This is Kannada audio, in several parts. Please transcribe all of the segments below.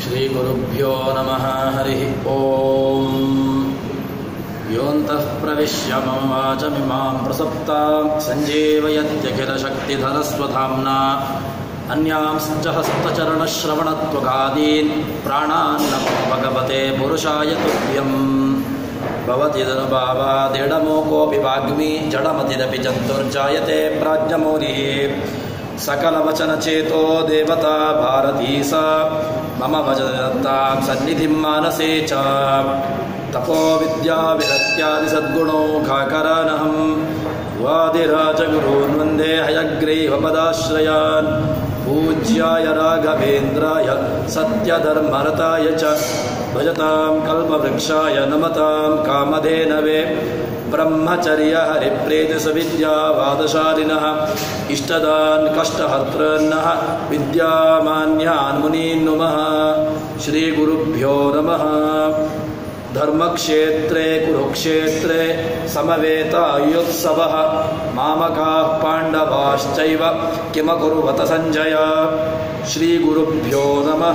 ಶ್ರೀಗುರುಭ್ಯೋ ನಮಃ ಹರಿ ಓಂ. ಯೋಂತಃ ಪ್ರವಿಶ್ಯ ಮಮ ವಾಚಮಿಮಾಂ ಪ್ರಸಪ್ತಾಂ ಸಂಜೀವಯತ್ಯಖಿಲಶಕ್ತಿಧರಸ್ವಧಾಮ್ನಾ ಅನ್ಯಾಂಶ್ಚ ಹಸ್ತಚರಣಶ್ರವಣತ್ವಗಾದೀನ್ ಪ್ರಾಣಾನ್ ನಮೋ ಭಗವತೆ ಪುರುಷಾಯ ತುಭ್ಯಂ. ಭವತಿ ಧನುಭಾವಾದೇಡಮೋ ಕೋಪಿ ವಾಗ್ಮಿ ಜಡಮತಿರಪಿ ಚತುರ್ಜಾಯತೆ ಪ್ರಾಜ್ಞಮೌಲಿಃ. ಸಕಲವಚನಚೇತೋ ದೇವತಾ ಭಾರತೀ ಸ ಮಮ ಭಜತಾಂ ಸನ್ನಿಧಿಂ ಮಾನಸೇ ಚ. ತಪೋ ವಿದ್ಯಾ ವಿರಕ್ತ್ಯಾದಿ ಸದ್ಗುಣೌಘಾಕರಾನಹಂ ವಾದಿರಾಜಗುರೂನ್ ವಂದೇ ಹಯಗ್ರೀವಪದಾಶ್ರಯಾನ್. ಪೂಜ್ಯಾಯ ರಾಘವೇಂದ್ರಾಯ ಸತ್ಯಧರ್ಮರತಾಯ ಚ ಭಜತಾಂ ಕಲ್ಪವೃಕ್ಷಾಯ ನಮತಾಂ ಕಾಮಧೇನವೇ. ಬ್ರಹ್ಮಚರ್ಯ ಹರಿಪ್ರೀತಿ ಸವಿದ್ಯಾವಾದಶಾಲಿನಃ ಇಷ್ಟದಾನ್ ಕಷ್ಟಹರ್ತೃನ್ನಃ ವಿದ್ಯಾಮಾನ್ಯಾನ್ ಮುನೀನ್ ನುಮಃ. ಶ್ರೀ ಗುರುಭ್ಯೋ ನಮಃ. ಧರ್ಮಕ್ಷೇತ್ರೇ ಕುರುಕ್ಷೇತ್ರೇ ಸಮವೇತಾಯುತ್ಸವಃ ಮಾಮಕಾಃ ಪಾಂಡವಾಶ್ಚೈವ ಕಿಮಕುರ್ವತ ಸಂಜಯ. ಶ್ರೀ ಗುರುಭ್ಯೋ ನಮಃ.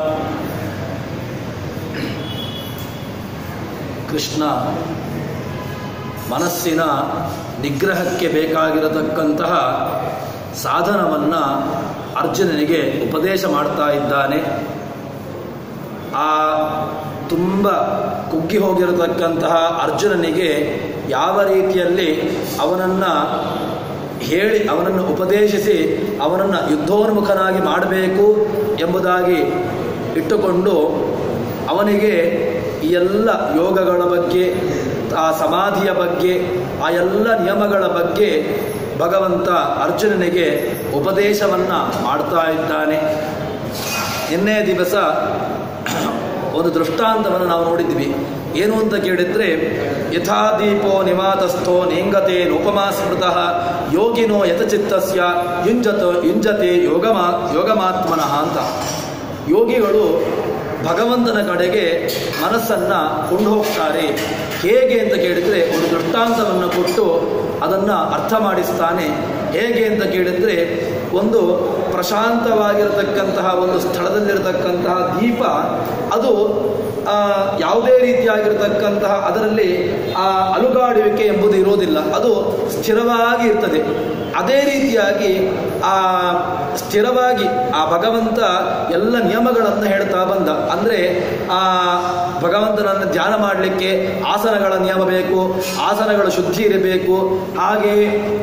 ಕೃಷ್ಣ ಮನಸ್ಸಿನ ನಿಗ್ರಹಕ್ಕೆ ಬೇಕಾಗಿರತಕ್ಕಂತಹ ಸಾಧನವನ್ನು ಅರ್ಜುನನಿಗೆ ಉಪದೇಶ ಮಾಡ್ತಾ ಇದ್ದಾನೆ. ಆ ತುಂಬ ಕುಗ್ಗಿ ಹೋಗಿರತಕ್ಕಂತಹ ಅರ್ಜುನನಿಗೆ ಯಾವ ರೀತಿಯಲ್ಲಿ ಅವನನ್ನು ಹೇಳಿ ಅವನನ್ನು ಉಪದೇಶಿಸಿ ಅವನನ್ನು ಯುದ್ಧೋನ್ಮುಖನಾಗಿ ಮಾಡಬೇಕು ಎಂಬುದಾಗಿ ಇಟ್ಟುಕೊಂಡು ಅವನಿಗೆ ಈ ಎಲ್ಲ ಯೋಗಗಳ ಬಗ್ಗೆ, ಆ ಸಮಾಧಿಯ ಬಗ್ಗೆ, ಆ ಎಲ್ಲ ನಿಯಮಗಳ ಬಗ್ಗೆ ಭಗವಂತ ಅರ್ಜುನನಿಗೆ ಉಪದೇಶವನ್ನು ಮಾಡ್ತಾ ಇದ್ದಾನೆ. ನಿನ್ನೆ ದಿವಸ ಒಂದು ದೃಷ್ಟಾಂತವನ್ನು ನಾವು ನೋಡಿದ್ವಿ. ಏನು ಅಂತ ಕೇಳಿದರೆ, ಯಥಾ ದೀಪೋ ನಿವಾತಸ್ಥೋ ನೇಂಗತೆ ನೋಪಮಾ ಸ್ಮೃತಃ ಯೋಗಿನೋ ಯಥಚಿತ್ತಸ್ಯ ಯುಂಜತೆ ಯೋಗಮಾತ್ಮನಃ ಅಂತ. ಯೋಗಿಗಳು ಭಗವಂತನ ಕಡೆಗೆ ಮನಸ್ಸನ್ನು ಕೊಂಡು ಹೋಗ್ತಾರೆ. ಹೇಗೆ ಅಂತ ಕೇಳಿದರೆ ಒಂದು ದೃಷ್ಟಾಂತವನ್ನು ಕೊಟ್ಟು ಅದನ್ನು ಅರ್ಥ ಮಾಡಿಸ್ತಾನೆ. ಹೇಗೆ ಅಂತ ಕೇಳಿದರೆ, ಒಂದು ಪ್ರಶಾಂತವಾಗಿರತಕ್ಕಂತಹ ಒಂದು ಸ್ಥಳದಲ್ಲಿರತಕ್ಕಂತಹ ದೀಪ, ಅದು ಯಾವುದೇ ರೀತಿಯಾಗಿರತಕ್ಕಂತಹ ಅದರಲ್ಲಿ ಆ ಅಲುಗಾಡುವಿಕೆ ಎಂಬುದು ಇರೋದಿಲ್ಲ, ಅದು ಸ್ಥಿರವಾಗಿ ಇರ್ತದೆ. ಅದೇ ರೀತಿಯಾಗಿ ಆ ಸ್ಥಿರವಾಗಿ ಆ ಭಗವಂತ ಎಲ್ಲ ನಿಯಮಗಳನ್ನು ಹೇಳ್ತಾ ಬಂದ. ಅಂದರೆ ಆ ಭಗವಂತನನ್ನು ಧ್ಯಾನ ಮಾಡಲಿಕ್ಕೆ ಆಸನಗಳ ನಿಯಮ ಬೇಕು, ಆಸನಗಳ ಶುದ್ಧಿ ಇರಬೇಕು. ಹಾಗೆ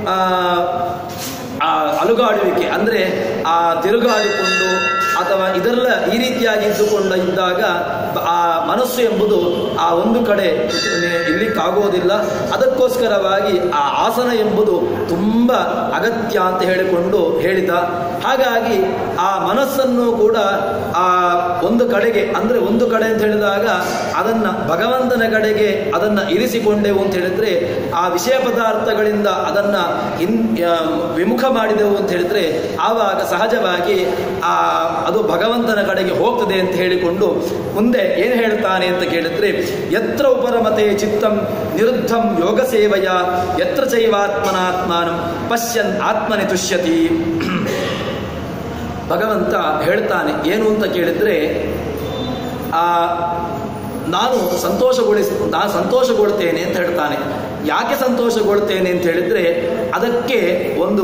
ಆ ಅಲುಗಾಡುವಿಕೆ ಅಂದರೆ ಆ ತಿರುಗಾಡಿಕೊಂಡು ಅಥವಾ ಇದೆಲ್ಲ ಈ ರೀತಿಯಾಗಿ ಇದ್ದಾಗ ಆ ಮನಸ್ಸು ಎಂಬುದು ಆ ಒಂದು ಕಡೆ ಇರ್ಲಿಕ್ಕಾಗೋದಿಲ್ಲ. ಅದಕ್ಕೋಸ್ಕರವಾಗಿ ಆ ಆಸನ ಎಂಬುದು ತುಂಬ ಅಗತ್ಯ ಅಂತ ಹೇಳಿದ. ಹಾಗಾಗಿ ಆ ಮನಸ್ಸನ್ನು ಕೂಡ ಆ ಒಂದು ಕಡೆಗೆ, ಅಂದರೆ ಒಂದು ಕಡೆ ಅಂತ ಹೇಳಿದಾಗ ಅದನ್ನು ಭಗವಂತನ ಕಡೆಗೆ ಅದನ್ನು ಇರಿಸಿಕೊಂಡೆವು ಅಂತ ಹೇಳಿದರೆ, ಆ ವಿಷಯ ಪದಾರ್ಥಗಳಿಂದ ಅದನ್ನು ವಿಮುಖ ಮಾಡಿದೆವು ಅಂತ ಹೇಳಿದರೆ ಆವಾಗ ಸಹಜವಾಗಿ ಅದು ಭಗವಂತನ ಕಡೆಗೆ ಹೋಗ್ತದೆ ಅಂತ ಹೇಳಿಕೊಂಡು ಮುಂದೆ ಏನು ಹೇಳ್ತಾನೆ ಅಂತ ಕೇಳಿದ್ರೆ, ಯತ್ರ ಉಪರಮತೆ ಚಿತ್ತಂ ನಿರುದ್ಧಂ ಯೋಗ ಸೇವೆಯ ಯತ್ರ ಚೈವಾತ್ಮನಾತ್ಮಾನಂ ಪಶ್ಯನ್ ಆತ್ಮನಿ ತುಷ್ಯತಿ. ಭಗವಂತ ಹೇಳ್ತಾನೆ ಏನು ಅಂತ ಕೇಳಿದ್ರೆ, ನಾನು ಸಂತೋಷಗೊಳ್ತೇನೆ ಅಂತ ಹೇಳ್ತಾನೆ. ಯಾಕೆ ಸಂತೋಷಗೊಳ್ತೇನೆ ಅಂತ ಹೇಳಿದ್ರೆ, ಅದಕ್ಕೆ ಒಂದು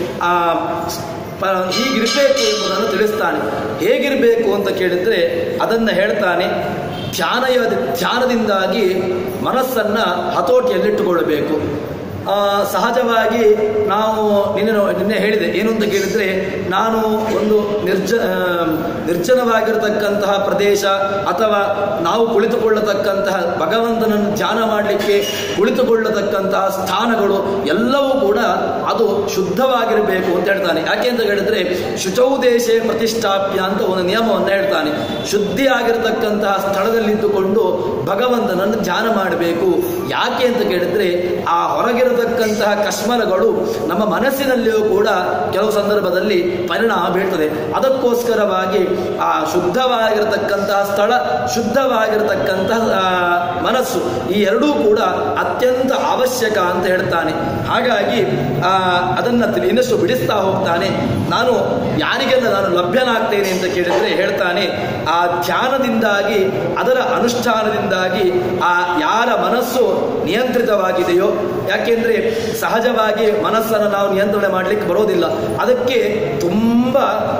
ಹೀಗಿರಬೇಕು ಎಂಬುದನ್ನು ತಿಳಿಸ್ತಾನೆ. ಹೇಗಿರಬೇಕು ಅಂತ ಕೇಳಿದರೆ ಅದನ್ನು ಹೇಳ್ತಾನೆ. ಧ್ಯಾನದಿಂದಾಗಿ ಮನಸ್ಸನ್ನು ಹತೋಟಿಯಲ್ಲಿಟ್ಟುಕೊಳ್ಳಬೇಕು. ಸಹಜವಾಗಿ ನಾವು ನಿನ್ನೆ ಹೇಳಿದೆ ಏನು ಅಂತ ಕೇಳಿದರೆ, ನಾನು ಒಂದು ನಿರ್ಜನವಾಗಿರತಕ್ಕಂತಹ ಪ್ರದೇಶ ಅಥವಾ ನಾವು ಕುಳಿತುಕೊಳ್ಳತಕ್ಕಂತಹ ಭಗವಂತನನ್ನು ಧ್ಯಾನ ಮಾಡಲಿಕ್ಕೆ ಕುಳಿತುಕೊಳ್ಳತಕ್ಕಂತಹ ಸ್ಥಾನಗಳು ಎಲ್ಲವೂ ಕೂಡ ಅದು ಶುದ್ಧವಾಗಿರಬೇಕು ಅಂತ ಹೇಳ್ತಾನೆ. ಯಾಕೆ ಅಂತ ಹೇಳಿದರೆ, ಶುಚೌ ದೇಶೇ ಪ್ರತಿಷ್ಠಾಪ್ಯ ಅಂತ ಒಂದು ನಿಯಮವನ್ನು ಹೇಳ್ತಾನೆ. ಶುದ್ಧಿಯಾಗಿರತಕ್ಕಂತಹ ಸ್ಥಳದಲ್ಲಿದ್ದುಕೊಂಡು ಭಗವಂತನನ್ನು ಧ್ಯಾನ ಮಾಡಬೇಕು. ಯಾಕೆ ಅಂತ ಕೇಳಿದರೆ, ಆ ಹೊರಗಿರ ಆಗಿರತಕ್ಕಂತಹ ಕಶ್ಮಲಗಳು ನಮ್ಮ ಮನಸ್ಸಿನಲ್ಲಿಯೂ ಕೂಡ ಕೆಲವು ಸಂದರ್ಭದಲ್ಲಿ ಪರಿಣಾಮ ಬೀಳ್ತದೆ. ಅದಕ್ಕೋಸ್ಕರವಾಗಿ ಆ ಶುದ್ಧವಾಗಿರತಕ್ಕಂತಹ ಸ್ಥಳ, ಶುದ್ಧವಾಗಿರತಕ್ಕಂತಹ ಮನಸ್ಸು, ಈ ಎರಡೂ ಕೂಡ ಅತ್ಯಂತ ಅವಶ್ಯಕ ಅಂತ ಹೇಳ್ತಾನೆ. ಹಾಗಾಗಿ ಅದನ್ನು ಇನ್ನಷ್ಟು ಬಿಡಿಸ್ತಾ ಹೋಗ್ತಾನೆ. ನಾನು ಯಾರಿಗೆಲ್ಲ ನಾನು ಲಭ್ಯನಾಗ್ತೇನೆ ಅಂತ ಕೇಳಿದ್ರೆ ಹೇಳ್ತಾನೆ, ಆ ಧ್ಯಾನದಿಂದಾಗಿ, ಅದರ ಅನುಷ್ಠಾನದಿಂದಾಗಿ ಆ ಯಾರ ಮನಸ್ಸು ನಿಯಂತ್ರಿತವಾಗಿದೆಯೋ, ಯಾಕೆಂದ್ರೆ ಸಹಜವಾಗಿ ಮನಸ್ಸನ್ನು ನಾವು ನಿಯಂತ್ರಣ ಮಾಡಲಿಕ್ಕೆ ಬರೋದಿಲ್ಲ. ಅದಕ್ಕೆ ತುಂಬ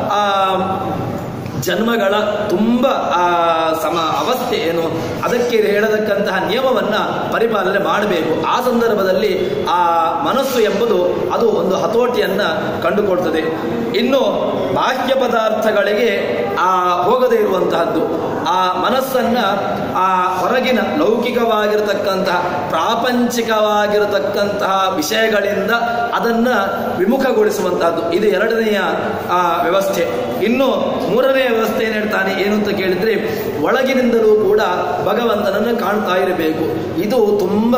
ಜನ್ಮಗಳ ತುಂಬ ಅವಸ್ಥೆ ಏನು, ಅದಕ್ಕೆ ಹೇಳತಕ್ಕಂತಹ ನಿಯಮವನ್ನು ಪರಿಪಾಲನೆ ಮಾಡಬೇಕು. ಆ ಸಂದರ್ಭದಲ್ಲಿ ಆ ಮನಸ್ಸು ಎಂಬುದು ಅದು ಒಂದು ಹತೋಟಿಯನ್ನು ಕಂಡುಕೊಳ್ತದೆ. ಇನ್ನು ಬಾಹ್ಯ ಪದಾರ್ಥಗಳಿಗೆ ಹೋಗದೇ ಇರುವಂತಹದ್ದು, ಆ ಮನಸ್ಸನ್ನು ಆ ಹೊರಗಿನ ಲೌಕಿಕವಾಗಿರತಕ್ಕಂತಹ ಪ್ರಾಪಂಚಿಕವಾಗಿರತಕ್ಕಂತಹ ವಿಷಯಗಳಿಂದ ಅದನ್ನು ವಿಮುಖಗೊಳಿಸುವಂತಹದ್ದು, ಇದು ಎರಡನೆಯ ವ್ಯವಸ್ಥೆ. ಇನ್ನು ಮೂರನೆಯ ವ್ಯವಸ್ಥೆ ಏನು ಹೇಳ್ತಾನೆ, ಏನು ಅಂತ ಕೇಳಿದ್ರೆ ಒಳಗಿನಿಂದಲೂ ಕೂಡ ಭಗವಂತನನ್ನು ಕಾಣ್ತಾ ಇರಬೇಕು. ಇದು ತುಂಬ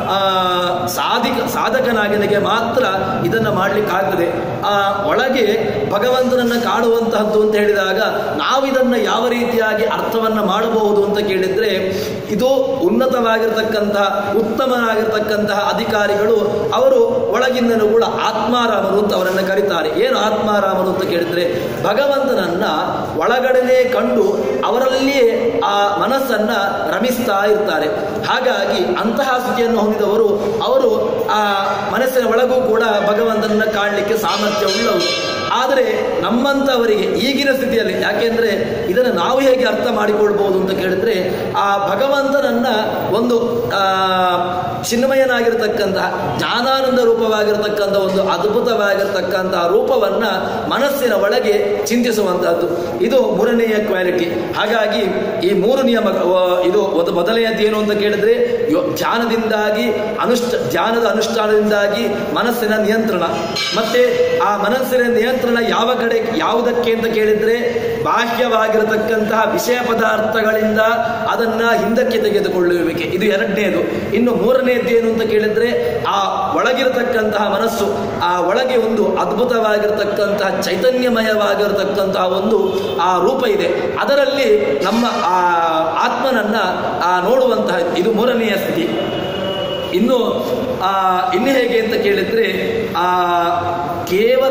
ಸಾಧಕನಾಗಿನಿಗೆ ಮಾತ್ರ ಇದನ್ನು ಮಾಡಲಿಕ್ಕಾಗ್ತದೆ. ಒಳಗೆ ಭಗವಂತನನ್ನು ಕಾಣುವಂತಹದ್ದು ಅಂತ ಹೇಳಿದಾಗ ನಾವು ಇದನ್ನು ಯಾವ ರೀತಿಯಾಗಿ ಅರ್ಥವನ್ನು ಮಾಡಬಹುದು ಅಂತ ಕೇಳಿದ್ರೆ, ಇದು ಉನ್ನತವಾಗಿರ್ತಕ್ಕಂತಹ ಉತ್ತಮನಾಗಿರ್ತಕ್ಕಂತಹ ಅಧಿಕಾರಿಗಳು ಅವರು ಒಳಗಿಂದಲೂ ಕೂಡ ಆತ್ಮಾರಾಮರು ಅಂತ ಅವರನ್ನು ಕರೀತಾರೆ. ಏನು ಆತ್ಮಾರಾಮರು ಅಂತ ಕೇಳಿದ್ರೆ, ಭಗವಂತನನ್ನ ಒಳಗಡೆನೇ ಕಂಡು ಅವರಲ್ಲಿಯೇ ಆ ಮನಸ್ಸನ್ನ ರಮಿಸ್ತಾ ಇರ್ತಾರೆ. ಹಾಗಾಗಿ ಅಂತಹ ಸ್ಥಿತಿಯನ್ನು ಹೊಂದಿದವರು ಅವರು ಆ ಮನಸ್ಸಿನ ಒಳಗೂ ಕೂಡ ಭಗವಂತನನ್ನ ಕಾಣಲಿಕ್ಕೆ ಸಾಮರ್ಥ್ಯ ಉಳ್ಳವರು. ಆದರೆ ನಮ್ಮಂಥವರಿಗೆ ಈಗಿನ ಸ್ಥಿತಿಯಲ್ಲಿ, ಯಾಕೆಂದ್ರೆ ಇದನ್ನು ನಾವು ಹೇಗೆ ಅರ್ಥ ಮಾಡಿಕೊಳ್ಬಹುದು ಅಂತ ಕೇಳಿದ್ರೆ, ಆ ಭಗವಂತನನ್ನ ಒಂದು ಚಿನ್ಮಯನಾಗಿರ್ತಕ್ಕಂತಹ ಜ್ಞಾನಾನಂದ ರೂಪವಾಗಿರ್ತಕ್ಕಂಥ ಒಂದು ಅದ್ಭುತವಾಗಿರ್ತಕ್ಕಂತಹ ರೂಪವನ್ನ ಮನಸ್ಸಿನ ಒಳಗೆ ಚಿಂತಿಸುವಂತಹದ್ದು, ಇದು ಮೂರನೆಯ ಕ್ವಾಲಿಟಿ. ಹಾಗಾಗಿ ಈ ಮೂರು ನಿಯಮ, ಇದು ಮೊದಲನೆಯದ್ದು ಏನು ಅಂತ ಕೇಳಿದ್ರೆ ಧ್ಯಾನದಿಂದಾಗಿ ಧ್ಯಾನದ ಅನುಷ್ಠಾನದಿಂದಾಗಿ ಮನಸ್ಸಿನ ನಿಯಂತ್ರಣ. ಮತ್ತೆ ಆ ಮನಸ್ಸಿನ ನಿಯಂತ್ರಣ ಯಾವ ಕಡೆ ಯಾವುದಕ್ಕೆ ಅಂತ ಕೇಳಿದ್ರೆ ಬಾಹ್ಯವಾಗಿರತಕ್ಕಂತಹ ವಿಷಯ ಪದಾರ್ಥಗಳಿಂದ ಅದನ್ನ ಹಿಂದಕ್ಕೆ ತೆಗೆದುಕೊಳ್ಳುವಿಕೆ, ಇದು ಎರಡನೇದು. ಇನ್ನು ಮೂರನೇದ್ದು ಏನು ಅಂತ ಕೇಳಿದ್ರೆ ಆ ಒಳಗಿರತಕ್ಕಂತಹ ಮನಸ್ಸು, ಆ ಒಳಗೆ ಒಂದು ಅದ್ಭುತವಾಗಿರತಕ್ಕಂತಹ ಚೈತನ್ಯಮಯವಾಗಿರತಕ್ಕಂತಹ ಒಂದು ಆ ರೂಪ ಇದೆ, ಅದರಲ್ಲಿ ನಮ್ಮ ಆ ಆತ್ಮನನ್ನ ನೋಡುವಂತಹ ಇದು ಮೂರನೆಯ ಸ್ಥಿತಿ. ಇನ್ನು ಹೇಗೆ ಅಂತ ಕೇಳಿದ್ರೆ ಕೇವಲ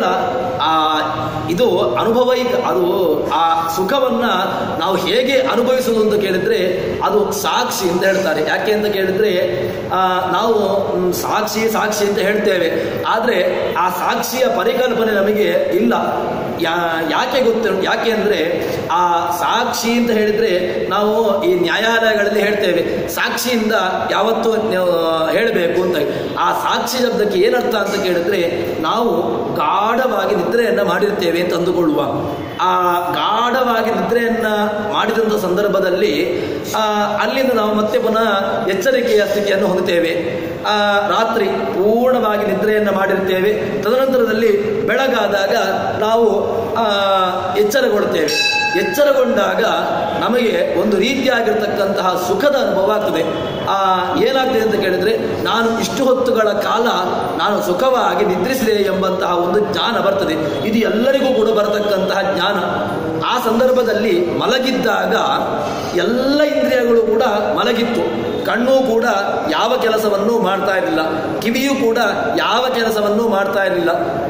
ಇದು ಅನುಭವೈಕ, ಅದು ಆ ಸುಖವನ್ನ ನಾವು ಹೇಗೆ ಅನುಭವಿಸುವುದು ಅಂತ ಕೇಳಿದ್ರೆ ಅದು ಸಾಕ್ಷಿ ಅಂತ ಹೇಳ್ತಾರೆ. ಯಾಕೆ ಅಂತ ಕೇಳಿದ್ರೆ ನಾವು ಸಾಕ್ಷಿ ಸಾಕ್ಷಿ ಅಂತ ಹೇಳ್ತೇವೆ, ಆದರೆ ಆ ಸಾಕ್ಷಿಯ ಪರಿಕಲ್ಪನೆ ನಮಗೆ ಇಲ್ಲ. ಯಾಕೆ ಯಾಕೆ ಅಂದ್ರೆ ಆ ಸಾಕ್ಷಿ ಅಂತ ಹೇಳಿದ್ರೆ ನಾವು ಈ ನ್ಯಾಯಾಲಯಗಳಲ್ಲಿ ಹೇಳ್ತೇವೆ ಸಾಕ್ಷಿಯಿಂದ ಯಾವತ್ತೂ ಹೇಳಬೇಕು ಅಂತ. ಆ ಸಾಕ್ಷಿ ಶಬ್ದಕ್ಕೆ ಏನರ್ಥ ಅಂತ ಕೇಳಿದ್ರೆ ನಾವು ಗಾಢವಾಗಿ ನಿದ್ರೆಯನ್ನ ಮಾಡಿರ್ತೇವೆ ಅಂತ ಅಂದುಕೊಳ್ಳುವ. ಆ ಗಾಢವಾಗಿ ನಿದ್ರೆಯನ್ನ ಮಾಡಿದಂಥ ಸಂದರ್ಭದಲ್ಲಿ ಅಲ್ಲಿಂದ ನಾವು ಮತ್ತೆ ಪುನಃ ಎಚ್ಚರಿಕೆಯ ಸ್ಥಿತಿಯನ್ನು ಹೊಂದುತ್ತೇವೆ. ರಾತ್ರಿ ಪೂರ್ಣವಾಗಿ ನಿದ್ರೆಯನ್ನು ಮಾಡಿರ್ತೇವೆ, ತದನಂತರದಲ್ಲಿ ಬೆಳಗಾದಾಗ ನಾವು ಎಚ್ಚರಗೊಳ್ತೇವೆ. ಎಚ್ಚರಗೊಂಡಾಗ ನಮಗೆ ಒಂದು ರೀತಿಯಾಗಿರ್ತಕ್ಕಂತಹ ಸುಖದ ಅನುಭವ ಆಗ್ತದೆ. ಏನಾಗ್ತದೆ ಅಂತ ಕೇಳಿದ್ರೆ ನಾನು ಇಷ್ಟು ಹೊತ್ತುಗಳ ಕಾಲ ನಾನು ಸುಖವಾಗಿ ನಿದ್ರಿಸಿದೆ ಎಂಬಂತಹ ಒಂದು ಜ್ಞಾನ ಬರ್ತದೆ. ಇದು ಎಲ್ಲರಿಗೂ ಕೂಡ ಬರತಕ್ಕಂತಹ ಜ್ಞಾನ. ಆ ಸಂದರ್ಭದಲ್ಲಿ ಮಲಗಿದ್ದಾಗ ಎಲ್ಲ ಇಂದ್ರಿಯಗಳು ಕೂಡ ಮಲಗಿತ್ತು, ಕಣ್ಣು ಕೂಡ ಯಾವ ಕೆಲಸವನ್ನೂ ಮಾಡ್ತಾ ಇರಲಿಲ್ಲ, ಕಿವಿಯೂ ಕೂಡ ಯಾವ ಕೆಲಸವನ್ನೂ ಮಾಡ್ತಾ ಇರಲಿಲ್ಲ,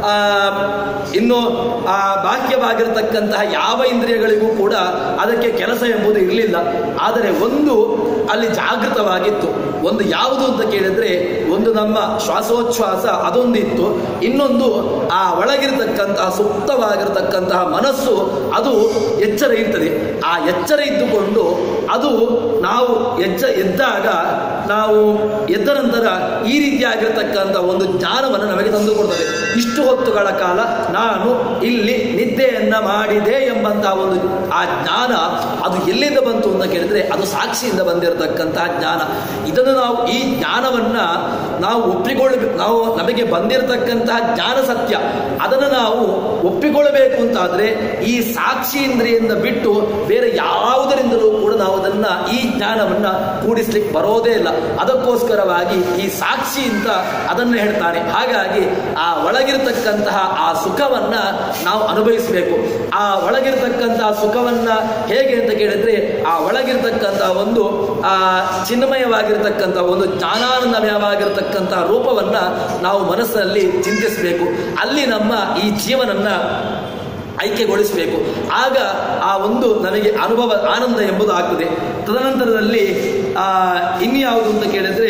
ಇನ್ನು ಬಾಹ್ಯವಾಗಿರತಕ್ಕಂತಹ ಯಾವ ಇಂದ್ರಿಯಗಳಿಗೂ ಕೂಡ ಅದಕ್ಕೆ ಕೆಲಸ ಎಂಬುದು ಇರಲಿಲ್ಲ. ಆದರೆ ಒಂದು ಅಲ್ಲಿ ಜಾಗೃತವಾಗಿತ್ತು. ಒಂದು ಯಾವುದು ಅಂತ ಕೇಳಿದ್ರೆ ಒಂದು ನಮ್ಮ ಶ್ವಾಸೋಚ್ಛ್ವಾಸ ಅದೊಂದಿತ್ತು, ಇನ್ನೊಂದು ಆ ಒಳಗಿರತಕ್ಕಂತಹ ಸುಪ್ತವಾಗಿರತಕ್ಕಂತಹ ಮನಸ್ಸು ಅದು ಎಚ್ಚರ ಇರ್ತದೆ. ಆ ಎಚ್ಚರ ಇದ್ದುಕೊಂಡು ಅದು ನಾವು ಎದ್ದಾಗ ನಾವು ಎದ್ದ ನಂತರ ಈ ರೀತಿಯಾಗಿರ್ತಕ್ಕಂಥ ಒಂದು ಜ್ಞಾನವನ್ನು ನಮಗೆ ತಂದುಕೊಡ್ತದೆ. ಇಷ್ಟು ಹೊತ್ತುಗಳ ಕಾಲ ನಾನು ಇಲ್ಲಿ ನಿದ್ದೆಯನ್ನ ಮಾಡಿದೆ ಎಂಬಂತಹ ಒಂದು ಆ ಜ್ಞಾನ ಅದು ಎಲ್ಲಿಂದ ಬಂತು ಅಂತ ಕೇಳಿದ್ರೆ ಅದು ಸಾಕ್ಷಿಯಿಂದ ಬಂದಿರತಕ್ಕಂತಹ ಜ್ಞಾನ. ಇದನ್ನು ನಾವು ಈ ಜ್ಞಾನವನ್ನ ನಾವು ಒಪ್ಪಿಕೊಳ್ಳಬೇಕು. ನಾವು ನಮಗೆ ಬಂದಿರತಕ್ಕಂತಹ ಜ್ಞಾನ ಸತ್ಯ, ಅದನ್ನು ನಾವು ಒಪ್ಪಿಕೊಳ್ಳಬೇಕು ಅಂತಾದ್ರೆ ಈ ಸಾಕ್ಷಿ ಇಂದ್ರಿಯಿಂದ ಬಿಟ್ಟು ಬೇರೆ ಯಾವುದರಿಂದಲೂ ಕೂಡ ನಾವು ಅದನ್ನ ಜ್ಞಾನವನ್ನ ಈ ಜ್ಞಾನವನ್ನ ಕೂಡಿಸ್ಲಿಕ್ಕೆ ಬರೋದೇ ಇಲ್ಲ. ಅದಕ್ಕೋಸ್ಕರವಾಗಿ ಈ ಸಾಕ್ಷಿ ಅಂತ ಅದನ್ನು ಹೇಳ್ತಾನೆ. ಹಾಗಾಗಿ ಆ ಒಳಗಿರತಕ್ಕಂತಹ ಆ ಸುಖವನ್ನ ನಾವು ಅನುಭವಿಸಬೇಕು. ಆ ಒಳಗಿರತಕ್ಕಂತಹ ಸುಖವನ್ನ ಹೇಗೆ ಅಂತ ಕೇಳಿದ್ರೆ, ಆ ಒಳಗಿರತಕ್ಕಂತಹ ಒಂದು ಚಿನ್ಮಯವಾಗಿರ್ತಕ್ಕಂಥ ಒಂದು ಜ್ಞಾನಾನಂದಮಯವಾಗಿರ್ತಕ್ಕಂತಹ ರೂಪವನ್ನ ನಾವು ಮನಸ್ಸಿನಲ್ಲಿ ಚಿಂತಿಸಬೇಕು. ಅಲ್ಲಿ ನಮ್ಮ ಈ ಜೀವನನ್ನ ಐಕ್ಯಗೊಳಿಸಬೇಕು. ಆಗ ಆ ಒಂದು ನಮಗೆ ಅನುಭವ ಆನಂದ ಎಂಬುದು ಆಗ್ತದೆ. ತದನಂತರದಲ್ಲಿ ಇನ್ಯಾವುದು ಅಂತ ಕೇಳಿದ್ರೆ,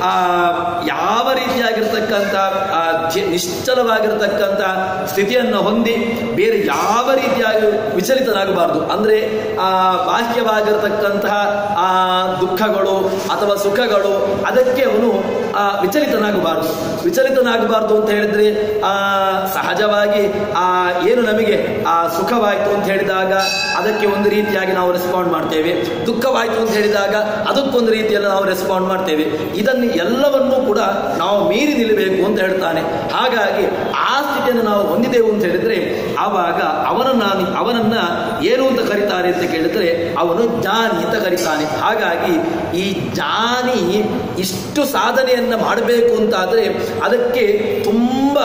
ಯಾವ ರೀತಿಯಾಗಿರ್ತಕ್ಕಂಥ ನಿಶ್ಚಲವಾಗಿರ್ತಕ್ಕಂಥ ಸ್ಥಿತಿಯನ್ನು ಹೊಂದಿ ಬೇರೆ ಯಾವ ರೀತಿಯಾಗಿ ವಿಚಲಿತನಾಗಬಾರ್ದು. ಅಂದರೆ ಬಾಹ್ಯವಾಗಿರ್ತಕ್ಕಂತಹ ದುಃಖಗಳು ಅಥವಾ ಸುಖಗಳು ಅದಕ್ಕೆ ಅವನು ವಿಚಲಿತನಾಗಬಾರ್ದು. ವಿಚಲಿತನಾಗಬಾರ್ದು ಅಂತ ಹೇಳಿದ್ರೆ, ಸಹಜವಾಗಿ ಏನು ನಮಗೆ ಸುಖವಾಯಿತು ಅಂತ ಹೇಳಿದಾಗ ಅದಕ್ಕೆ ಒಂದು ರೀತಿಯಾಗಿ ನಾವು ರೆಸ್ಪಾಂಡ್ ಮಾಡ್ತೇವೆ, ದುಃಖವಾಯಿತು ಅಂತ ಹೇಳಿದಾಗ ಅದಕ್ಕೊಂದು ರೀತಿಯಲ್ಲಿ ನಾವು ರೆಸ್ಪಾಂಡ್ ಮಾಡ್ತೇವೆ. ಇದನ್ನು ಎಲ್ಲವನ್ನೂ ಕೂಡ ನಾವು ಮೀರಿ ನಿಲ್ಲಬೇಕು ಅಂತ ಹೇಳ್ತಾನೆ. ಹಾಗಾಗಿ ಆ ಸ್ಥಿತಿಯನ್ನು ನಾವು ಹೊಂದಿದೆವು ಅಂತ ಹೇಳಿದ್ರೆ ಆವಾಗ ಅವನನ್ನ ಏನು ಅಂತ ಕರೀತಾರೆ ಅಂತ ಕೇಳಿದ್ರೆ, ಅವನು ಜ್ಞಾನಿ ಅಂತ ಕರೀತಾನೆ. ಹಾಗಾಗಿ ಈ ಜ್ಞಾನಿ ಇಷ್ಟು ಸಾಧನೆಯನ್ನ ಮಾಡಬೇಕು ಅಂತಾದ್ರೆ ಅದಕ್ಕೆ ತುಂಬ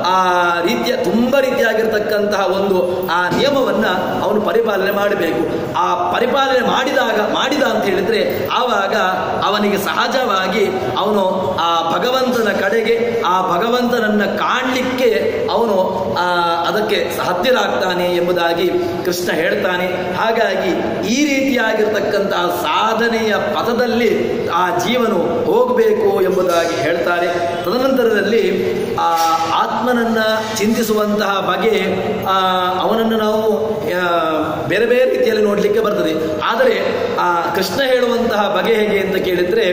ರೀತಿಯಾಗಿರ್ತಕ್ಕಂತಹ ಒಂದು ನಿಯಮವನ್ನ ಅವನು ಪರಿಪಾಲನೆ ಮಾಡಬೇಕು. ಆ ಪರಿಪಾಲನೆ ಮಾಡಿದ ಅಂತ ಹೇಳಿದ್ರೆ ಆವಾಗ ಅವನಿಗೆ ಸಹಜವಾಗಿ ಅವನು ಆ ಭಗವಂತನ ಕಡೆಗೆ, ಆ ಭಗವಂತನನ್ನ ಕಾಣಲಿಕ್ಕೆ ಅವನು ಅದಕ್ಕೆ ಹತ್ತಿರಾಗ್ತಾನೆ ಎಂಬುದಾಗಿ ಕೃಷ್ಣ ಹೇಳ್ತಾನೆ. ಹಾಗಾಗಿ ಈ ರೀತಿಯಾಗಿರ್ತಕ್ಕಂತಹ ಸಾಧನೆಯ ಪಥದಲ್ಲಿ ಆ ಜೀವನು ಹೋಗಬೇಕು ಎಂಬುದಾಗಿ ಹೇಳ್ತಾರೆ. ತದನಂತರದಲ್ಲಿ ಆ ಆತ್ಮನನ್ನ ಚಿಂತಿಸುವಂತಹ ಬಗೆ ಅವನನ್ನು ನಾವು ಬೇರೆ ಬೇರೆ ರೀತಿಯಲ್ಲಿ ನೋಡಲಿಕ್ಕೆ ಬರ್ತದೆ. ಆದರೆ ಕೃಷ್ಣ ಹೇಳುವಂತಹ ಬಗೆ ಹೇಗೆ ಅಂತ ಕೇಳಿದ್ರೆ,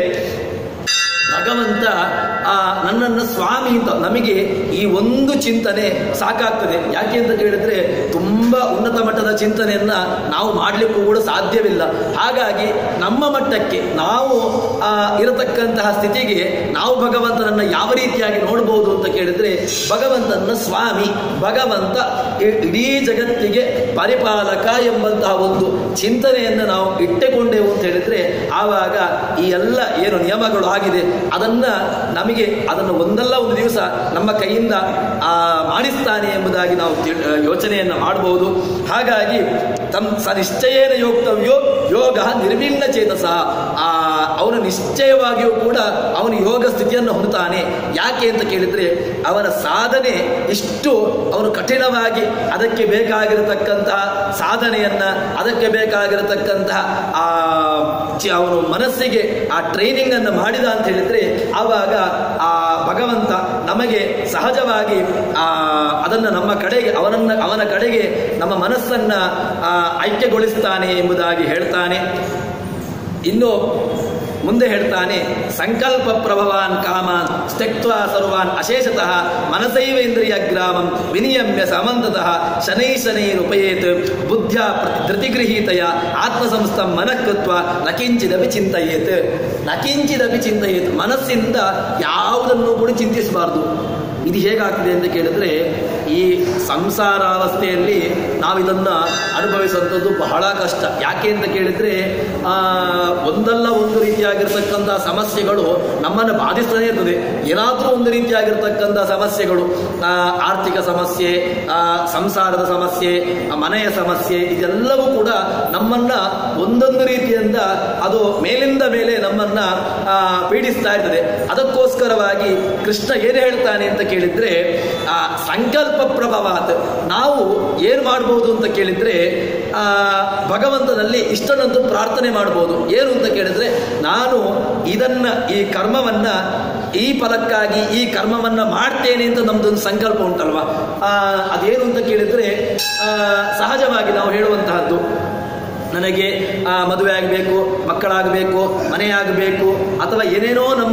ಭಗವಂತ ನನ್ನನ್ನು ಸ್ವಾಮಿ ಅಂತ ನಮಗೆ ಈ ಒಂದು ಚಿಂತನೆ ಸಾಕಾಗ್ತದೆ. ಯಾಕೆ ಅಂತ ಕೇಳಿದ್ರೆ ತುಂಬಾ ಉನ್ನತ ಮಟ್ಟದ ಚಿಂತನೆಯನ್ನ ನಾವು ಮಾಡಲಿಕ್ಕೂ ಕೂಡ ಸಾಧ್ಯವಿಲ್ಲ. ಹಾಗಾಗಿ ನಮ್ಮ ಮಟ್ಟಕ್ಕೆ ನಾವು ಇರತಕ್ಕಂತಹ ಸ್ಥಿತಿಗೆ ನಾವು ಭಗವಂತನನ್ನ ಯಾವ ರೀತಿಯಾಗಿ ನೋಡಬಹುದು ಅಂತ ಕೇಳಿದ್ರೆ, ಭಗವಂತನ ಸ್ವಾಮಿ, ಭಗವಂತ ಇಡೀ ಜಗತ್ತಿಗೆ ಪರಿಪಾಲಕ ಎಂಬಂತಹ ಒಂದು ಚಿಂತನೆಯನ್ನು ನಾವು ಇಟ್ಟುಕೊಂಡೆವು ಅಂತ ಹೇಳಿದ್ರೆ ಆವಾಗ ಈ ಎಲ್ಲ ಏನು ನಿಯಮಗಳು ಆಗಿದೆ ಅದನ್ನು ಒಂದಲ್ಲ ಒಂದು ದಿವಸ ನಮ್ಮ ಕೈಯಿಂದ ಮಾಡಿಸ್ತಾನೆ ಎಂಬುದಾಗಿ ನಾವು ಯೋಚನೆಯನ್ನ ಮಾಡಬಹುದು. ಹಾಗಾಗಿ ನಿಶ್ಚಯೇನ ಯೋಕ್ತವ್ಯೋ ಯೋಗ ನಿರ್ವಿಣ್ಣ ಚೇತಸ, ಅವನ ನಿಶ್ಚಯವಾಗಿಯೂ ಕೂಡ ಅವನು ಯೋಗ ಸ್ಥಿತಿಯನ್ನು ಹೊಂದುತ್ತಾನೆ. ಯಾಕೆ ಅಂತ ಕೇಳಿದ್ರೆ ಅವನ ಸಾಧನೆ ಇಷ್ಟು ಅವನು ಕಠಿಣವಾಗಿ ಅದಕ್ಕೆ ಬೇಕಾಗಿರತಕ್ಕಂತಹ ಸಾಧನೆಯನ್ನ, ಅದಕ್ಕೆ ಬೇಕಾಗಿರತಕ್ಕಂತಹ ಅವನು ಮನಸ್ಸಿಗೆ ಆ ಟ್ರೈನಿಂಗ್ ಅನ್ನು ಮಾಡಿದ ಅಂತ ಹೇಳಿದ್ರೆ ಆವಾಗ ಆ ಭಗವಂತ ನಮಗೆ ಸಹಜವಾಗಿ ಅದನ್ನು ನಮ್ಮ ಕಡೆಗೆ ಅವನ ಕಡೆಗೆ ನಮ್ಮ ಮನಸ್ಸನ್ನ ಐಕ್ಯಗೊಳಿಸ್ತಾನೆ ಎಂಬುದಾಗಿ ಹೇಳ್ತಾನೆ. ಇನ್ನು ಮುಂದೆ ಹೇಳ್ತಾನೆ, ಸಂಕಲ್ಪ ಪ್ರಭವಾನ್ ಕಾಮಾನ್ ತ್ಯಕ್ತ್ವಾ ಸರ್ವಾನ್ ಅಶೇಷತಃ ಮನಸೈವ ಇಂದ್ರಿಯ ಗ್ರಾಮಂ ವಿನಿಯಮ್ಯ ಸಮಂತತಃ ಶನೈಶನೈರುಪಯೇತ್ ಬುದ್ಧ್ಯ ಧೃತಿಗೃಹೀತಯ ಆತ್ಮಸಂಸ್ಥಂ ಮನಃಕೃತ್ವ ನಕಿಂಚಿದಪಿ ಚಿಂತಯೇತ್. ನಕಿಂಚಿದಪಿ ಚಿಂತಯೇತ್, ಮನಸ್ಸಿಂದ ಯಾವುದನ್ನು ಕೂಡ ಚಿಂತಿಸಬಾರ್ದು. ಇದು ಹೇಗಾಗ್ತದೆ ಅಂತ ಕೇಳಿದ್ರೆ, ಈ ಸಂಸಾರಾವಸ್ಥೆಯಲ್ಲಿ ನಾವಿದನ್ನು ಅನುಭವಿಸುವಂಥದ್ದು ಬಹಳ ಕಷ್ಟ. ಯಾಕೆ ಅಂತ ಕೇಳಿದ್ರೆ ಒಂದಲ್ಲ ಒಂದು ರೀತಿಯಾಗಿರ್ತಕ್ಕಂಥ ಸಮಸ್ಯೆಗಳು ನಮ್ಮನ್ನು ಬಾಧಿಸ್ತಲೇ ಇರ್ತದೆ. ಏನಾದರೂ ಒಂದು ರೀತಿಯಾಗಿರ್ತಕ್ಕಂಥ ಸಮಸ್ಯೆಗಳು, ಆರ್ಥಿಕ ಸಮಸ್ಯೆ, ಸಂಸಾರದ ಸಮಸ್ಯೆ, ಮನೆಯ ಸಮಸ್ಯೆ, ಇದೆಲ್ಲವೂ ಕೂಡ ನಮ್ಮನ್ನ ಒಂದೊಂದು ರೀತಿಯಿಂದ ಅದು ಮೇಲಿಂದ ಮೇಲೆ ನಮ್ಮನ್ನ ಪೀಡಿಸ್ತಾ ಇರ್ತದೆ. ಅದಕ್ಕೋಸ್ಕರವಾಗಿ ಕೃಷ್ಣ ಏನು ಹೇಳ್ತಾನೆ ಅಂತ ಕೇಳಿದ್ರೆ, ಸಂಕಲ್ಪ ಪ್ರಭವಾತ್, ನಾವು ಏನು ಮಾಡಬಹುದು ಅಂತ ಕೇಳಿದ್ರೆ ಭಗವಂತನಲ್ಲಿ ಇಷ್ಟನ್ನಂತೂ ಪ್ರಾರ್ಥನೆ ಮಾಡಬಹುದು. ಏನು ಅಂತ ಕೇಳಿದ್ರೆ, ನಾನು ಈ ಕರ್ಮವನ್ನ ಈ ಫಲಕ್ಕಾಗಿ ಈ ಕರ್ಮವನ್ನ ಮಾಡ್ತೇನೆ ಅಂತ ನಮ್ದೊಂದು ಸಂಕಲ್ಪ ಉಂಟಲ್ವಾ, ಅದೇನು ಅಂತ ಕೇಳಿದ್ರೆ ಸಹಜವಾಗಿ ನಾವು ಹೇಳುವಂತಹದ್ದು, ನನಗೆ ಮದುವೆ ಆಗಬೇಕು, ಮಕ್ಕಳಾಗಬೇಕು, ಮನೆಯಾಗಬೇಕು, ಅಥವಾ ಏನೇನೋ ನಮ್ಮ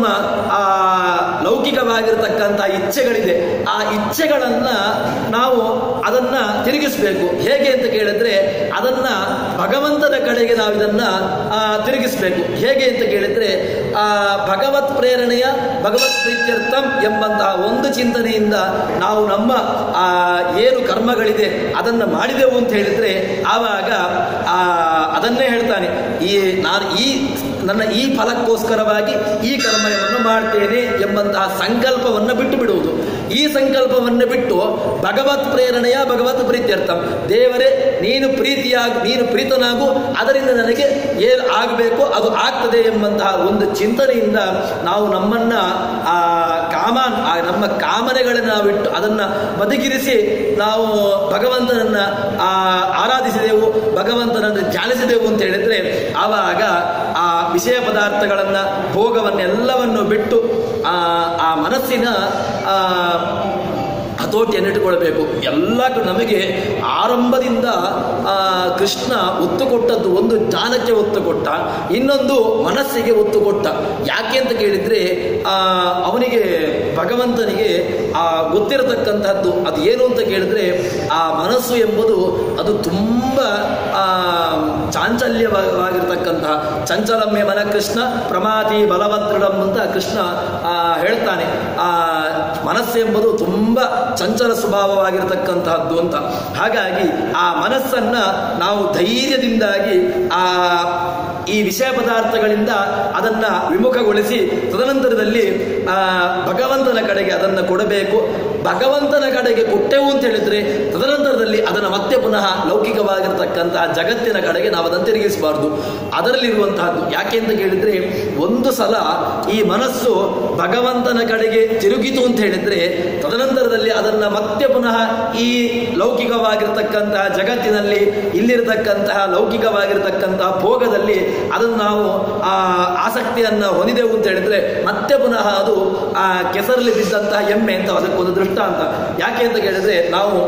ಲೌಕಿಕವಾಗಿರ್ತಕ್ಕಂಥ ಇಚ್ಛೆಗಳಿದೆ. ಆ ಇಚ್ಛೆಗಳನ್ನ ನಾವು ಅದನ್ನ ತಿರುಗಿಸ್ಬೇಕು. ಹೇಗೆ ಅಂತ ಕೇಳಿದ್ರೆ ಅದನ್ನ ಭಗವಂತನ ಕಡೆಗೆ ನಾವು ಇದನ್ನ ತಿರುಗಿಸ್ಬೇಕು. ಹೇಗೆ ಅಂತ ಕೇಳಿದ್ರೆ ಭಗವತ್ ಪ್ರೇರಣೆಯ ಭಗವತ್ ಪ್ರೀತ್ಯರ್ಥಂ ಎಂಬಂತಹ ಒಂದು ಚಿಂತನೆಯಿಂದ ನಾವು ನಮ್ಮ ಏನು ಕರ್ಮಗಳಿದೆ ಅದನ್ನ ಮಾಡಿದೆವು ಅಂತ ಹೇಳಿದ್ರೆ ಆವಾಗ ಅದನ್ನೇ ಹೇಳ್ತಾನೆ. ನಾನು ನನ್ನ ಈ ಫಲಕ್ಕೋಸ್ಕರವಾಗಿ ಈ ಕರ್ಮವನ್ನು ಮಾಡ್ತೇನೆ ಎಂಬಂತಹ ಸಂಕಲ್ಪವನ್ನು ಬಿಟ್ಟು ಬಿಡುವುದು. ಈ ಸಂಕಲ್ಪವನ್ನು ಬಿಟ್ಟು ಭಗವತ್ ಪ್ರೇರಣೆಯ ಭಗವತ್ ಪ್ರೀತ್ಯರ್ಥ, ದೇವರೇ ನೀನು ಪ್ರೀತನಾಗು, ಅದರಿಂದ ನನಗೆ ಏನು ಆಗಬೇಕು ಅದು ಆಗ್ತದೆ ಎಂಬಂತಹ ಒಂದು ಚಿಂತನೆಯಿಂದ ನಾವು ನಮ್ಮನ್ನ ನಮ್ಮ ಕಾಮನೆಗಳನ್ನು ನಾವಿಟ್ಟು ಅದನ್ನು ಬದಿಗಿರಿಸಿ ನಾವು ಭಗವಂತನನ್ನು ಆರಾಧಿಸಿದೆವು, ಭಗವಂತನನ್ನು ಧ್ಯಾನಿಸಿದೆವು ಅಂತ ಹೇಳಿದ್ರೆ ಆವಾಗ ಆ ವಿಷಯ ಪದಾರ್ಥಗಳನ್ನು ಭೋಗವನ್ನೆಲ್ಲವನ್ನು ಬಿಟ್ಟು ಆ ಮನಸ್ಸಿನ ಹತೋಟಿಯನ್ನಿಟ್ಟುಕೊಳ್ಬೇಕು. ಎಲ್ಲ ನಮಗೆ ಆರಂಭದಿಂದ ಕೃಷ್ಣ ಒತ್ತು ಕೊಟ್ಟದ್ದು ಒಂದು ಜ್ಞಾನಕ್ಕೆ ಒತ್ತು ಕೊಟ್ಟ, ಇನ್ನೊಂದು ಮನಸ್ಸಿಗೆ ಒತ್ತು ಕೊಟ್ಟ. ಯಾಕೆ ಅಂತ ಕೇಳಿದರೆ ಅವನಿಗೆ ಭಗವಂತನಿಗೆ ಗೊತ್ತಿರತಕ್ಕಂತಹದ್ದು ಅದು ಏನು ಅಂತ ಕೇಳಿದ್ರೆ ಆ ಮನಸ್ಸು ಎಂಬುದು ಅದು ತುಂಬ ಚಾಂಚಲ್ಯವಾಗಿರ್ತಕ್ಕಂತಹ ಚಂಚಲಮ್ಮೆ ಮನ ಕೃಷ್ಣ ಪ್ರಮಾದಿ ಬಲವದೃಢಂ ಅಂತ ಕೃಷ್ಣ ಹೇಳ್ತಾನೆ. ಮನಸ್ಸೆಂಬುದು ತುಂಬ ಚಂಚಲ ಸ್ವಭಾವವಾಗಿರತಕ್ಕಂತಹದ್ದು ಅಂತ. ಹಾಗಾಗಿ ಆ ಮನಸ್ಸನ್ನ ನಾವು ಧೈರ್ಯದಿಂದಾಗಿ ಈ ವಿಷಯ ಪದಾರ್ಥಗಳಿಂದ ಅದನ್ನ ವಿಮುಖಗೊಳಿಸಿ ತದನಂತರದಲ್ಲಿ ಭಗವಂತನ ಕಡೆಗೆ ಅದನ್ನು ಕೊಡಬೇಕು. ಭಗವಂತನ ಕಡೆಗೆ ಕೊಟ್ಟೆವು ಅಂತ ಹೇಳಿದ್ರೆ ತದನಂತರದಲ್ಲಿ ಅದನ್ನು ಮತ್ತೆ ಪುನಃ ಲೌಕಿಕವಾಗಿರ್ತಕ್ಕಂತಹ ಜಗತ್ತಿನ ಕಡೆಗೆ ನಾವು ಅದನ್ನು ತಿರುಗಿಸಬಾರ್ದು. ಅದರಲ್ಲಿರುವಂತಹದ್ದು ಯಾಕೆ ಅಂತ ಕೇಳಿದ್ರೆ ಒಂದು ಸಲ ಈ ಮನಸ್ಸು ಭಗವಂತನ ಕಡೆಗೆ ತಿರುಗಿತು ಅಂತ ಹೇಳಿದ್ರೆ ತದನಂತರದಲ್ಲಿ ಅದನ್ನ ಮತ್ತೆ ಪುನಃ ಈ ಲೌಕಿಕವಾಗಿರ್ತಕ್ಕಂತಹ ಜಗತ್ತಿನಲ್ಲಿ ಇಲ್ಲಿರತಕ್ಕಂತಹ ಲೌಕಿಕವಾಗಿರ್ತಕ್ಕಂತಹ ಭೋಗದಲ್ಲಿ ಅದನ್ನು ನಾವು ಆಸಕ್ತಿಯನ್ನ ಹೊಂದಿದೆವು ಅಂತ ಹೇಳಿದ್ರೆ ಮತ್ತೆ ಪುನಃ ಅದು ಕೆಸರಲ್ಲಿ ಬಿದ್ದಂತಹ ಎಮ್ಮೆ ಅಂತ ಅದಕ್ಕೊಂದು ದೃಷ್ಟಾಂತ. ಯಾಕೆ ಅಂತ ಕೇಳಿದ್ರೆ ನಾವು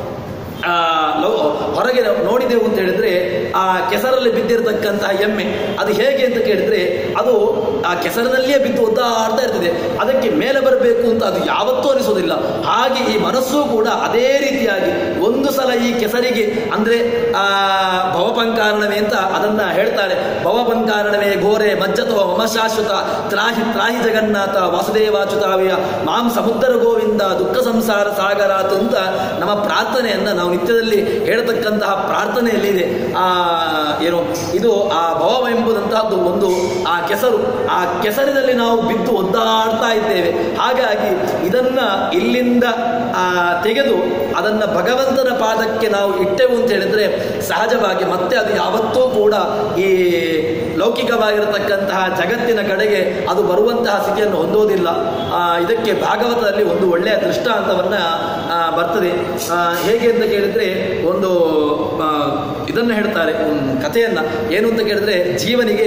ಹೊರಗೆ ನೋಡಿದೆವು ಅಂತ ಹೇಳಿದ್ರೆ ಆ ಕೆಸರಲ್ಲಿ ಬಿದ್ದಿರತಕ್ಕಂತಹ ಎಮ್ಮೆ ಅದು ಹೇಗೆ ಅಂತ ಕೇಳಿದ್ರೆ ಅದು ಆ ಕೆಸರಿನಲ್ಲಿಯೇ ಬಿದ್ದು ಒದ್ದಾಡ್ತಾ ಇರ್ತದೆ, ಅದಕ್ಕೆ ಮೇಲೆ ಬರಬೇಕು ಅಂತ ಅದು ಯಾವತ್ತೂ ಅನಿಸೋದಿಲ್ಲ. ಹಾಗೆ ಈ ಮನಸ್ಸು ಕೂಡ ಅದೇ ರೀತಿಯಾಗಿ ಒಂದು ಸಲ ಈ ಕೆಸರಿಗೆ ಅಂದ್ರೆ ಭವಪಂಕಾರಣವೇ ಅಂತ ಅದನ್ನ ಹೇಳ್ತಾರೆ. ಭವಪಂಕಾರಣವೇ ಘೋರೆ ಮಜ್ಜತೋ ಮಮ ಶಾಶ್ವತ ತ್ರಾಹಿ ತ್ರಾಹಿ ಜಗನ್ನಾಥ ವಾಸುದೇವಾಚ್ಯುತಾವ್ಯ ಮಾಂ ಸಮುದ್ರ ಗೋವಿಂದ ದುಃಖ ಸಂಸಾರ ಸಾಗರಾತ್ ಅಂತ ನಮ್ಮ ಪ್ರಾರ್ಥನೆಯನ್ನ ನಾವು ನಿತ್ಯದಲ್ಲಿ ಹೇಳತಕ್ಕಂತಹ ಪ್ರಾರ್ಥನೆಯಲ್ಲಿದೆ. ಏನು ಇದು ಆ ಭವ ಎಂಬುದಂತಹದ್ದು ಒಂದು ಆ ಕೆಸರು, ಆ ಕೆಸರಿನಲ್ಲಿ ನಾವು ಬಿದ್ದು ಒದ್ದಾಡ್ತಾ ಇದ್ದೇವೆ. ಹಾಗಾಗಿ ಇದನ್ನ ಇಲ್ಲಿಂದ ತೆಗೆದು ಅದನ್ನ ಭಗವಂತನ ಪಾದಕ್ಕೆ ನಾವು ಇಟ್ಟೆವು ಅಂತ ಹೇಳಿದ್ರೆ ಸಹಜವಾಗಿ ಮತ್ತೆ ಅದು ಯಾವತ್ತೂ ಕೂಡ ಈ ಲೌಕಿಕವಾಗಿರತಕ್ಕಂತಹ ಜಗತ್ತಿನ ಕಡೆಗೆ ಅದು ಬರುವಂತಹ ಸ್ಥಿತಿಯನ್ನು ಹೊಂದೋದಿಲ್ಲ. ಇದಕ್ಕೆ ಭಾಗವತದಲ್ಲಿ ಒಂದು ಒಳ್ಳೆಯ ದೃಷ್ಟಾಂತವನ್ನ ಬರ್ತದೆ. ಹೇಗೆ ಅಂತ ಕೇಳಿದ್ರೆ ಒಂದು ಇದನ್ನು ಹೇಳ್ತಾರೆ ಕಥೆಯನ್ನ. ಏನು ಅಂತ ಕೇಳಿದ್ರೆ ಜೀವನಿಗೆ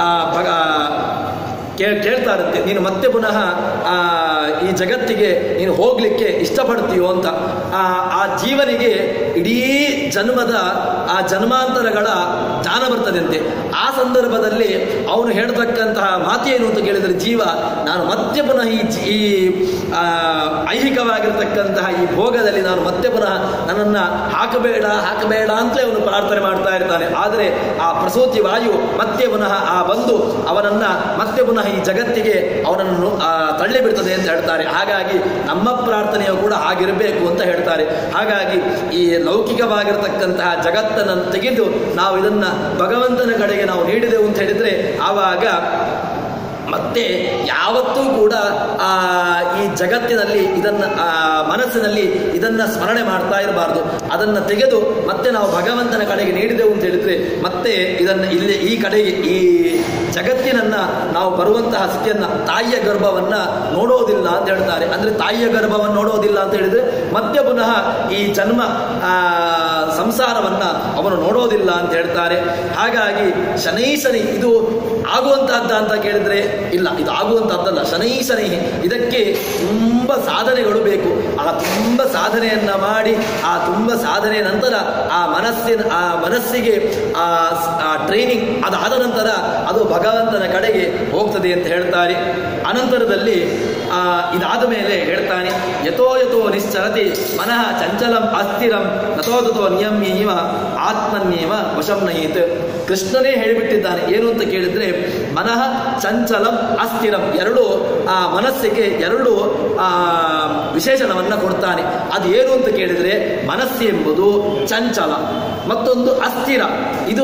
ಕೇಳ್ತಾರಂತೆ, ನೀನು ಮತ್ತೆ ಪುನಃ ಈ ಜಗತ್ತಿಗೆ ನೀನು ಹೋಗ್ಲಿಕ್ಕೆ ಇಷ್ಟಪಡ್ತೀಯೋ ಅಂತ. ಆ ಜೀವನಿಗೆ ಇಡೀ ಜನ್ಮದ ಆ ಜನ್ಮಾಂತರಗಳ ಜ್ಞಾನ ಬರ್ತದಂತೆ. ಆ ಸಂದರ್ಭದಲ್ಲಿ ಅವನು ಹೇಳ್ತಕ್ಕಂತಹ ಮಾತೇನು ಅಂತ ಕೇಳಿದರೆ, ಜೀವ ನಾನು ಮತ್ತೆ ಪುನಃ ಈ ಐಹಿಕವಾಗಿರ್ತಕ್ಕಂತಹ ಈ ಭೋಗದಲ್ಲಿ ನಾನು ಮತ್ತೆ ಪುನಃ ನನ್ನನ್ನು ಹಾಕಬೇಡ ಅಂತಲೇ ಅವನು ಪ್ರಾರ್ಥನೆ ಮಾಡ್ತಾ ಇರ್ತಾನೆ. ಆದರೆ ಆ ಪ್ರಸೂತಿ ವಾಯು ಮತ್ತೆ ಪುನಃ ಬಂದು ಅವನನ್ನ ಮತ್ತೆ ಪುನಃ ಈ ಜಗತ್ತಿಗೆ ಅವನನ್ನು ತಳ್ಳಿ ಬಿಡ್ತದೆ ಅಂತ ಹೇಳ್ತಾರೆ. ಹಾಗಾಗಿ ನಮ್ಮ ಪ್ರಾರ್ಥನೆಯು ಕೂಡ ಆಗಿರಬೇಕು ಅಂತ ಹೇಳ್ತಾರೆ. ಹಾಗಾಗಿ ಈ ಲೌಕಿಕವಾಗಿರತಕ್ಕಂತಹ ಜಗತ್ತನ್ನು ತೆಗೆದು ನಾವು ಇದನ್ನ ಭಗವಂತನ ಕಡೆಗೆ ನಾವು ನೀಡಿದೆವು ಅಂತ ಹೇಳಿದ್ರೆ ಆವಾಗ ಮತ್ತೆ ಯಾವತ್ತೂ ಕೂಡ ಈ ಜಗತ್ತಿನಲ್ಲಿ ಇದನ್ನ ಮನಸ್ಸಿನಲ್ಲಿ ಇದನ್ನ ಸ್ಮರಣೆ ಮಾಡ್ತಾ ಇರಬಾರ್ದು. ಅದನ್ನು ತೆಗೆದು ಮತ್ತೆ ನಾವು ಭಗವಂತನ ಕಡೆಗೆ ನೀಡಿದೆವು ಅಂತ ಹೇಳಿದ್ರೆ ಮತ್ತೆ ಇದನ್ನ ಇಲ್ಲಿ ಈ ಕಡೆಗೆ ಈ ಜಗತ್ತಿನನ್ನ ನಾವು ಬರುವಂತಹ ಸ್ಥಿತಿಯನ್ನ ತಾಯಿಯ ಗರ್ಭವನ್ನ ನೋಡೋದಿಲ್ಲ ಅಂತ ಹೇಳ್ತಾರೆ. ಅಂದ್ರೆ ತಾಯಿಯ ಗರ್ಭವನ್ನು ನೋಡೋದಿಲ್ಲ ಅಂತ ಹೇಳಿದ್ರೆ ಮತ್ತೆ ಪುನಃ ಈ ಜನ್ಮ ಸಂಸಾರವನ್ನ ಅವನು ನೋಡೋದಿಲ್ಲ ಅಂತ ಹೇಳ್ತಾರೆ. ಹಾಗಾಗಿ ಶನೈ ಇದು ಆಗುವಂತಹದ್ದ ಅಂತ ಕೇಳಿದ್ರೆ ಇಲ್ಲ, ಇದು ಆಗುವಂತಹದ್ದಲ್ಲ. ಶನೈ ಇದಕ್ಕೆ ತುಂಬ ಸಾಧನೆಗಳು ಬೇಕು. ಆ ತುಂಬ ಸಾಧನೆಯನ್ನ ಮಾಡಿ ಆ ತುಂಬ ಸಾಧನೆಯ ನಂತರ ಆ ಮನಸ್ಸಿಗೆ ಟ್ರೈನಿಂಗ್ ಅದಾದ ನಂತರ ಅದು ಭಗವಂತನ ಕಡೆಗೆ ಹೋಗ್ತದೆ ಅಂತ ಹೇಳ್ತಾರೆ. ಅನಂತರದಲ್ಲಿ ಇದಾದ ಮೇಲೆ ಹೇಳ್ತಾನೆ, ಯಥೋ ಯಥೋ ನಿಶ್ಚಲತಿ ಮನಃ ಚಂಚಲಂ ಅಸ್ಥಿರಂ ನಥೋದತೋ ನಿಯಮ್ಯೇವ ಆತ್ಮನ್ಯೇವ ವಶಂ ನಯೇತ್. ಕೃಷ್ಣನೇ ಹೇಳಿಬಿಟ್ಟಿದ್ದಾನೆ. ಏನು ಅಂತ ಕೇಳಿದ್ರೆ ಮನಃ ಚಂಚಲಂ ಅಸ್ಥಿರಂ, ಎರಡು ಮನಸ್ಸಿಗೆ ಎರಡು ವಿಶೇಷಣವನ್ನ ಕೊಡ್ತಾನೆ. ಅದು ಏನು ಅಂತ ಕೇಳಿದ್ರೆ ಮನಸ್ಸು ಎಂಬುದು ಚಂಚಲ, ಮತ್ತೊಂದು ಅಸ್ಥಿರ. ಇದು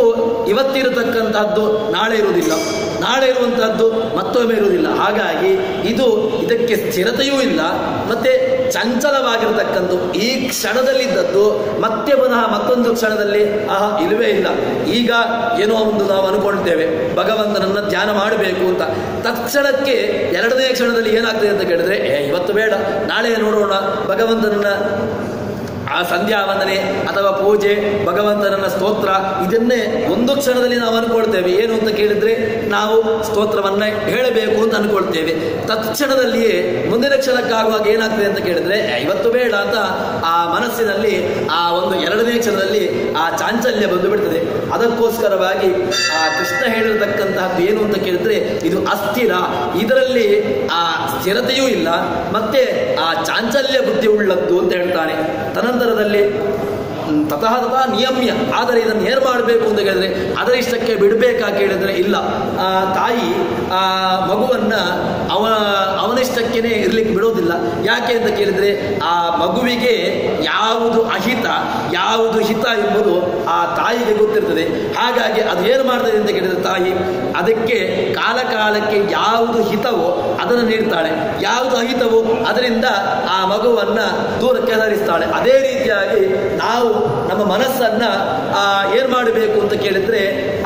ಇವತ್ತಿರತಕ್ಕಂತಹದ್ದು ನಾಳೆ ಇರುವುದಿಲ್ಲ, ನಾಳೆ ಇರುವಂತಹದ್ದು ಮತ್ತೊಮ್ಮೆ ಇರುವುದಿಲ್ಲ. ಹಾಗಾಗಿ ಇದಕ್ಕೆ ಸ್ಥಿರತೆಯೂ ಇಲ್ಲ, ಮತ್ತೆ ಚಂಚಲವಾಗಿರತಕ್ಕಂಥ ಈ ಕ್ಷಣದಲ್ಲಿದ್ದದ್ದು ಮತ್ತೆ ಪುನಃ ಮತ್ತೊಂದು ಕ್ಷಣದಲ್ಲಿ ಇಲ್ಲವೇ ಇಲ್ಲ. ಈಗ ಏನೋ ಒಂದು ನಾವು ಅನ್ಕೊಳ್ತೇವೆ ಭಗವಂತನನ್ನ ಧ್ಯಾನ ಮಾಡಬೇಕು ಅಂತ, ತಕ್ಷಣಕ್ಕೆ ಎರಡನೇ ಕ್ಷಣದಲ್ಲಿ ಏನಾಗ್ತದೆ ಅಂತ ಕೇಳಿದ್ರೆ ಇವತ್ತು ಬೇಡ, ನಾಳೆ ನೋಡೋಣ ಭಗವಂತನನ್ನ ಆ ಸಂಧ್ಯಾ ವಂದನೆ ಅಥವಾ ಪೂಜೆ, ಭಗವಂತನನ್ನ ಸ್ತೋತ್ರ, ಇದನ್ನೇ ಒಂದು ಕ್ಷಣದಲ್ಲಿ ನಾವು ಅನ್ಕೊಳ್ತೇವೆ. ಏನು ಅಂತ ಕೇಳಿದ್ರೆ ನಾವು ಸ್ತೋತ್ರವನ್ನ ಹೇಳಬೇಕು ಅಂತ ಅನ್ಕೊಳ್ತೇವೆ. ತತ್ಕ್ಷಣದಲ್ಲಿಯೇ ಮುಂದಿನ ಕ್ಷಣಕ್ಕಾಗುವಾಗ ಏನಾಗ್ತದೆ ಅಂತ ಕೇಳಿದ್ರೆ ಇವತ್ತು ಬೇಡ ಅಂತ ಆ ಮನಸ್ಸಿನಲ್ಲಿ ಆ ಒಂದು ಎರಡನೇ ಕ್ಷಣದಲ್ಲಿ ಆ ಚಾಂಚಲ್ಯ ಬಂದು ಬಿಡ್ತದೆ. ಅದಕ್ಕೋಸ್ಕರವಾಗಿ ಆ ಕೃಷ್ಣ ಹೇಳಿರತಕ್ಕಂತಹದ್ದು ಏನು ಅಂತ ಕೇಳಿದ್ರೆ ಇದು ಅಸ್ಥಿರ, ಇದರಲ್ಲಿ ಆ ಸ್ಥಿರತೆಯೂ ಇಲ್ಲ, ಮತ್ತೆ ಆ ಚಾಂಚಲ್ಯ ಬುದ್ಧಿ ಉಳ್ಳದ್ದು ಅಂತ ಹೇಳ್ತಾನೆ. ತದನಂತರದಲ್ಲಿ ತತಃ ನಿಯಮ್ಯ, ಆದರೆ ಇದನ್ನು ಏರ್ ಮಾಡಬೇಕು ಅಂತ ಕೇಳಿದ್ರೆ ಅದರ ಇಷ್ಟಕ್ಕೆ ಬಿಡಬೇಕಾ ಕೇಳಿದ್ರೆ ಇಲ್ಲ. ತಾಯಿ ಆ ಮಗುವನ್ನ ಅವನಿಷ್ಟಕ್ಕೇನೆ ಇರ್ಲಿಕ್ಕೆ ಬಿಡೋದಿಲ್ಲ. ಯಾಕೆ ಅಂತ ಕೇಳಿದ್ರೆ ಆ ಮಗುವಿಗೆ ಯಾವುದು ಅಹಿತ ಯಾವುದು ಹಿತ ಎಂಬುದು ಆ ತಾಯಿಗೆ ಗೊತ್ತಿರ್ತದೆ. ಹಾಗಾಗಿ ಅದು ಏನು ಮಾಡ್ತದೆ ಅಂತ ಕೇಳಿದ್ರೆ ತಾಯಿ ಅದಕ್ಕೆ ಕಾಲ ಕಾಲಕ್ಕೆ ಯಾವುದು ಹಿತವೋ ಅದನ್ನು ನೀಡ್ತಾಳೆ, ಯಾವುದು ಅಹಿತವೋ ಅದರಿಂದ ಆ ಮಗುವನ್ನ ದೂರಕ್ಕೆ ಸರಿಸ್ತಾಳೆ. ಅದೇ ರೀತಿಯಾಗಿ ನಾವು ನಮ್ಮ ಮನಸ್ಸನ್ನ ಏನ್ ಮಾಡಬೇಕು ಅಂತ ಕೇಳಿದ್ರೆ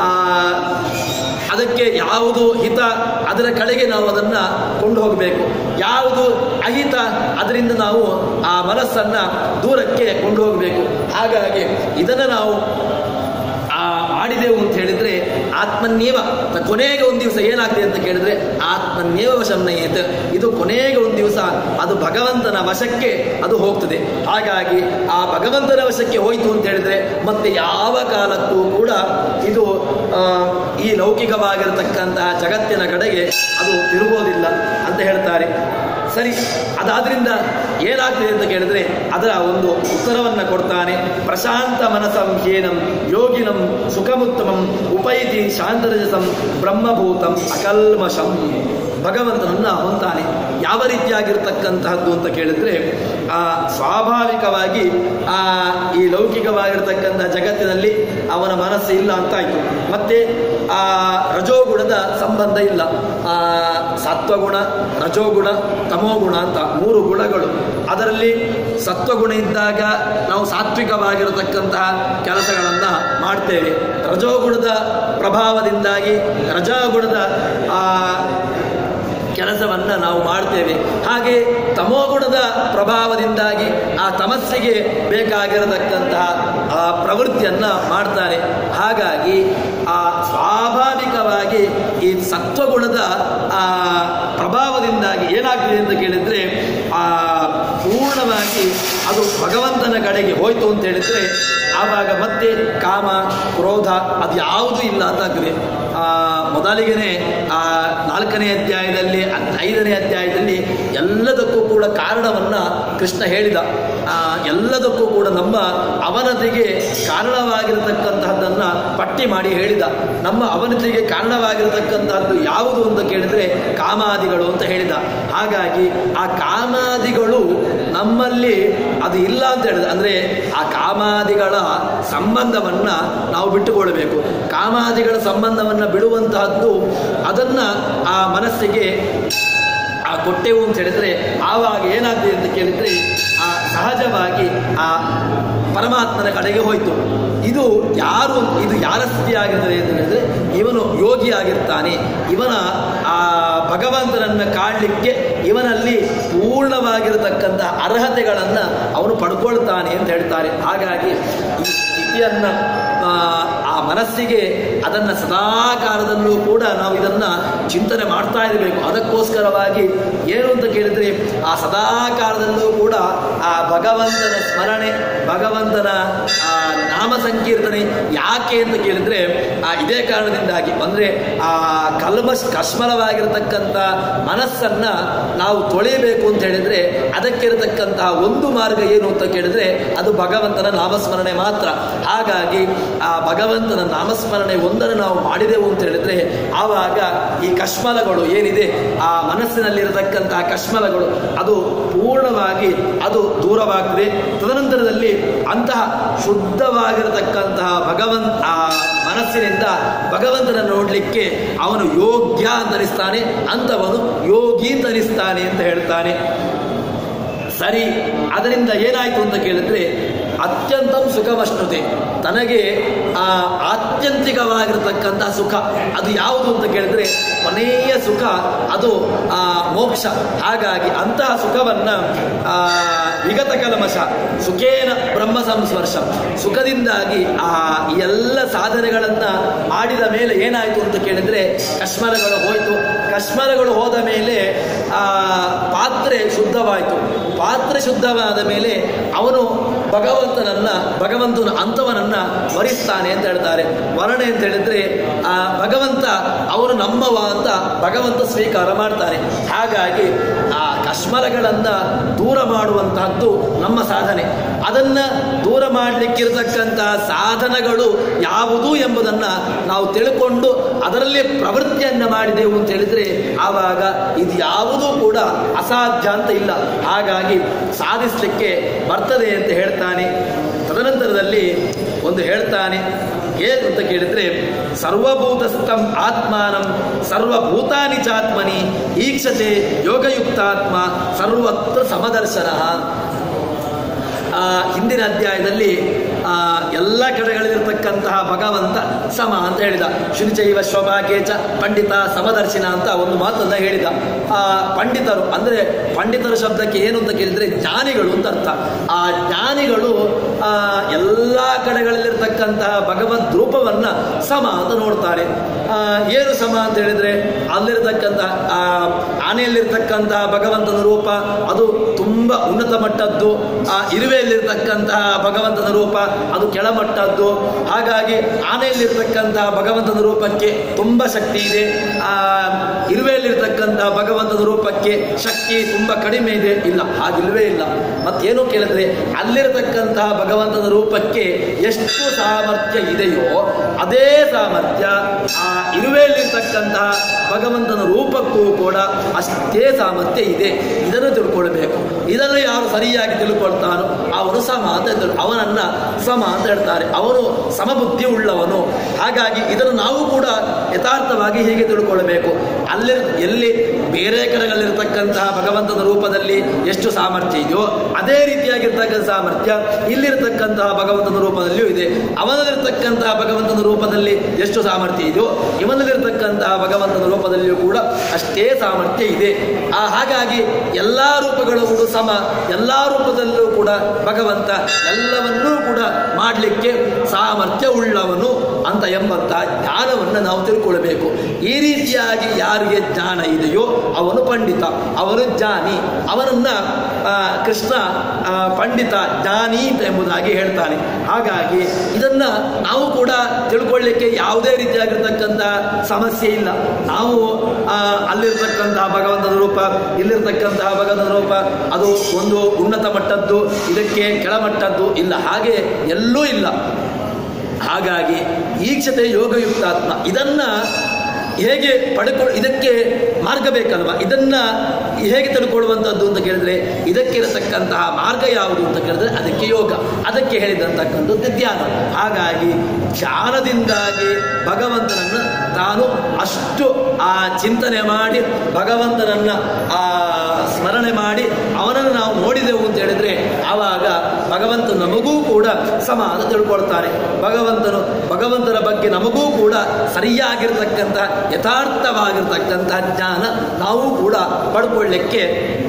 ಅದಕ್ಕೆ ಯಾವುದು ಹಿತ ಅದರ ಕಡೆಗೆ ನಾವು ಅದನ್ನ ಕೊಂಡು ಹೋಗಬೇಕು, ಯಾವುದು ಅಹಿತ ಅದರಿಂದ ನಾವು ಆ ಮನಸ್ಸನ್ನ ದೂರಕ್ಕೆ ಕೊಂಡು ಹೋಗಬೇಕು. ಹಾಗಾಗಿ ಇದನ್ನು ನಾವು ಮಾಡಿದೆವು ಅಂತ ಹೇಳಿದ್ರೆ ಆತ್ಮನ್ಯೇವ, ಕೊನೆಗೆ ಒಂದು ದಿವಸ ಏನಾಗ್ತದೆ ಅಂತ ಕೇಳಿದ್ರೆ ಆತ್ಮನ್ಯೇವ ವಶಂನಯೇತ್, ಇದು ಕೊನೆಗೆ ಒಂದು ದಿವಸ ಅದು ಭಗವಂತನ ವಶಕ್ಕೆ ಅದು ಹೋಗ್ತದೆ. ಹಾಗಾಗಿ ಆ ಭಗವಂತನ ವಶಕ್ಕೆ ಹೋಯಿತು ಅಂತ ಹೇಳಿದ್ರೆ ಮತ್ತೆ ಯಾವ ಕಾಲಕ್ಕೂ ಕೂಡ ಇದು ಈ ಲೌಕಿಕವಾಗಿರತಕ್ಕಂತಹ ಜಗತ್ತಿನ ಕಡೆಗೆ ಅದು ತಿರುಗೋದಿಲ್ಲ ಅಂತ ಹೇಳ್ತಾರೆ. ಸರಿ, ಅದಾದ್ರಿಂದ ಏನಾಗ್ತದೆ ಅಂತ ಕೇಳಿದ್ರೆ ಅದರ ಒಂದು ಉತ್ತರವನ್ನ ಕೊಡ್ತಾನೆ. ಪ್ರಶಾಂತ ಮನಸಂ ಹ್ಯೇನಂ ಯೋಗಿನಂ ಸುಖಮುತ್ತಮಂ ಉಪೈತಿ ಶಾಂತರಜಸಂ ಬ್ರಹ್ಮಭೂತಂ ಅಕಲ್ಮಷಂ. ಭಗವಂತನನ್ನ ಹೊಂತಾನೆ. ಯಾವ ರೀತಿಯಾಗಿರ್ತಕ್ಕಂತಹದ್ದು ಅಂತ ಕೇಳಿದ್ರೆ ಸ್ವಾಭಾವಿಕವಾಗಿ ಈ ಲೌಕಿಕವಾಗಿರ್ತಕ್ಕಂತಹ ಜಗತ್ತಿನಲ್ಲಿ ಅವನ ಮನಸ್ಸು ಇಲ್ಲ ಅಂತಾಯ್ತು. ಮತ್ತೆ ಆ ರಜೋಗುಣದ ಸಂಬಂಧ ಇಲ್ಲ. ಸತ್ವಗುಣ, ರಜೋಗುಣ, ತಮೋಗುಣ ಅಂತ 3 ಗುಣಗಳು. ಅದರಲ್ಲಿ ಸತ್ವಗುಣ ಇದ್ದಾಗ ನಾವು ಸಾತ್ವಿಕವಾಗಿರತಕ್ಕಂತಹ ಕೆಲಸಗಳನ್ನು ಮಾಡ್ತೇವೆ. ರಜೋಗುಣದ ಪ್ರಭಾವದಿಂದಾಗಿ ರಜಾಗುಣದ ಕೆಲಸವನ್ನ ನಾವು ಮಾಡ್ತೇವೆ. ಹಾಗೆ ತಮೋಗುಣದ ಪ್ರಭಾವದಿಂದಾಗಿ ಆ ತಮಸ್ಸಿಗೆ ಬೇಕಾಗಿರತಕ್ಕಂತಹ ಆ ಪ್ರವೃತ್ತಿಯನ್ನ ಮಾಡ್ತಾರೆ. ಹಾಗಾಗಿ ಆ ಸ್ವಾಭಾವಿಕವಾಗಿ ಈ ಸತ್ವಗುಣದ ಪ್ರಭಾವದಿಂದಾಗಿ ಏನಾಗ್ತದೆ ಅಂತ ಕೇಳಿದ್ರೆ ಪೂರ್ಣವಾಗಿ ಅದು ಭಗವಂತನ ಕಡೆಗೆ ಹೋಯ್ತು ಅಂತ ಹೇಳಿದ್ರೆ ಆವಾಗ ಮತ್ತೆ ಕಾಮ ಕ್ರೋಧ ಅದು ಯಾವುದೂ ಇಲ್ಲ ಅಂತಾಗ್ತದೆ. ಮೊದಲಿಗೆನೆ 4ನೇ ಅಧ್ಯಾಯದಲ್ಲಿ 5ನೇ ಅಧ್ಯಾಯದಲ್ಲಿ ಎಲ್ಲದಕ್ಕೂ ಕೂಡ ಕಾರಣವನ್ನ ಕೃಷ್ಣ ಹೇಳಿದ. ಎಲ್ಲದಕ್ಕೂ ಕೂಡ ನಮ್ಮ ಅವನತಿಗೆ ಕಾರಣವಾಗಿರತಕ್ಕಂತಹದ್ದನ್ನ ಪಟ್ಟಿ ಮಾಡಿ ಹೇಳಿದ. ನಮ್ಮ ಅವನತಿಗೆ ಕಾರಣವಾಗಿರತಕ್ಕಂತಹದ್ದು ಯಾವುದು ಅಂತ ಕೇಳಿದ್ರೆ ಕಾಮಾದಿಗಳು ಅಂತ ಹೇಳಿದ. ಹಾಗಾಗಿ ಆ ಕಾಮಾದಿಗಳು ನಮ್ಮಲ್ಲಿ ಅದು ಇಲ್ಲ ಅಂತ ಹೇಳಿದ. ಅಂದ್ರೆ ಆ ಕಾಮಾದಿಗಳ ಸಂಬಂಧವನ್ನ ನಾವು ಬಿಟ್ಟುಕೊಳ್ಳಬೇಕು. ಕಾಮಾದಿಗಳ ಸಂಬಂಧವನ್ನ ಬಿಡುವಂತಹದ್ದು ಅದನ್ನ ಆ ಮನಸ್ಸಿಗೆ ಕೊಟ್ಟೆವು ಅಂತ ಹೇಳಿದ್ರೆ ಆವಾಗ ಏನಾಗ್ತದೆ ಅಂತ ಕೇಳಿದ್ರೆ ಸಹಜವಾಗಿ ಆ ಪರಮಾತ್ಮನ ಕಡೆಗೆ ಹೋಯ್ತು. ಇದು ಯಾರ ಸ್ಥಿತಿ ಆಗಿರ್ತದೆ ಅಂತ ಹೇಳಿದ್ರೆ ಇವನು ಯೋಗಿ ಆಗಿರ್ತಾನೆ. ಇವನ ಆ ಭಗವಂತನನ್ನ ಕಾಣಲಿಕ್ಕೆ ಇವನಲ್ಲಿ ಪೂರ್ಣವಾಗಿರತಕ್ಕಂತಹ ಅರ್ಹತೆಗಳನ್ನ ಅವನು ಪಡ್ಕೊಳ್ತಾನೆ ಅಂತ ಹೇಳ್ತಾರೆ. ಹಾಗಾಗಿ ಈ ಸ್ಥಿತಿಯನ್ನ ಆ ಮನಸ್ಸಿಗೆ ಅದನ್ನ ಸದಾಕಾಲದಲ್ಲೂ ಕೂಡ ನಾವು ಇದನ್ನ ಚಿಂತನೆ ಮಾಡ್ತಾ ಇರಬೇಕು. ಅದಕ್ಕೋಸ್ಕರವಾಗಿ ಏನು ಅಂತ ಕೇಳಿದ್ರೆ ಆ ಸದಾಕಾಲದಲ್ಲೂ ಕೂಡ ಆ ಭಗವಂತನ ಸ್ಮರಣೆ, ಭಗವಂತನ ನಾಮ ಸಂಕೀರ್ತನೆ ಯಾಕೆ ಅಂತ ಕೇಳಿದ್ರೆ ಇದೇ ಕಾರಣದಿಂದಾಗಿ. ಅಂದ್ರೆ ಆ ಕಶ್ಮಲವಾಗಿರತಕ್ಕಂಥ ಮನಸ್ಸನ್ನ ನಾವು ತೊಳೆಯಬೇಕು ಅಂತ ಹೇಳಿದ್ರೆ ಅದಕ್ಕಿರತಕ್ಕಂತಹ ಒಂದು ಮಾರ್ಗ ಏನು ಅಂತ ಕೇಳಿದ್ರೆ ಅದು ಭಗವಂತನ ನಾಮಸ್ಮರಣೆ ಮಾತ್ರ. ಹಾಗಾಗಿ ಆ ಭಗವಂತನ ನಾಮಸ್ಮರಣೆ ಒಂದನ್ನು ನಾವು ಮಾಡಿದೆವು ಅಂತ ಹೇಳಿದ್ರೆ ಆವಾಗ ಈ ಕಶ್ಮಲಗಳು ಏನಿದೆ ಆ ಮನಸ್ಸಿನಲ್ಲಿರತಕ್ಕಂತಹ ಕಶ್ಮಲಗಳು ಅದು ಪೂರ್ಣವಾಗಿ ಅದು ದೂರವಾಗ್ತದೆ. ತದನಂತರದಲ್ಲಿ ಅಂತಹ ಶುದ್ಧವಾಗಿ ನಿರ್ಮಲವಾಗಿರತಕ್ಕಂತಹ ಆ ಮನಸ್ಸಿನಿಂದ ಭಗವಂತನನ್ನು ನೋಡಲಿಕ್ಕೆ ಅವನು ಯೋಗ್ಯ ಅಂತ ಅನಿಸ್ತಾನೆ, ಅಂಥವನು ಯೋಗಿ ಅಂತ ಅನಿಸ್ತಾನೆ ಅಂತ ಹೇಳ್ತಾನೆ. ಸರಿ, ಅದರಿಂದ ಏನಾಯಿತು ಅಂತ ಕೇಳಿದ್ರೆ ಅತ್ಯಂತಂ ಸುಖವಷ್ಣುತೆ, ತನಗೆ ಆತ್ಯಂತಿಕವಾಗಿರತಕ್ಕಂತಹ ಸುಖ ಅದು ಯಾವುದು ಅಂತ ಕೇಳಿದ್ರೆ ಕೊನೆಯ ಸುಖ ಅದು ಮೋಕ್ಷ. ಹಾಗಾಗಿ ಅಂತಹ ಸುಖವನ್ನ ವಿಗತ ಕಲ್ಮಶ ಸುಖೇನ ಬ್ರಹ್ಮ ಸಂಸ್ಪರ್ಶ, ಸುಖದಿಂದಾಗಿ ಈ ಎಲ್ಲ ಸಾಧನೆಗಳನ್ನ ಮಾಡಿದ ಮೇಲೆ ಏನಾಯಿತು ಅಂತ ಕೇಳಿದ್ರೆ ಕಶ್ಮಲಗಳು ಹೋಯಿತು. ಕಶ್ಮಲಗಳು ಹೋದ ಮೇಲೆ ಪಾತ್ರೆ ಶುದ್ಧವಾಯಿತು. ಪಾತ್ರೆ ಶುದ್ಧವಾದ ಮೇಲೆ ಅವನು ಭಗವಂತನ ಅಂಥವನನ್ನ ವರಿಸ್ತಾನೆ ಅಂತ ಹೇಳ್ತಾರೆ. ವರ್ಣೆ ಅಂತ ಹೇಳಿದ್ರೆ ಭಗವಂತ ಅವನು ನಮ್ಮವ ಅಂತ ಭಗವಂತ ಸ್ವೀಕಾರ ಮಾಡ್ತಾನೆ. ಹಾಗಾಗಿ ಆ ಕಶ್ಮಲಗಳನ್ನ ದೂರ ಮಾಡುವಂತಹದ್ದು ನಮ್ಮ ಸಾಧನೆ. ಅದನ್ನ ದೂರ ಮಾಡಲಿಕ್ಕಿರತಕ್ಕಂತಹ ಸಾಧನಗಳು ಯಾವುದು ಎಂಬುದನ್ನ ನಾವು ತಿಳ್ಕೊಂಡು ಅದರಲ್ಲಿ ಪ್ರವೃತ್ತಿಯನ್ನ ಮಾಡಿದೆವು ಅಂತ ಹೇಳಿದ್ರೆ ಆವಾಗ ಇದು ಯಾವುದೂ ಕೂಡ ಅಸಾಧ್ಯ ಅಂತ ಇಲ್ಲ. ಹಾಗಾಗಿ ಸಾಧಿಸಲಿಕ್ಕೆ ಬರ್ತದೆ ಅಂತ ಹೇಳ್ತಾನೆ. ತದನಂತರದಲ್ಲಿ ಒಂದು ಹೇಳ್ತಾನೆ, ಏನು ಅಂತ ಕೇಳಿದ್ರೆ ಸರ್ವಭೂತಸ್ಥಂ ಆತ್ಮಾನಂ ಸರ್ವಭೂತಾನಿ ಚಾತ್ಮನಿ ಈಕ್ಷತೆ ಯೋಗಯುಕ್ತಾತ್ಮ ಸರ್ವತ್ರ ಸಮದರ್ಶನ. ಹಿಂದಿನ ಅಧ್ಯಾಯದಲ್ಲಿ ಎಲ್ಲ ಕಡೆಗಳಲ್ಲಿರತಕ್ಕಂತಹ ಭಗವಂತ ಸಮ ಅಂತ ಹೇಳಿದ. ಶುನಿಚೈವ ಶೋಭಾಕೇಚ ಪಂಡಿತ ಸಮದರ್ಶಿನ ಅಂತ ಒಂದು ಮಾತನ್ನ ಹೇಳಿದ. ಪಂಡಿತರು ಅಂದ್ರೆ ಪಂಡಿತರ ಶಬ್ದಕ್ಕೆ ಏನು ಅಂತ ಕೇಳಿದ್ರೆ ಜ್ಞಾನಿಗಳು ಅಂತ ಅರ್ಥ. ಆ ಜ್ಞಾನಿಗಳು ಎಲ್ಲ ಕಡೆಗಳಲ್ಲಿರ್ತಕ್ಕಂತಹ ಭಗವಂತ ರೂಪವನ್ನ ಸಮ ಅಂತ ನೋಡ್ತಾರೆ. ಏನು ಸಮ ಅಂತ ಹೇಳಿದ್ರೆ ಅಲ್ಲಿರ್ತಕ್ಕಂತಹ ಆನೆಯಲ್ಲಿರ್ತಕ್ಕಂತಹ ಭಗವಂತನ ರೂಪ ಅದು ತುಂಬಾ ಉನ್ನತ ಮಟ್ಟದ್ದು, ಇರುವೆಯಲ್ಲಿರ್ತಕ್ಕಂತಹ ಭಗವಂತನ ರೂಪ ಅದು ಕೆಳಮಟ್ಟದ್ದು. ಹಾಗಾಗಿ ಆನೆಯಲ್ಲಿರ್ತಕ್ಕಂತಹ ಭಗವಂತನ ರೂಪಕ್ಕೆ ತುಂಬಾ ಶಕ್ತಿ ಇದೆ, ಇರುವೆಯಲ್ಲಿರ್ತಕ್ಕಂತಹ ಭಗವಂತನ ರೂಪಕ್ಕೆ ಶಕ್ತಿ ತುಂಬಾ ಕಡಿಮೆ ಇದೆ. ಇಲ್ಲ, ಹಾಗಿಲ್ವೇ ಇಲ್ಲ. ಮತ್ತೇನು ಕೇಳಿದ್ರೆ ಅಲ್ಲಿರತಕ್ಕಂತಹ ಭಗವಂತನ ರೂಪಕ್ಕೆ ಎಷ್ಟು ಸಾಮರ್ಥ್ಯ ಇದೆಯೋ ಅದೇ ಸಾಮರ್ಥ್ಯ ಆ ಇರುವೆಯಲ್ಲಿರ್ತಕ್ಕಂತಹ ಭಗವಂತನ ರೂಪಕ್ಕೂ ಕೂಡ ಅಷ್ಟೇ ಸಾಮರ್ಥ್ಯ ಇದೆ. ಇದನ್ನು ತಿಳ್ಕೊಳ್ಬೇಕು. ಇದನ್ನು ಯಾರು ಸರಿಯಾಗಿ ತಿಳ್ಕೊಳ್ತಾನೋ ಅವನು ಸಮ ಅಂತ ಅವನನ್ನ ಸಮ ಅಂತ ಹೇಳ್ತಾರೆ. ಅವನು ಸಮಬುದ್ಧಿ ಉಳ್ಳವನು. ಹಾಗಾಗಿ ಇದನ್ನು ನಾವು ಕೂಡ ಯಥಾರ್ಥವಾಗಿ ಹೀಗೆ ತಿಳ್ಕೊಳ್ಬೇಕು. ಎಲ್ಲಿ ಬೇರೆ ಕಡೆಗಳಲ್ಲಿರ್ತಕ್ಕಂತಹ ಭಗವಂತನ ರೂಪದಲ್ಲಿ ಎಷ್ಟು ಸಾಮರ್ಥ್ಯ ಇದೆಯೋ ಅದೇ ರೀತಿಯಾಗಿರ್ತಕ್ಕಂಥ ಸಾಮರ್ಥ್ಯ ಇಲ್ಲಿರ್ತಕ್ಕಂತಹ ಭಗವಂತನ ರೂಪದಲ್ಲಿಯೂ ಇದೆ. ಅವನಲ್ಲಿರ್ತಕ್ಕಂತಹ ಭಗವಂತನ ರೂಪದಲ್ಲಿ ಎಷ್ಟು ಸಾಮರ್ಥ್ಯ ಇದೆಯೋ ಇವನಲ್ಲಿರ್ತಕ್ಕಂತಹ ಭಗವಂತನ ರೂಪದಲ್ಲಿಯೂ ಕೂಡ ಅಷ್ಟೇ ಸಾಮರ್ಥ್ಯ ಇದೆ. ಹಾಗಾಗಿ ಎಲ್ಲಾ ರೂಪಗಳು ಕೂಡ ಸಮ, ಎಲ್ಲಾ ರೂಪದಲ್ಲೂ ಕೂಡ ಭಗವಂತ ಎಲ್ಲವನ್ನೂ ಕೂಡ ಮಾಡಲಿಕ್ಕೆ ಸಾಮರ್ಥ್ಯ ಉಳ್ಳವನು ಅಂತ ಎಂಬಂತಹ ಜ್ಞಾನವನ್ನು ನಾವು ತಿಳ್ಕೊಳ್ಬೇಕು. ಈ ರೀತಿಯಾಗಿ ಯಾರಿಗೆ ಜ್ಞಾನ ಇದೆಯೋ ಅವನು ಪಂಡಿತ, ಅವನು ಜ್ಞಾನಿ. ಅವನನ್ನ ಕೃಷ್ಣ ಪಂಡಿತ ಜ್ಞಾನಿ ಎಂಬುದಾಗಿ ಹೇಳ್ತಾನೆ. ಹಾಗಾಗಿ ಇದನ್ನ ನಾವು ಕೂಡ ತಿಳ್ಕೊಳ್ಳಿಕ್ಕೆ ಯಾವುದೇ ರೀತಿಯಾಗಿರ್ತಕ್ಕಂಥ ಸಮಸ್ಯೆ ಇಲ್ಲ. ನಾವು ಅಲ್ಲಿರ್ತಕ್ಕಂತಹ ಭಗವಂತನ ರೂಪ ಇಲ್ಲಿರ್ತಕ್ಕಂತಹ ಭಗವಂತನ ರೂಪ ಅದು ಒಂದು ಉನ್ನತ ಮಟ್ಟದ್ದು, ಇದಕ್ಕೆ ಕೆಳಮಟ್ಟದ್ದು ಇಲ್ಲ, ಹಾಗೆ ಎಲ್ಲೂ ಇಲ್ಲ. ಹಾಗಾಗಿ ಈಕ್ಷತೆ ಯೋಗಯುಕ್ತಾತ್ಮ ಇದನ್ನ ಹೇಗೆ ಇದಕ್ಕೆ ಮಾರ್ಗ ಬೇಕಲ್ವಾ? ಇದನ್ನ ಹೇಗೆ ತಿಳ್ಕೊಳ್ಳುವಂಥದ್ದು ಅಂತ ಕೇಳಿದ್ರೆ ಇದಕ್ಕಿರತಕ್ಕಂತಹ ಮಾರ್ಗ ಯಾವುದು ಅಂತ ಕೇಳಿದ್ರೆ ಅದಕ್ಕೆ ಯೋಗ, ಅದಕ್ಕೆ ಹೇಳಿದಂತಕ್ಕಂಥದ್ದು ಧ್ಯಾನ. ಹಾಗಾಗಿ ಧ್ಯಾನದಿಂದಾಗಿ ಭಗವಂತನನ್ನು ತಾನು ಅಷ್ಟು ಚಿಂತನೆ ಮಾಡಿ ಭಗವಂತನನ್ನ ಸ್ಮರಣೆ ಮಾಡಿ ಅವನನ್ನು ನಾವು ನೋಡಿದೆವು ಅಂತ ಹೇಳಿದ್ರೆ ಆವಾಗ ಭಗವಂತ ನಮಗೂ ಕೂಡ ಸಮ ಅಂತ ತಿಳ್ಕೊಳ್ತಾನೆ. ಭಗವಂತನ ಬಗ್ಗೆ ನಮಗೂ ಕೂಡ ಸರಿಯಾಗಿರ್ತಕ್ಕಂಥ ಯಥಾರ್ಥವಾಗಿರ್ತಕ್ಕಂತಹ ಜ್ಞಾನ ನಾವು ಕೂಡ ಪಡ್ಕೊಳ್ಳಿಕ್ಕೆ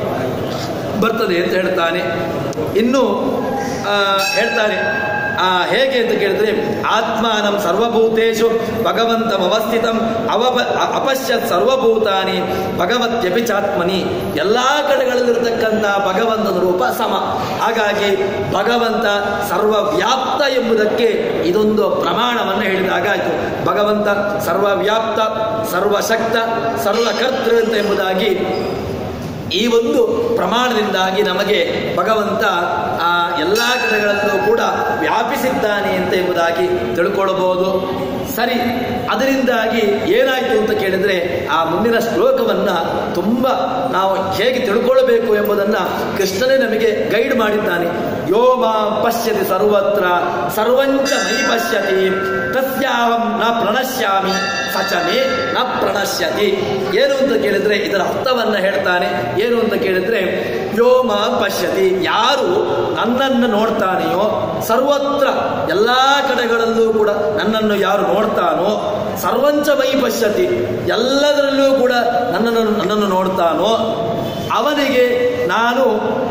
ಬರ್ತದೆ ಅಂತ ಹೇಳ್ತಾನೆ. ಇನ್ನು ಹೇಳ್ತಾನೆ ಹೇಗೆ ಅಂತ ಕೇಳಿದ್ರೆ ಆತ್ಮಾನಂ ಸರ್ವಭೂತೇಷು ಭಗವಂತಂ ಅವಸ್ಥಿತಂ ಅಪಶ್ಯತ್ ಸರ್ವಭೂತಾನಿ ಭಗವತ್ಯಪಿ ಚಾತ್ಮನಿ. ಎಲ್ಲಾ ಕಡೆಗಳಲ್ಲಿರ್ತಕ್ಕಂಥ ಭಗವಂತನ ರೂಪ ಸಮ. ಹಾಗಾಗಿ ಭಗವಂತ ಸರ್ವವ್ಯಾಪ್ತ ಎಂಬುದಕ್ಕೆ ಇದೊಂದು ಪ್ರಮಾಣವನ್ನು ಹೇಳಿದಾಗಾಯಿತು. ಭಗವಂತ ಸರ್ವವ್ಯಾಪ್ತ, ಸರ್ವಶಕ್ತ, ಸರ್ವಕರ್ತೃ ಅಂತ ಎಂಬುದಾಗಿ ಈ ಒಂದು ಪ್ರಮಾಣದಿಂದಾಗಿ ನಮಗೆ ಭಗವಂತ ಎಲ್ಲ ಕಡೆಗಳಲ್ಲೂ ಕೂಡ ವ್ಯಾಪಿಸಿದ್ದಾನೆ ಅಂತ ಎಂಬುದಾಗಿ ತಿಳ್ಕೊಳ್ಬಹುದು. ಸರಿ, ಅದರಿಂದಾಗಿ ಏನಾಯಿತು ಅಂತ ಕೇಳಿದ್ರೆ ಆ ಮುಂದಿನ ಶ್ಲೋಕವನ್ನ ತುಂಬ ನಾವು ಹೇಗೆ ತಿಳ್ಕೊಳ್ಬೇಕು ಎಂಬುದನ್ನು ಕೃಷ್ಣನೇ ನಮಗೆ ಗೈಡ್ ಮಾಡಿದ್ದಾನೆ. ಯೋ ಮಾಂ ಪಶ್ಯತಿ ಸರ್ವತ್ರ ಸರ್ವಂಚ ಮಯಿ ಪಶ್ಯತಿ ತಸ್ಯಾಹಂ ನ ಪ್ರಣಶ್ಯಾಮಿ ಸಚಮೇ ನ ಪ್ರಣಶ್ಯತಿ. ಏನು ಅಂತ ಕೇಳಿದ್ರೆ ಇದರ ಅರ್ಥವನ್ನ ಹೇಳ್ತಾನೆ. ಏನು ಅಂತ ಕೇಳಿದ್ರೆ ಯೋ ಮಾಂ ಪಶ್ಯತಿ, ಯಾರು ನನ್ನನ್ನು ನೋಡ್ತಾನೆಯೋ, ಸರ್ವತ್ರ ಎಲ್ಲ ಕಡೆಗಳಲ್ಲೂ ಕೂಡ ನನ್ನನ್ನು ಯಾರು ನೋಡ್ತಾನೋ, ಸರ್ವಂಚ ಮೈ ಪಶ್ಯತಿ, ಎಲ್ಲದರಲ್ಲೂ ಕೂಡ ನನ್ನನ್ನು ನೋಡ್ತಾನೋ, ಅವನಿಗೆ ನಾನು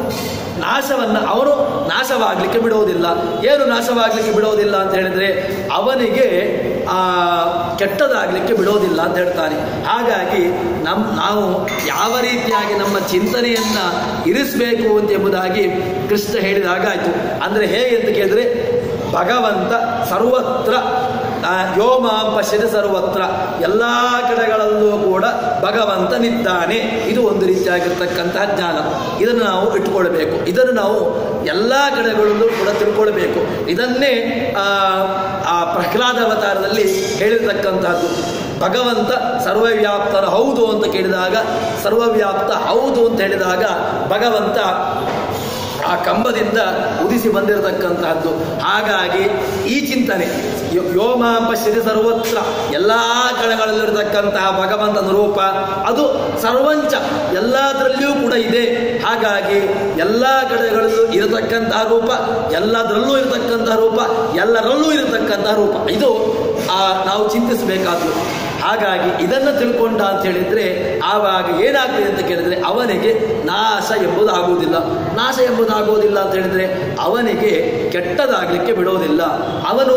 ಅವನು ನಾಶವಾಗಲಿಕ್ಕೆ ಬಿಡೋದಿಲ್ಲ. ಏನು ನಾಶವಾಗಲಿಕ್ಕೆ ಬಿಡೋದಿಲ್ಲ ಅಂತ ಹೇಳಿದ್ರೆ ಅವನಿಗೆ ಕೆಟ್ಟದಾಗಲಿಕ್ಕೆ ಬಿಡೋದಿಲ್ಲ ಅಂತ ಹೇಳ್ತಾನೆ. ಹಾಗಾಗಿ ನಾವು ಯಾವ ರೀತಿಯಾಗಿ ನಮ್ಮ ಚಿಂತನೆಯನ್ನ ಇರಿಸಬೇಕು ಅಂತ ಎಂಬುದಾಗಿ ಕೃಷ್ಣ ಹೇಳಿದಾಗಾಯ್ತು. ಅಂದ್ರೆ ಹೇಗೆ ಅಂತ ಕೇಳಿದ್ರೆ ಭಗವಂತ ಸರ್ವತ್ರ ಯೋ ಮಾಂ ಪಶ್ಯತಿ ಸರ್ವತ್ರ, ಎಲ್ಲ ಕಡೆಗಳಲ್ಲೂ ಕೂಡ ಭಗವಂತನಿದ್ದಾನೆ. ಇದು ಒಂದು ರೀತಿಯಾಗಿರ್ತಕ್ಕಂತಹ ಜ್ಞಾನ. ಇದನ್ನು ನಾವು ಇಟ್ಕೊಳ್ಬೇಕು. ಇದನ್ನು ನಾವು ಎಲ್ಲ ಕಡೆಗಳಲ್ಲೂ ಕೂಡ ತಿಳ್ಕೊಳ್ಬೇಕು. ಇದನ್ನೇ ಪ್ರಹ್ಲಾದ ಅವತಾರದಲ್ಲಿ ಹೇಳಿರ್ತಕ್ಕಂಥದ್ದು. ಭಗವಂತ ಸರ್ವವ್ಯಾಪ್ತರ ಹೌದು ಅಂತ ಕೇಳಿದಾಗ, ಸರ್ವವ್ಯಾಪ್ತ ಹೌದು ಅಂತ ಹೇಳಿದಾಗ ಭಗವಂತ ಆ ಕಂಬದಿಂದ ಉದಿಸಿ ಬಂದಿರತಕ್ಕಂತಹದ್ದು. ಹಾಗಾಗಿ ಈ ಚಿಂತನೆ ಯೋ ಮಾಂ ಪಶ್ಯತಿ ಸರ್ವತ್ರ, ಎಲ್ಲ ಕಡೆಗಳಲ್ಲಿರತಕ್ಕಂತಹ ಭಗವಂತನ ರೂಪ ಅದು ಸರ್ವಂಚ, ಎಲ್ಲದರಲ್ಲಿಯೂ ಕೂಡ ಇದೆ. ಹಾಗಾಗಿ ಎಲ್ಲ ಕಡೆಗಳಲ್ಲೂ ಇರತಕ್ಕಂತಹ ರೂಪ, ಎಲ್ಲದರಲ್ಲೂ ಇರತಕ್ಕಂತಹ ರೂಪ, ಎಲ್ಲರಲ್ಲೂ ಇರತಕ್ಕಂತಹ ರೂಪ, ಇದು ನಾವು ಚಿಂತಿಸಬೇಕಾದ್ದು. ಹಾಗಾಗಿ ಇದನ್ನು ತಿಳ್ಕೊಂಡ ಅಂತ ಹೇಳಿದ್ರೆ ಆವಾಗ ಏನಾಗ್ತದೆ ಅಂತ ಕೇಳಿದ್ರೆ ಅವನಿಗೆ ನಾಶ ಎಂಬುದಾಗುವುದಿಲ್ಲ. ನಾಶ ಎಂಬುದಾಗುವುದಿಲ್ಲ ಅಂತ ಹೇಳಿದ್ರೆ ಅವನಿಗೆ ಕೆಟ್ಟದಾಗಲಿಕ್ಕೆ ಬಿಡೋದಿಲ್ಲ. ಅವನು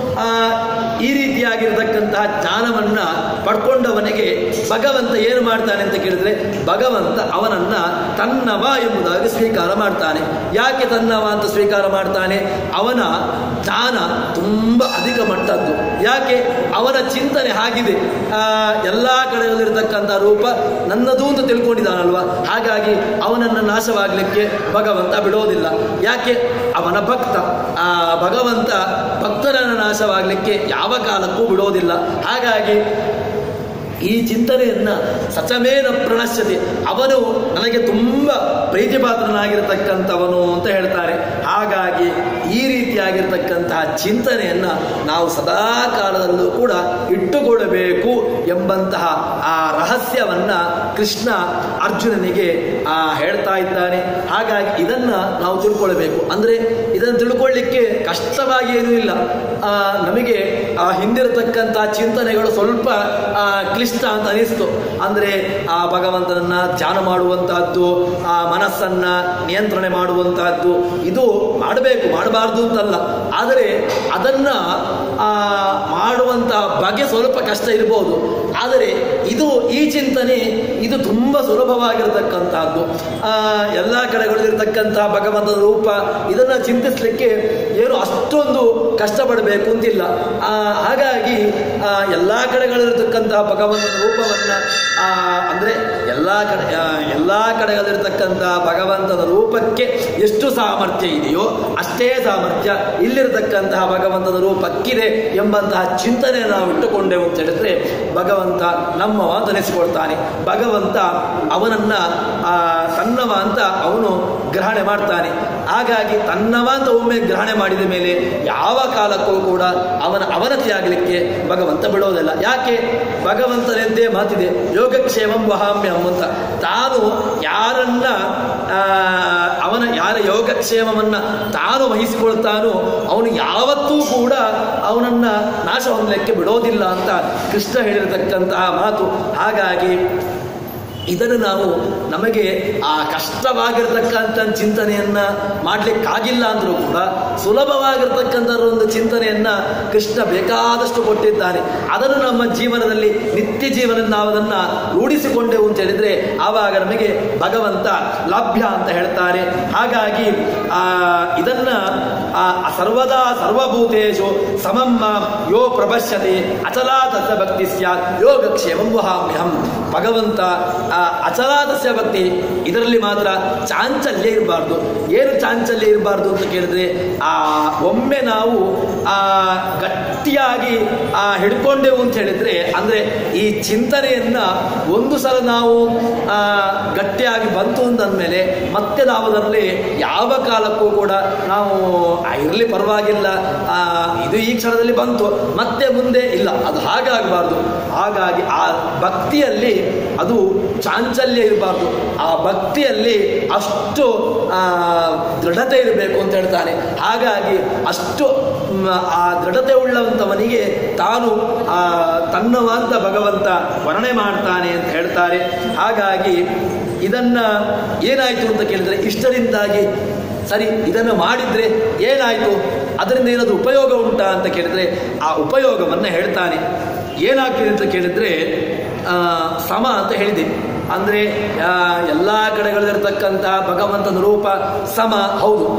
ಈ ರೀತಿಯಾಗಿರತಕ್ಕಂತಹ ಜ್ಞಾನವನ್ನ ಪಡ್ಕೊಂಡವನಿಗೆ ಭಗವಂತ ಏನು ಮಾಡ್ತಾನೆ ಅಂತ ಕೇಳಿದ್ರೆ ಭಗವಂತ ಅವನನ್ನ ತನ್ನವ ಎಂಬುದಾಗಿ ಸ್ವೀಕಾರ ಮಾಡ್ತಾನೆ. ಯಾಕೆ ತನ್ನವ ಅಂತ ಸ್ವೀಕಾರ ಮಾಡ್ತಾನೆ? ಅವನ ಜ್ಞಾನ ತುಂಬ ಅಧಿಕ ಮಟ್ಟದ್ದು. ಯಾಕೆ? ಅವನ ಚಿಂತನೆ ಆಗಿದೆ, ಎಲ್ಲ ಕಡೆಯಲ್ಲಿರ್ತಕ್ಕಂಥ ರೂಪ ನನ್ನದು ಅಂತ ತಿಳ್ಕೊಂಡಿದ್ದಾನಲ್ವ. ಹಾಗಾಗಿ ಅವನನ್ನು ನಾಶವಾಗಲಿಕ್ಕೆ ಭಗವಂತ ಬಿಡೋದಿಲ್ಲ. ಯಾಕೆ? ಅವನ ಭಕ್ತ. ಭಗವಂತ ಭಕ್ತರನ್ನು ನಾಶವಾಗಲಿಕ್ಕೆ ಯಾವ ಕಾಲಕ್ಕೂ ಬಿಡೋದಿಲ್ಲ. ಹಾಗಾಗಿ ಈ ಚಿಂತನೆಯನ್ನ ಸಚಮೇನ ಪ್ರಣಶ್ಯತೆ, ಅವನು ನನಗೆ ತುಂಬ ಪ್ರೀತಿಪಾತ್ರನಾಗಿರತಕ್ಕಂಥವನು ಅಂತ ಹೇಳ್ತಾರೆ. ಹಾಗಾಗಿ ಈ ರೀತಿಯಾಗಿರ್ತಕ್ಕಂತಹ ಚಿಂತನೆಯನ್ನ ನಾವು ಸದಾ ಕಾಲದಲ್ಲೂ ಕೂಡ ಇಟ್ಟುಕೊಳ್ಳಬೇಕು ಎಂಬಂತಹ ಆ ರಹಸ್ಯವನ್ನ ಕೃಷ್ಣ ಅರ್ಜುನನಿಗೆ ಹೇಳ್ತಾ ಇದ್ದಾನೆ. ಹಾಗಾಗಿ ಇದನ್ನ ನಾವು ತಿಳ್ಕೊಳ್ಬೇಕು. ಅಂದ್ರೆ ಇದನ್ನು ತಿಳ್ಕೊಳ್ಳಿಕ್ಕೆ ಕಷ್ಟವಾಗಿ ಏನೂ ಇಲ್ಲ. ನಮಗೆ ಹಿಂದಿರತಕ್ಕಂತಹ ಚಿಂತನೆಗಳು ಸ್ವಲ್ಪ ಕ್ಲಿಷ್ಟ ಅಂತ ಅನಿಸ್ತು. ಅಂದ್ರೆ ಆ ಭಗವಂತನನ್ನ ಧ್ಯಾನ ಮಾಡುವಂತಹದ್ದು, ಆ ಮನಸ್ಸನ್ನ ನಿಯಂತ್ರಣೆ ಮಾಡುವಂತಹದ್ದು, ಇದು ಮಾಡಬೇಕು, ಮಾಡಬಾರ್ದು ಅಂತಲ್ಲ. ಆದರೆ ಅದನ್ನ ಮಾಡುವಂತಹ ಬಗೆ ಸ್ವಲ್ಪ ಕಷ್ಟ ಇರಬಹುದು. ಆದರೆ ಈ ಚಿಂತನೆ ಇದು ತುಂಬಾ ಸುಲಭವಾಗಿರತಕ್ಕಂತಹದ್ದು. ಎಲ್ಲ ಕಡೆಗಳಿರ್ತಕ್ಕಂತಹ ಭಗವಂತನ ರೂಪ ಇದನ್ನ ಚಿಂತಿಸ್ಲಿಕ್ಕೆ ಏನು ಅಷ್ಟೊಂದು ಕಷ್ಟಪಡಬೇಕು ಅಂತಿಲ್ಲ. ಹಾಗಾಗಿ ಎಲ್ಲ ಕಡೆಗಳಿರ್ತಕ್ಕಂತಹ ಭಗವಂತನ ರೂಪವನ್ನ ಅಂದ್ರೆ ಎಲ್ಲ ಕಡೆಗಳಿರ್ತಕ್ಕಂತಹ ಭಗವಂತನ ರೂಪಕ್ಕೆ ಎಷ್ಟು ಸಾಮರ್ಥ್ಯ ಇದೆಯೋ ಅಷ್ಟೇ ಸಾಮರ್ಥ್ಯ ಇಲ್ಲಿರತಕ್ಕಂತಹ ಭಗವಂತನ ರೂಪಕ್ಕಿದೆ ಎಂಬಂತಹ ಚಿಂತನೆ ನಾವು ಇಟ್ಟುಕೊಂಡೆವು ಅಂತ ಹೇಳಿದ್ರೆ ಭಗವಂತ ನಮ್ಮವ ಅಂತ ಅನಿಸಿಕೊಳ್ತಾನೆ. ಭಗವಂತ ಅವನನ್ನ ತನ್ನವ ಅಂತ ಅವನು ಗ್ರಹಣೆ ಮಾಡ್ತಾನೆ. ಹಾಗಾಗಿ ತನ್ನವ ಅಂತ ಒಮ್ಮೆ ಗ್ರಹಣೆ ಮಾಡಿದ ಮೇಲೆ ಯಾವ ಕಾಲಕ್ಕೂ ಕೂಡ ಅವನ ಅವನತಿ ಆಗಲಿಕ್ಕೆ ಭಗವಂತ ಬಿಡೋದಿಲ್ಲ. ಯಾಕೆ? ಭಗವಂತನೆಂದೇ ಮಾತಿದೆ, ಯೋಗಕ್ಷೇಮಂ ವಹಾಮ್ಯಹಂ ಅಂತ. ತಾನು ಯಾರನ್ನ ಯಾರ ಯೋಗಕ್ಷೇಮವನ್ನ ತಾನು ವಹಿಸಿಕೊಳ್ತಾನೋ ಅವನು ಯಾವತ್ತೂ ಕೂಡ ಅವನನ್ನ ನಾಶ ಹೊಂದಲಿಕ್ಕೆ ಬಿಡೋದಿಲ್ಲ ಅಂತ ಕೃಷ್ಣ ಹೇಳಿರತಕ್ಕಂತಹ ಮಾತು. ಹಾಗಾಗಿ ಇದನ್ನು ನಾವು ನಮಗೆ ಕಷ್ಟವಾಗಿರ್ತಕ್ಕಂಥ ಚಿಂತನೆಯನ್ನ ಮಾಡ್ಲಿಕ್ಕಾಗಿಲ್ಲ ಅಂದ್ರೂ ಕೂಡ ಸುಲಭವಾಗಿರ್ತಕ್ಕಂಥ ಒಂದು ಚಿಂತನೆಯನ್ನ ಕೃಷ್ಣ ಬೇಕಾದಷ್ಟು ಕೊಟ್ಟಿದ್ದಾನೆ. ಅದನ್ನು ನಮ್ಮ ಜೀವನದಲ್ಲಿ ನಿತ್ಯ ಜೀವನ ನಾವು ಅದನ್ನ ರೂಢಿಸಿಕೊಂಡೆವು ಅಂತ ಹೇಳಿದ್ರೆ ಆವಾಗ ನಮಗೆ ಭಗವಂತ ಲಭ್ಯ ಅಂತ ಹೇಳ್ತಾರೆ. ಹಾಗಾಗಿ ಇದನ್ನ ಸರ್ವದಾ ಸರ್ವಭೂತೇಶು ಸಮಂ ಯೋ ಪ್ರಪಶ್ಯತೆ ಅಚಲಾ ತಸ್ಯ ಭಕ್ತಿ ಸ್ಯಾತ್ ಯೋಗಕ್ಷೇಮಂ ವಹಾಮ್ಯಹಂ. ಭಗವಂತ ಅಚಲಾದಸ್ಯ ಭಕ್ತಿ, ಇದರಲ್ಲಿ ಮಾತ್ರ ಚಾಂಚಲ್ಯ ಇರಬಾರ್ದು. ಏನು ಚಾಂಚಲ್ಯ ಇರಬಾರ್ದು ಅಂತ ಕೇಳಿದ್ರೆ, ಒಮ್ಮೆ ನಾವು ಗಟ್ಟಿಯಾಗಿ ಹಿಡ್ಕೊಂಡೆವು ಅಂತ ಹೇಳಿದ್ರೆ, ಅಂದ್ರೆ ಈ ಚಿಂತನೆಯನ್ನ ಒಂದು ಸಲ ನಾವು ಗಟ್ಟಿಯಾಗಿ ಬಂತು ಅಂದಮೇಲೆ ಮತ್ತೆ ನಾವು ಅದರಲ್ಲಿ ಯಾವ ಕಾಲಕ್ಕೂ ಕೂಡ ನಾವು ಇರಲಿ ಪರವಾಗಿಲ್ಲ, ಇದು ಈ ಕ್ಷಣದಲ್ಲಿ ಬಂತು ಮತ್ತೆ ಮುಂದೆ ಇಲ್ಲ, ಅದು ಹಾಗಾಗಬಾರ್ದು. ಹಾಗಾಗಿ ಆ ಭಕ್ತಿಯಲ್ಲಿ ಅದು ಚಾಂಚಲ್ಯ ಇರಬಾರ್ದು. ಆ ಭಕ್ತಿಯಲ್ಲಿ ಅಷ್ಟು ದೃಢತೆ ಇರಬೇಕು ಅಂತ ಹೇಳ್ತಾನೆ. ಹಾಗಾಗಿ ಅಷ್ಟು ಆ ದೃಢತೆ ಉಳ್ಳವಂತವನಿಗೆ ತಾನು ತನ್ನವಂತ ಭಗವಂತ ವರ್ಣನೆ ಮಾಡ್ತಾನೆ ಅಂತ ಹೇಳ್ತಾರೆ. ಹಾಗಾಗಿ ಇದನ್ನ ಏನಾಯ್ತು ಅಂತ ಕೇಳಿದ್ರೆ, ಇಷ್ಟರಿಂದಾಗಿ ಸರಿ ಇದನ್ನು ಮಾಡಿದ್ರೆ ಏನಾಯ್ತು, ಅದರಿಂದ ಏನಾದರೂ ಉಪಯೋಗ ಉಂಟಾ ಅಂತ ಕೇಳಿದ್ರೆ ಆ ಉಪಯೋಗವನ್ನು ಹೇಳ್ತಾನೆ. ಏನಾಗ್ತಿದೆ ಅಂತ ಕೇಳಿದ್ರೆ, ಸಮ ಅಂತ ಹೇಳಿದೆ, ಅಂದರೆ ಎಲ್ಲ ಕಡೆಗಳಲ್ಲಿರ್ತಕ್ಕಂಥ ಭಗವಂತನ ರೂಪ ಸಮ ಹೌದು.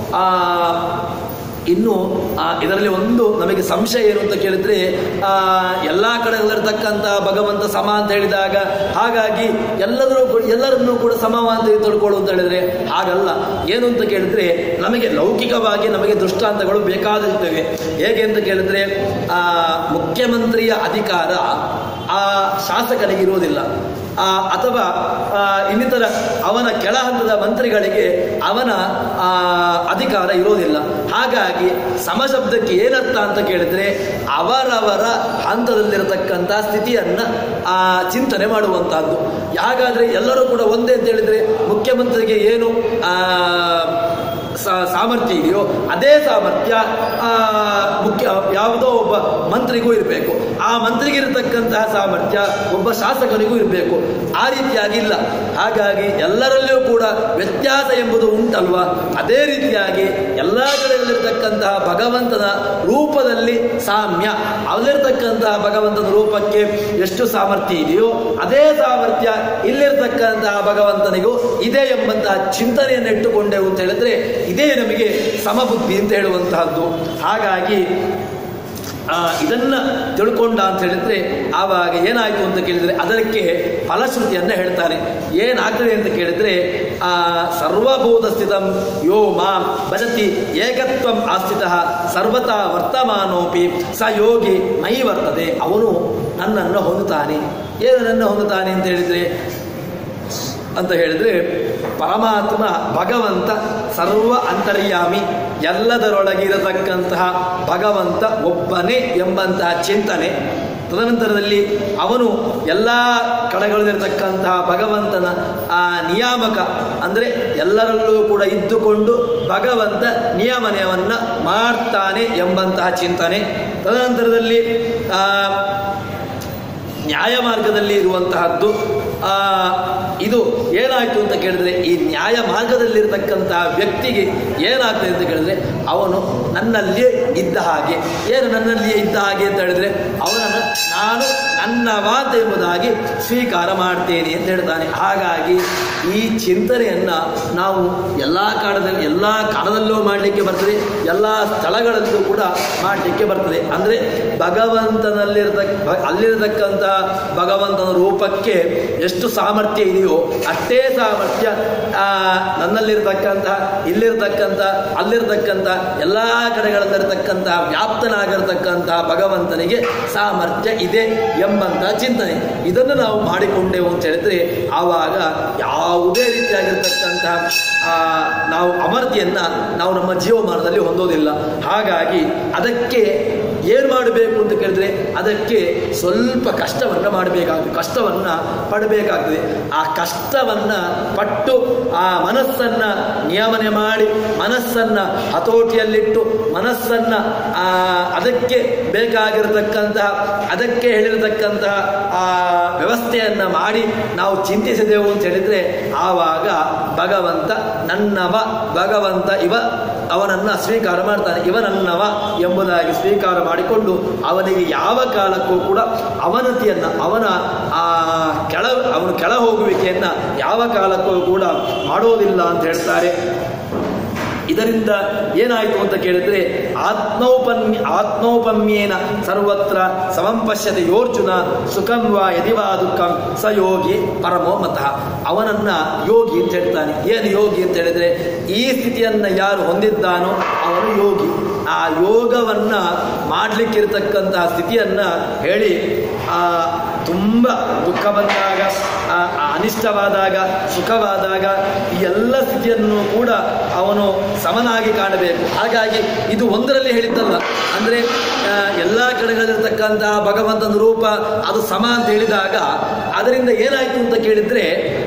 ಇನ್ನು ಇದರಲ್ಲಿ ಒಂದು ನಮಗೆ ಸಂಶಯ ಏನು ಅಂತ ಕೇಳಿದ್ರೆ, ಎಲ್ಲ ಕಡೆಗಳಿರ್ತಕ್ಕಂಥ ಭಗವಂತ ಸಮ ಅಂತ ಹೇಳಿದಾಗ ಹಾಗಾಗಿ ಎಲ್ಲರನ್ನೂ ಕೂಡ ಸಮವಾದ ತಿಳ್ಕೊಳ್ಳು ಅಂತ ಹೇಳಿದ್ರೆ ಹಾಗಲ್ಲ. ಏನು ಅಂತ ಕೇಳಿದ್ರೆ, ನಮಗೆ ಲೌಕಿಕವಾಗಿ ನಮಗೆ ದೃಷ್ಟಾಂತಗಳು ಬೇಕಾದಿರ್ತವೆ. ಹೇಗೆ ಅಂತ ಕೇಳಿದ್ರೆ, ಮುಖ್ಯಮಂತ್ರಿಯ ಅಧಿಕಾರ ಆ ಶಾಸಕನಿಗೆ ಇರುವುದಿಲ್ಲ, ಅಥವಾ ಇನ್ನಿತರ ಅವನ ಕೆಳ ಹಂತದ ಮಂತ್ರಿಗಳಿಗೆ ಅವನ ಅಧಿಕಾರ ಇರೋದಿಲ್ಲ. ಹಾಗಾಗಿ ಸಮಶಬ್ದಕ್ಕೆ ಏನರ್ಥ ಅಂತ ಕೇಳಿದ್ರೆ, ಅವರವರ ಹಂತದಲ್ಲಿರತಕ್ಕಂಥ ಸ್ಥಿತಿಯನ್ನ ಚಿಂತನೆ ಮಾಡುವಂತಹದ್ದು. ಹಾಗಾದ್ರೆ ಎಲ್ಲರೂ ಕೂಡ ಒಂದೇ ಅಂತ ಹೇಳಿದ್ರೆ, ಮುಖ್ಯಮಂತ್ರಿಗೆ ಏನು ಸಾಮರ್ಥ್ಯ ಇದೆಯೋ ಅದೇ ಸಾಮರ್ಥ್ಯ ಯಾವುದೋ ಒಬ್ಬ ಮಂತ್ರಿಗೂ ಇರಬೇಕು, ಆ ಮಂತ್ರಿಗೆ ಇರತಕ್ಕಂತಹ ಸಾಮರ್ಥ್ಯ ಒಬ್ಬ ಶಾಸಕನಿಗೂ ಇರಬೇಕು. ಆ ರೀತಿಯಾಗಿಲ್ಲ. ಹಾಗಾಗಿ ಎಲ್ಲರಲ್ಲಿಯೂ ಕೂಡ ವ್ಯತ್ಯಾಸ ಎಂಬುದು ಉಂಟಲ್ವಾ, ಅದೇ ರೀತಿಯಾಗಿ ಎಲ್ಲ ಕಡೆಯಲ್ಲಿರ್ತಕ್ಕಂತಹ ಭಗವಂತನ ರೂಪದಲ್ಲಿ ಸಾಮ್ಯ, ಅಲ್ಲಿರ್ತಕ್ಕಂತಹ ಭಗವಂತನ ರೂಪಕ್ಕೆ ಎಷ್ಟು ಸಾಮರ್ಥ್ಯ ಇದೆಯೋ ಅದೇ ಸಾಮರ್ಥ್ಯ ಇಲ್ಲಿರ್ತಕ್ಕಂತಹ ಭಗವಂತನಿಗೂ ಇದೆ ಎಂಬಂತಹ ಚಿಂತನೆಯನ್ನು ಇಟ್ಟುಕೊಂಡೆವು ಅಂತ ಹೇಳಿದ್ರೆ ಇದೇ ನಮಗೆ ಸಮಬುದ್ಧಿ ಅಂತ ಹೇಳುವಂತಹದ್ದು. ಹಾಗಾಗಿ ಇದನ್ನ ತಿಳ್ಕೊಂಡ ಅಂತ ಹೇಳಿದ್ರೆ ಆವಾಗ ಏನಾಯ್ತು ಅಂತ ಕೇಳಿದ್ರೆ ಅದಕ್ಕೆ ಫಲಶ್ರುತಿಯನ್ನ ಹೇಳ್ತಾನೆ. ಏನಾಗ್ತದೆ ಅಂತ ಕೇಳಿದ್ರೆ, ಸರ್ವಭೂತ ಸ್ಥಿತಂ ಯೋ ಮಾಂ ಭಜತಿ ಏಕತ್ವಂ ಆಸ್ಥಿತಃ ಸರ್ವತಾ ವರ್ತಮಾನೋಪಿ ಸ ಯೋಗಿ ಮೈ ವರ್ತದೆ. ಅವನು ನನ್ನನ್ನು ಹೊಂದುತ್ತಾನೆ. ಏನು ನನ್ನ ಹೊಂದುತ್ತಾನೆ ಅಂತ ಹೇಳಿದ್ರೆ ಪರಮಾತ್ಮ ಭಗವಂತ ಸರ್ವ ಅಂತರ್ಯಾಮಿ, ಎಲ್ಲದರೊಳಗಿರತಕ್ಕಂತಹ ಭಗವಂತ ಒಬ್ಬನೇ ಎಂಬಂತಹ ಚಿಂತನೆ. ತದನಂತರದಲ್ಲಿ ಅವನು ಎಲ್ಲ ಕಡೆಗಳಲ್ಲಿರತಕ್ಕಂತಹ ಭಗವಂತನ ನಿಯಾಮಕ, ಅಂದರೆ ಎಲ್ಲರಲ್ಲೂ ಕೂಡ ಇದ್ದುಕೊಂಡು ಭಗವಂತ ನಿಯಮನವನ್ನ ಮಾಡ್ತಾನೆ ಎಂಬಂತಹ ಚಿಂತನೆ. ತದನಂತರದಲ್ಲಿ ನ್ಯಾಯ ಮಾರ್ಗದಲ್ಲಿ ಇರುವಂತಹದ್ದು. ಇದು ಏನಾಯ್ತು ಅಂತ ಕೇಳಿದ್ರೆ, ಈ ನ್ಯಾಯ ಮಾರ್ಗದಲ್ಲಿರ್ತಕ್ಕಂತಹ ವ್ಯಕ್ತಿಗೆ ಏನಾಗ್ತದೆ ಅಂತ ಕೇಳಿದ್ರೆ, ಅವನು ನನ್ನಲ್ಲಿಯೇ ಇದ್ದ ಹಾಗೆ. ಏನು ನನ್ನಲ್ಲಿಯೇ ಇದ್ದ ಹಾಗೆ ಅಂತ ಹೇಳಿದ್ರೆ, ಅವನನ್ನು ನಾನು ನನ್ನವಾದ ಎಂಬುದಾಗಿ ಸ್ವೀಕಾರ ಮಾಡ್ತೇನೆ ಅಂತ ಹೇಳ್ತಾನೆ. ಹಾಗಾಗಿ ಈ ಚಿಂತನೆಯನ್ನ ನಾವು ಎಲ್ಲ ಕಾಲದಲ್ಲೂ ಮಾಡಲಿಕ್ಕೆ ಬರ್ತದೆ, ಎಲ್ಲ ಸ್ಥಳಗಳಲ್ಲೂ ಕೂಡ ಮಾಡಲಿಕ್ಕೆ ಬರ್ತದೆ. ಅಂದರೆ ಅಲ್ಲಿರತಕ್ಕಂಥ ಭಗವಂತನ ರೂಪಕ್ಕೆ ಎಷ್ಟು ಸಾಮರ್ಥ್ಯ ಇದೆಯೋ ಅಷ್ಟೇ ಸಾಮರ್ಥ್ಯ ನನ್ನಲ್ಲಿರತಕ್ಕಂತಹ, ಅಲ್ಲಿರ್ತಕ್ಕಂಥ ಎಲ್ಲ ಕಡೆಗಳಲ್ಲಿರತಕ್ಕಂತಹ ವ್ಯಾಪ್ತನಾಗಿರ್ತಕ್ಕಂತಹ ಭಗವಂತನಿಗೆ ಸಾಮರ್ಥ್ಯ ಇದೆ ಎಂಬಂತಹ ಚಿಂತನೆ. ಇದನ್ನು ನಾವು ಮಾಡಿಕೊಂಡೆವು ಅಂತ ಹೇಳಿದ್ರೆ ಆವಾಗ ಯಾವುದೇ ರೀತಿಯಾಗಿರ್ತಕ್ಕಂತಹ ನಾವು ಅಮರ್ತಿಯನ್ನ ನಾವು ನಮ್ಮ ಜೀವಮಾನದಲ್ಲಿ ಹೊಂದೋದಿಲ್ಲ. ಹಾಗಾಗಿ ಅದಕ್ಕೆ ಏನು ಮಾಡಬೇಕು ಅಂತ ಕೇಳಿದ್ರೆ, ಅದಕ್ಕೆ ಸ್ವಲ್ಪ ಕಷ್ಟವನ್ನು ಪಡಬೇಕಾಗ್ತದೆ. ಆ ಕಷ್ಟವನ್ನ ಪಟ್ಟು ಆ ಮನಸ್ಸನ್ನ ನಿಯಮನೆ ಮಾಡಿ, ಮನಸ್ಸನ್ನ ಹತೋಟಿಯಲ್ಲಿಟ್ಟು, ಮನಸ್ಸನ್ನ ಅದಕ್ಕೆ ಬೇಕಾಗಿರತಕ್ಕಂತಹ, ಅದಕ್ಕೆ ಹೇಳಿರತಕ್ಕಂತಹ ಆ ವ್ಯವಸ್ಥೆಯನ್ನ ಮಾಡಿ ನಾವು ಚಿಂತಿಸಿದೆವು ಅಂತ ಹೇಳಿದ್ರೆ ಆವಾಗ ಭಗವಂತ ನನ್ನವ, ಭಗವಂತ ಅವನನ್ನ ಸ್ವೀಕಾರ ಮಾಡ್ತಾನೆ. ಇವನನ್ನವ ಎಂಬುದಾಗಿ ಸ್ವೀಕಾರ ಮಾಡಿಕೊಂಡು ಅವನಿಗೆ ಯಾವ ಕಾಲಕ್ಕೂ ಕೂಡ ಅವನತಿಯನ್ನ, ಅವನು ಕೆಳ ಹೋಗುವಿಕೆಯನ್ನ ಯಾವ ಕಾಲಕ್ಕೂ ಕೂಡ ಮಾಡೋದಿಲ್ಲ ಅಂತ ಹೇಳ್ತಾರೆ. ಇದರಿಂದ ಏನಾಯಿತು ಅಂತ ಕೇಳಿದ್ರೆ ಆತ್ಮೌಪಮ್ಯೇನ ಸರ್ವತ್ರ ಸಮಂ ಪಶ್ಯತೆ ಯೋರ್ಜುನ ಸುಖಂ ವಾ ಯದಿವಾ ದುಃಖಂ ಸ ಯೋಗಿ ಪರಮೋ ಮತಃ. ಅವನನ್ನ ಯೋಗಿ ಅಂತ ಹೇಳ್ತಾನೆ. ಏನು ಯೋಗಿ ಅಂತ ಹೇಳಿದ್ರೆ ಈ ಸ್ಥಿತಿಯನ್ನ ಯಾರು ಹೊಂದಿದ್ದಾನೋ ಅವನು ಯೋಗಿ. ಆ ಯೋಗವನ್ನ ಮಾಡ್ಲಿಕ್ಕಿರ್ತಕ್ಕಂತಹ ಸ್ಥಿತಿಯನ್ನ ಹೇಳಿ ತುಂಬ ದುಃಖ ಬಂದಾಗ, ಅನಿಷ್ಟವಾದಾಗ, ಸುಖವಾದಾಗ ಈ ಎಲ್ಲ ಸ್ಥಿತಿಯನ್ನು ಕೂಡ ಅವನು ಸಮನಾಗಿ ಕಾಣಬೇಕು. ಹಾಗಾಗಿ ಇದು ಒಂದರಲ್ಲಿ ಹೇಳಿದ್ದಲ್ಲ. ಅಂದರೆ ಎಲ್ಲ ಕಡೆಗಳಿರ್ತಕ್ಕಂತಹ ಭಗವಂತನ ರೂಪ ಅದು ಸಮ ಅಂತ ಹೇಳಿದಾಗ ಅದರಿಂದ ಏನಾಯಿತು ಅಂತ ಕೇಳಿದ್ರೆ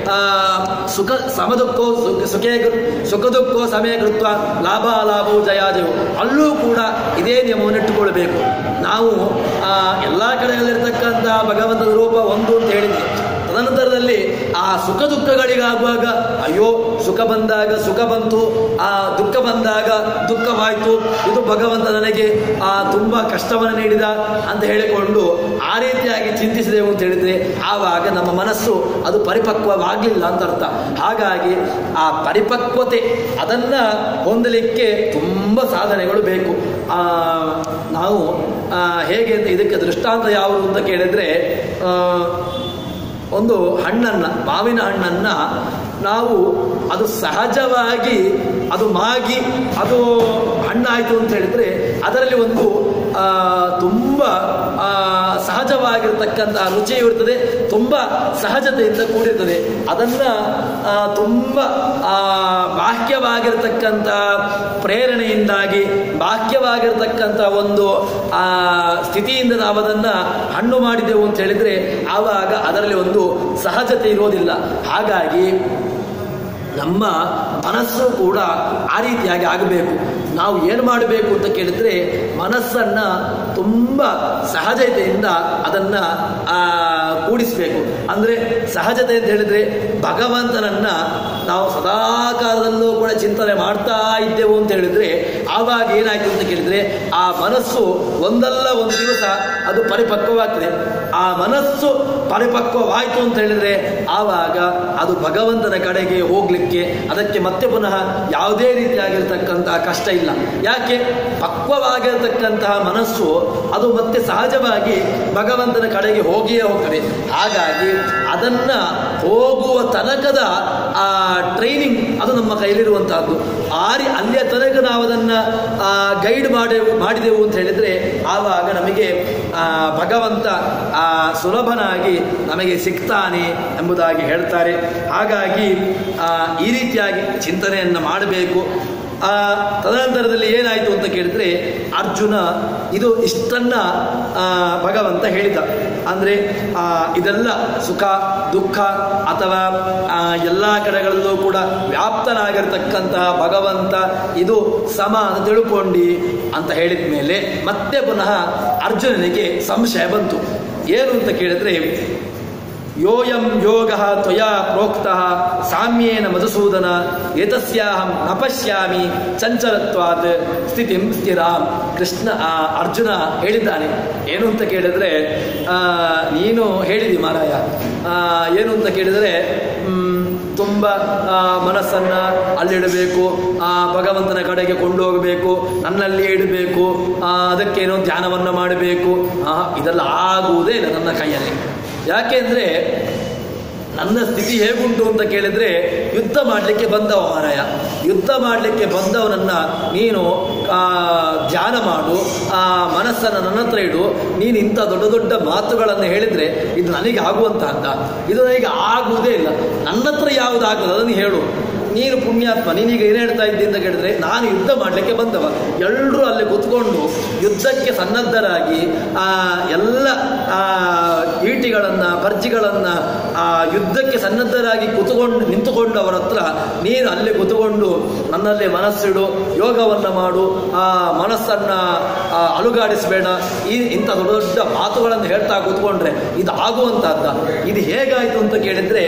ಸುಖ ದುಃಖೋ ಸಮಯ ಕೃತ್ವ ಲಾಭಾಲಾಭವು ಜಯಾಜಯವು. ಅಲ್ಲೂ ಕೂಡ ಇದೇ ನಿಯಮವನ್ನು ಇಟ್ಟುಕೊಳ್ಬೇಕು. ನಾವು ಎಲ್ಲ ಕಡೆಗಳಿರ್ತಕ್ಕಂತಹ ಭಗವಂತನ ರೂಪ ಒಂದು ಅಂತ ಹೇಳಿದ್ವಿ. ತದನಂತರದಲ್ಲಿ ಆ ಸುಖ ದುಃಖಗಳಿಗಾಗುವಾಗ ಅಯ್ಯೋ ಸುಖ ಬಂದಾಗ ಸುಖ ಬಂತು, ಆ ದುಃಖ ಬಂದಾಗ ದುಃಖವಾಯಿತು, ಇದು ಭಗವಂತ ನನಗೆ ತುಂಬ ಕಷ್ಟವನ್ನು ನೀಡಿದ ಅಂತ ಹೇಳಿಕೊಂಡು ಆ ರೀತಿಯಾಗಿ ಚಿಂತಿಸಿದೆವು ಅಂತ ಹೇಳಿದರೆ ಆವಾಗ ನಮ್ಮ ಮನಸ್ಸು ಅದು ಪರಿಪಕ್ವವಾಗಲಿಲ್ಲ ಅಂತ ಅರ್ಥ. ಹಾಗಾಗಿ ಆ ಪರಿಪಕ್ವತೆ ಅದನ್ನು ಹೊಂದಲಿಕ್ಕೆ ತುಂಬ ಸಾಧನೆಗಳು ಬೇಕು. ನಾವು ಹೇಗೆ ಅಂತ ಇದಕ್ಕೆ ದೃಷ್ಟಾಂತ ಯಾವುದು ಅಂತ ಕೇಳಿದರೆ ಒಂದು ಹಣ್ಣನ್ನು, ಮಾವಿನ ಹಣ್ಣನ್ನು ನಾವು ಅದು ಸಹಜವಾಗಿ ಅದು ಮಾಗಿ ಅದು ಹಣ್ಣಾಯಿತು ಅಂತ ಹೇಳಿದರೆ ಅದರಲ್ಲಿ ಒಂದು ತುಂಬ ಸಹಜವಾಗಿರ್ತಕ್ಕಂತಹ ರುಚಿಯು ಇರ್ತದೆ, ತುಂಬ ಸಹಜತೆಯಿಂದ ಕೂಡಿರ್ತದೆ. ಅದನ್ನು ತುಂಬ ಬಾಹ್ಯವಾಗಿರ್ತಕ್ಕಂಥ ಪ್ರೇರಣೆಯಿಂದಾಗಿ, ಬಾಹ್ಯವಾಗಿರ್ತಕ್ಕಂಥ ಒಂದು ಸ್ಥಿತಿಯಿಂದ ನಾವು ಅದನ್ನು ಹಣ್ಣು ಮಾಡಿದೆವು ಅಂತ ಹೇಳಿದರೆ ಆವಾಗ ಅದರಲ್ಲಿ ಒಂದು ಸಹಜತೆ ಇರೋದಿಲ್ಲ. ಹಾಗಾಗಿ ನಮ್ಮ ಮನಸ್ಸು ಕೂಡ ಆ ರೀತಿಯಾಗಿ ಆಗಬೇಕು. ನಾವು ಏನು ಮಾಡಬೇಕು ಅಂತ ಕೇಳಿದರೆ ಮನಸ್ಸನ್ನು ತುಂಬ ಸಹಜತೆಯಿಂದ ಅದನ್ನು ಕೂಡಿಸಬೇಕು. ಅಂದರೆ ಸಹಜತೆ ಅಂತ ಹೇಳಿದರೆ ಭಗವಂತನನ್ನು ನಾವು ಸದಾಕಾಲದಲ್ಲೂ ಕೂಡ ಚಿಂತನೆ ಮಾಡ್ತಾ ಇದ್ದೆವು ಅಂತ ಹೇಳಿದರೆ ಆವಾಗ ಏನಾಯಿತು ಅಂತ ಕೇಳಿದರೆ ಆ ಮನಸ್ಸು ಒಂದಲ್ಲ ಒಂದು ದಿವಸ ಅದು ಪರಿಪಕ್ವವಾಗ್ತದೆ. ಆ ಮನಸ್ಸು ಪರಿಪಕ್ವವಾಯಿತು ಅಂತ ಹೇಳಿದರೆ ಆವಾಗ ಅದು ಭಗವಂತನ ಕಡೆಗೆ ಹೋಗಲಿಕ್ಕೆ ಅದಕ್ಕೆ ಮತ್ತೆ ಪುನಃ ಯಾವುದೇ ರೀತಿಯಾಗಿರ್ತಕ್ಕಂತಹ ಕಷ್ಟ ಇಲ್ಲ. ಯಾಕೆ? ಪಕ್ವವಾಗಿರತಕ್ಕಂತಹ ಮನಸ್ಸು ಅದು ಮತ್ತೆ ಸಹಜವಾಗಿ ಭಗವಂತನ ಕಡೆಗೆ ಹೋಗಿಯೇ ಹೋಗ್ತದೆ. ಹಾಗಾಗಿ ಅದನ್ನು ಹೋಗುವ ತನಕದ ಆ ಟ್ರೈನಿಂಗ್ ಅದು ನಮ್ಮ ಕೈಲಿರುವಂತಹದ್ದು. ಅಲ್ಲಿಯ ತನಕ ನಾವು ಅದನ್ನು ಗೈಡ್ ಮಾಡಿದೆವು ಅಂತ ಹೇಳಿದರೆ ಆವಾಗ ನಮಗೆ ಭಗವಂತ ಸುಲಭನಾಗಿ ನಮಗೆ ಸಿಗ್ತಾನೆ ಎಂಬುದಾಗಿ ಹೇಳ್ತಾರೆ. ಹಾಗಾಗಿ ಈ ರೀತಿಯಾಗಿ ಚಿಂತನೆಯನ್ನು ಮಾಡಬೇಕು. ತದನಂತರದಲ್ಲಿ ಏನಾಯಿತು ಅಂತ ಕೇಳಿದರೆ ಅರ್ಜುನ ಇಷ್ಟನ್ನು ಭಗವಂತ ಹೇಳಿದ. ಅಂದರೆ ಇದೆಲ್ಲ ಸುಖ ದುಃಖ ಅಥವಾ ಎಲ್ಲ ಕಡೆಗಳಲ್ಲೂ ಕೂಡ ವ್ಯಾಪ್ತನಾಗಿರ್ತಕ್ಕಂತಹ ಭಗವಂತ ಇದು ಸಮ ಅಂತ ತಿಳ್ಕೊಂಡು ಅಂತ ಹೇಳಿದ ಮೇಲೆ ಮತ್ತೆ ಪುನಃ ಅರ್ಜುನನಿಗೆ ಸಂಶಯ ಬಂತು. ಏನು ಅಂತ ಕೇಳಿದರೆ ಯೋಯಂ ಯೋಗ ತ್ವಯಾ ಪ್ರೋಕ್ತಃ ಸಾಮ್ಯೇನ ಮಧುಸೂದನ ಏತಸ್ಯಾಹಂ ನ ಪಶ್ಯಾಮಿ ಚಂಚಲತ್ವಾತ್ ಸ್ಥಿತಿಂ ಸ್ಥಿರಾಂ. ಅರ್ಜುನ ಹೇಳಿದ್ದಾನೆ. ಏನು ಅಂತ ಕೇಳಿದರೆ ನೀನು ಹೇಳಿದಿ ಮಾರಾಯ. ಏನು ಅಂತ ಕೇಳಿದರೆ ತುಂಬ ಮನಸ್ಸನ್ನು ಅಲ್ಲಿಡಬೇಕು, ಭಗವಂತನ ಕಡೆಗೆ ಕೊಂಡು ಹೋಗಬೇಕು, ನನ್ನಲ್ಲಿ ಇಡಬೇಕು, ಅದಕ್ಕೇನೋ ಧ್ಯಾನವನ್ನು ಮಾಡಬೇಕು. ಇದೆಲ್ಲ ಆಗುವುದೇ ಇಲ್ಲ ನನ್ನ ಕೈಯಲ್ಲಿ. ಯಾಕೆಂದರೆ ನನ್ನ ಸ್ಥಿತಿ ಹೇಗುಂಟು ಅಂತ ಕೇಳಿದರೆ ಯುದ್ಧ ಮಾಡಲಿಕ್ಕೆ ಬಂದವ ಮಾರಾಯ. ಯುದ್ಧ ಮಾಡಲಿಕ್ಕೆ ಬಂದವನನ್ನು ನೀನು ಧ್ಯಾನ ಮಾಡು, ಮನಸ್ಸನ್ನು ನನ್ನ ಹತ್ರ ಇಡು. ನೀನು ಇಂಥ ದೊಡ್ಡ ದೊಡ್ಡ ಮಾತುಗಳನ್ನು ಹೇಳಿದರೆ ಇದು ನನಗೆ ಆಗುವಂತಹದ್ದ? ಇದು ನನಗೆ ಆಗುವುದೇ ಇಲ್ಲ. ನನ್ನ ಹತ್ರ ಯಾವುದಾಗ್ತದೆ ಅದನ್ನು ಹೇಳು. ನೀನು ಪುಣ್ಯಾತ್ಮ, ನೀನೀಗ ಏನು ಹೇಳ್ತಾ ಇದ್ದಿ ಅಂತ ಕೇಳಿದ್ರೆ ನಾನು ಯುದ್ಧ ಮಾಡಲಿಕ್ಕೆ ಬಂದವ. ಎಲ್ಲರೂ ಅಲ್ಲಿ ಕೂತ್ಕೊಂಡು ಯುದ್ಧಕ್ಕೆ ಸನ್ನದ್ಧರಾಗಿ ಎಲ್ಲ ಈಟಿಗಳನ್ನು ಭರ್ಜಿಗಳನ್ನು ಯುದ್ಧಕ್ಕೆ ಸನ್ನದ್ಧರಾಗಿ ನಿಂತುಕೊಂಡು ಅವರ ಹತ್ರ ನೀನು ಅಲ್ಲಿ ಕೂತ್ಕೊಂಡು ನನ್ನಲ್ಲಿ ಮನಸ್ಸಿಡು, ಯೋಗವನ್ನು ಮಾಡು, ಮನಸ್ಸನ್ನು ಅಲುಗಾಡಿಸಬೇಡ, ಇಂಥ ದೊಡ್ಡ ದೊಡ್ಡ ಮಾತುಗಳನ್ನು ಹೇಳ್ತಾ ಕೂತ್ಕೊಂಡ್ರೆ ಇದು ಆಗುವಂತಹದ್ದ? ಇದು ಹೇಗಾಯಿತು ಅಂತ ಕೇಳಿದರೆ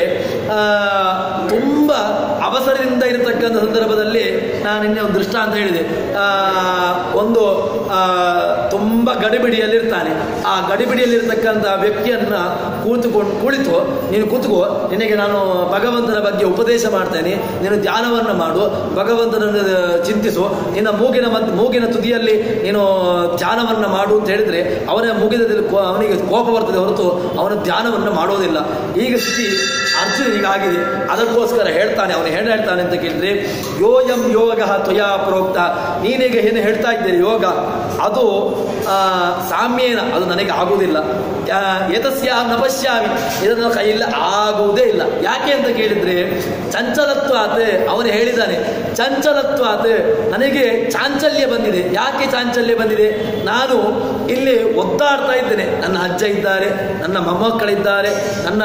ತುಂಬ ಅವಸರದಿಂದ ಇರತಕ್ಕಂಥ ಸಂದರ್ಭದಲ್ಲಿ ನಾನು ನಿನ್ನೆ ಒಂದು ದೃಷ್ಟಾಂತ ಹೇಳಿದೆ. ಒಂದು ತುಂಬ ಗಡಿಬಿಡಿಯಲ್ಲಿರ್ತಾನೆ. ಆ ಗಡಿಬಿಡಿಯಲ್ಲಿರ್ತಕ್ಕಂಥ ವ್ಯಕ್ತಿಯನ್ನ ಕುಳಿತು ನೀನು ಕೂತ್ಕೋ, ನಿನಗೆ ನಾನು ಭಗವಂತನ ಬಗ್ಗೆ ಉಪದೇಶ ಮಾಡ್ತೇನೆ, ನೀನು ಧ್ಯಾನವನ್ನು ಮಾಡು, ಭಗವಂತನನ್ನು ಚಿಂತಿಸು, ನಿನ್ನ ಮೂಗಿನ ತುದಿಯಲ್ಲಿ ನೀನು ಧ್ಯಾನವನ್ನು ಮಾಡು ಅಂತ ಹೇಳಿದ್ರೆ ಅವನಿಗೆ ಕೋಪ ಬರ್ತದೆ ಹೊರತು ಅವನ ಧ್ಯಾನವನ್ನು ಮಾಡೋದಿಲ್ಲ. ಈಗ ಸ್ಥಿತಿ ಅರ್ಜುನಿಗಾಗಿದೆ. ಅದಕ್ಕೋಸ್ಕರ ಹೇಳ್ತಾನೆ, ಅವನು ಹೇಳ್ತಾನೆ ಅಂತ ಕೇಳಿದ್ರೆ, ಯೋಯಂ ಯೋಗ ತ್ವಯಾ ಪ್ರೋಕ್ತ, ನೀನಿಗೆ ಏನು ಹೇಳ್ತಾ ಇದ್ದೀರಿ ಯೋಗ, ಅದು ಸಾಮ್ಯೇನ, ಅದು ನನಗೆ ಆಗುವುದಿಲ್ಲ. ಏತಸ್ಯಾ ನ ಪಶ್ಯಾಮಿ, ಇದನ್ನು ಕೈಯಲ್ಲಿ ಆಗುವುದೇ ಇಲ್ಲ. ಯಾಕೆ ಅಂತ ಕೇಳಿದ್ರೆ ಚಂಚಲತ್ವಾತ್, ಅವನು ಹೇಳಿದ್ದಾನೆ ಚಂಚಲತ್ವಾತ್, ನನಗೆ ಚಾಂಚಲ್ಯ ಬಂದಿದೆ. ಯಾಕೆ ಚಾಂಚಲ್ಯ ಬಂದಿದೆ? ನಾನು ಇಲ್ಲಿ ಒದ್ದಾಡ್ತಾ ಇದ್ದೇನೆ. ನನ್ನ ಅಜ್ಜ ಇದ್ದಾರೆ, ನನ್ನ ಮೊಮ್ಮಕ್ಕಳಿದ್ದಾರೆ, ನನ್ನ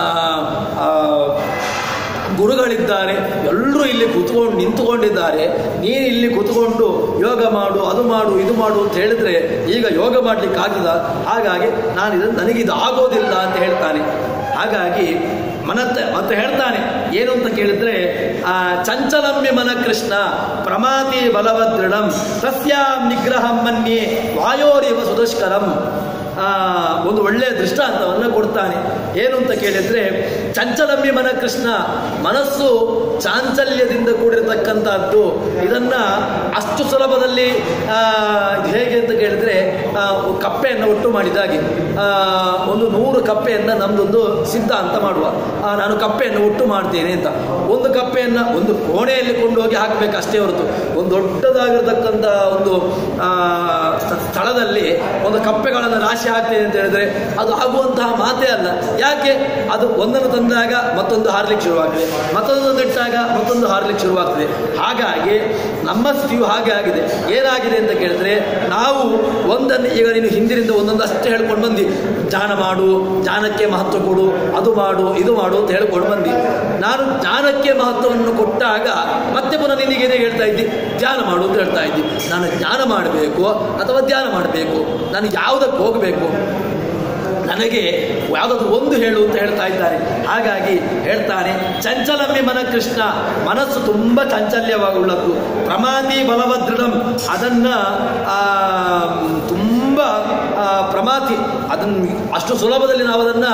ಗುರುಗಳಿದ್ದಾರೆ, ಎಲ್ಲರೂ ಇಲ್ಲಿ ನಿಂತುಕೊಂಡಿದ್ದಾರೆ. ನೀನು ಇಲ್ಲಿ ಕೂತ್ಕೊಂಡು ಯೋಗ ಮಾಡು, ಅದು ಮಾಡು, ಇದು ಮಾಡು ಅಂತ ಹೇಳಿದ್ರೆ ಈಗ ಯೋಗ ಮಾಡ್ಲಿಕ್ಕೆ ಆಗ್ತದ? ಹಾಗಾಗಿ ನನಗಿದು ಆಗೋದಿಲ್ಲ ಅಂತ ಹೇಳ್ತಾನೆ. ಹಾಗಾಗಿ ಮತ್ತೆ ಹೇಳ್ತಾನೆ ಏನು ಅಂತ ಕೇಳಿದ್ರೆ, ಚಂಚಲಮ್ಯ ಮನ ಕೃಷ್ಣ ಪ್ರಮಾತಿ ಬಲವದೃಢಂ ತಸ್ಯಾಂ ನಿಗ್ರಹಂ ಮನ್ಯೆ ವಾಯೋರಿವ ಸುದುಷ್ಕರಂ. ಒಂದು ಒಳ್ಳೆಯ ದೃಷ್ಟಾಂತವನ್ನು ಕೊಡ್ತಾನೆ. ಏನು ಅಂತ ಕೇಳಿದ್ರೆ, ಚಂಚಲಮ್ಯ ಮನ ಕೃಷ್ಣ, ಮನಸ್ಸು ಚಾಂಚಲ್ಯದಿಂದ ಕೂಡಿರತಕ್ಕಂಥದ್ದು. ಇದನ್ನ ಅಷ್ಟು ಸುಲಭದಲ್ಲಿ ಹೇಗೆ ಅಂತ ಕೇಳಿದ್ರೆ, ಕಪ್ಪೆಯನ್ನು ಒಟ್ಟು ಮಾಡಿದಾಗೆ ಒಂದು 100 ಕಪ್ಪೆಯನ್ನು ನಮ್ದೊಂದು ಸಿದ್ಧಾಂತ ಮಾಡುವ. ನಾನು ಕಪ್ಪೆಯನ್ನು ಒಟ್ಟು ಮಾಡ್ತೇನೆ ಅಂತ ಒಂದು ಕಪ್ಪೆಯನ್ನು ಒಂದು ಕೋಣೆಯಲ್ಲಿ ಕೊಂಡೋಗಿ ಹಾಕಬೇಕು ಅಷ್ಟೇ ಹೊರತು ಒಂದು ದೊಡ್ಡದಾಗಿರತಕ್ಕಂಥ ಒಂದು ಸ್ಥಳದಲ್ಲಿ ಒಂದು ಕಪ್ಪೆಗಳನ್ನು ರಾಶಿ ಹಾಕ್ತೇನೆ ಅಂತ ಹೇಳಿದ್ರೆ ಅದು ಆಗುವಂತಹ ಮಾತೇ ಅಲ್ಲ. ಯಾಕೆ? ಅದು ಒಂದನ್ನು ತಂದಾಗ ಮತ್ತೊಂದು ಹಾರ್ಲಿಕ್ಕೆ ಶುರುವಾಗ್ತದೆ, ಮತ್ತೊಂದು ಇಟ್ಟಾಗ ಮತ್ತೊಂದು ಹಾರ್ಲಿಕ್ಕೆ ಶುರುವಾಗ್ತದೆ. ಹಾಗಾಗಿ ನಮ್ಮ ಸ್ಥಿತಿಯು ಹಾಗೆ ಆಗಿದೆ. ಏನಾಗಿದೆ ಅಂತ ಕೇಳಿದ್ರೆ, ನಾವು ಒಂದನ್ನು ಈಗ ನೀನು ಹಿಂದಿನಿಂದ ಒಂದೊಂದು ಅಷ್ಟೇ ಹೇಳ್ಕೊಂಡು ಬಂದು ಧ್ಯಾನ ಮಾಡು, ಜ್ಞಾನಕ್ಕೆ ಮಹತ್ವ ಕೊಡು, ಅದು ಮಾಡು, ಇದು ಮಾಡು ಅಂತ ಹೇಳ್ಕೊಂಡು ಬಂದು ನಾನು ಜ್ಞಾನಕ್ಕೆ ಮಹತ್ವವನ್ನು ಕೊಟ್ಟಾಗ ಮತ್ತೆ ಪುನಃ ನಿನಗೇನೆ ಹೇಳ್ತಾ ಇದ್ದಿ ಧ್ಯಾನ ಮಾಡು ಅಂತ ಹೇಳ್ತಾ ಇದ್ದಿ. ನಾನು ಜ್ಞಾನ ಮಾಡಬೇಕು ಅಥವಾ ಧ್ಯಾನ ಮಾಡಬೇಕು, ನಾನು ಯಾವುದಕ್ಕೆ ಹೋಗಬೇಕು, ನನಗೆ ಯಾವುದಾದ್ರು ಒಂದು ಹೇಳು ಅಂತ ಹೇಳ್ತಾ ಇದ್ದಾರೆ. ಹಾಗಾಗಿ ಹೇಳ್ತಾನೆ, ಚಂಚಲಮ್ಮಿ ಮನ ಕೃಷ್ಣ, ಮನಸ್ಸು ತುಂಬ ಚಂಚಲ್ಯವಾಗುಳ್ಳದ್ದು. ಪ್ರಮಾದಿ ಬಲವದೃಢಂ, ಅದನ್ನ ತುಂಬ ಪ್ರಮಾತಿ, ಅದನ್ನು ಅಷ್ಟು ಸುಲಭದಲ್ಲಿ ನಾವು ಅದನ್ನು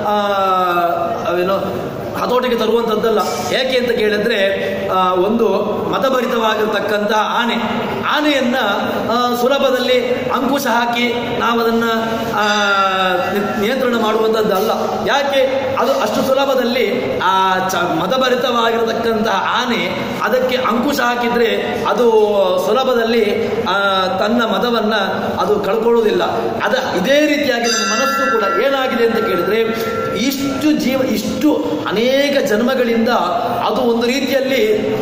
ಹತೋಟಿಗೆ ತರುವಂಥದ್ದಲ್ಲ. ಏಕೆ ಅಂತ ಕೇಳಿದ್ರೆ, ಒಂದು ಮತಭರಿತವಾಗಿರ್ತಕ್ಕಂಥ ಆನೆಯನ್ನು ಸುಲಭದಲ್ಲಿ ಅಂಕುಶ ಹಾಕಿ ನಾವು ಅದನ್ನು ನಿಯಂತ್ರಣ ಮಾಡುವಂಥದ್ದಲ್ಲ. ಯಾಕೆ? ಅದು ಅಷ್ಟು ಸುಲಭದಲ್ಲಿ ಮತಭರಿತವಾಗಿರತಕ್ಕಂತಹ ಆನೆ ಅದಕ್ಕೆ ಅಂಕುಶ ಹಾಕಿದ್ರೆ ಅದು ಸುಲಭದಲ್ಲಿ ತನ್ನ ಮತವನ್ನು ಅದು ಕಳ್ಕೊಳ್ಳುವುದಿಲ್ಲ. ಇದೇ ರೀತಿಯಾಗಿ ನಮ್ಮ ಮನಸ್ಸು ಕೂಡ ಏನಾಗಿದೆ ಅಂತ ಕೇಳಿದ್ರೆ, ಇಷ್ಟು ಅನೇಕ ಜನ್ಮಗಳಿಂದ ಅದು ಒಂದು ರೀತಿಯಲ್ಲಿ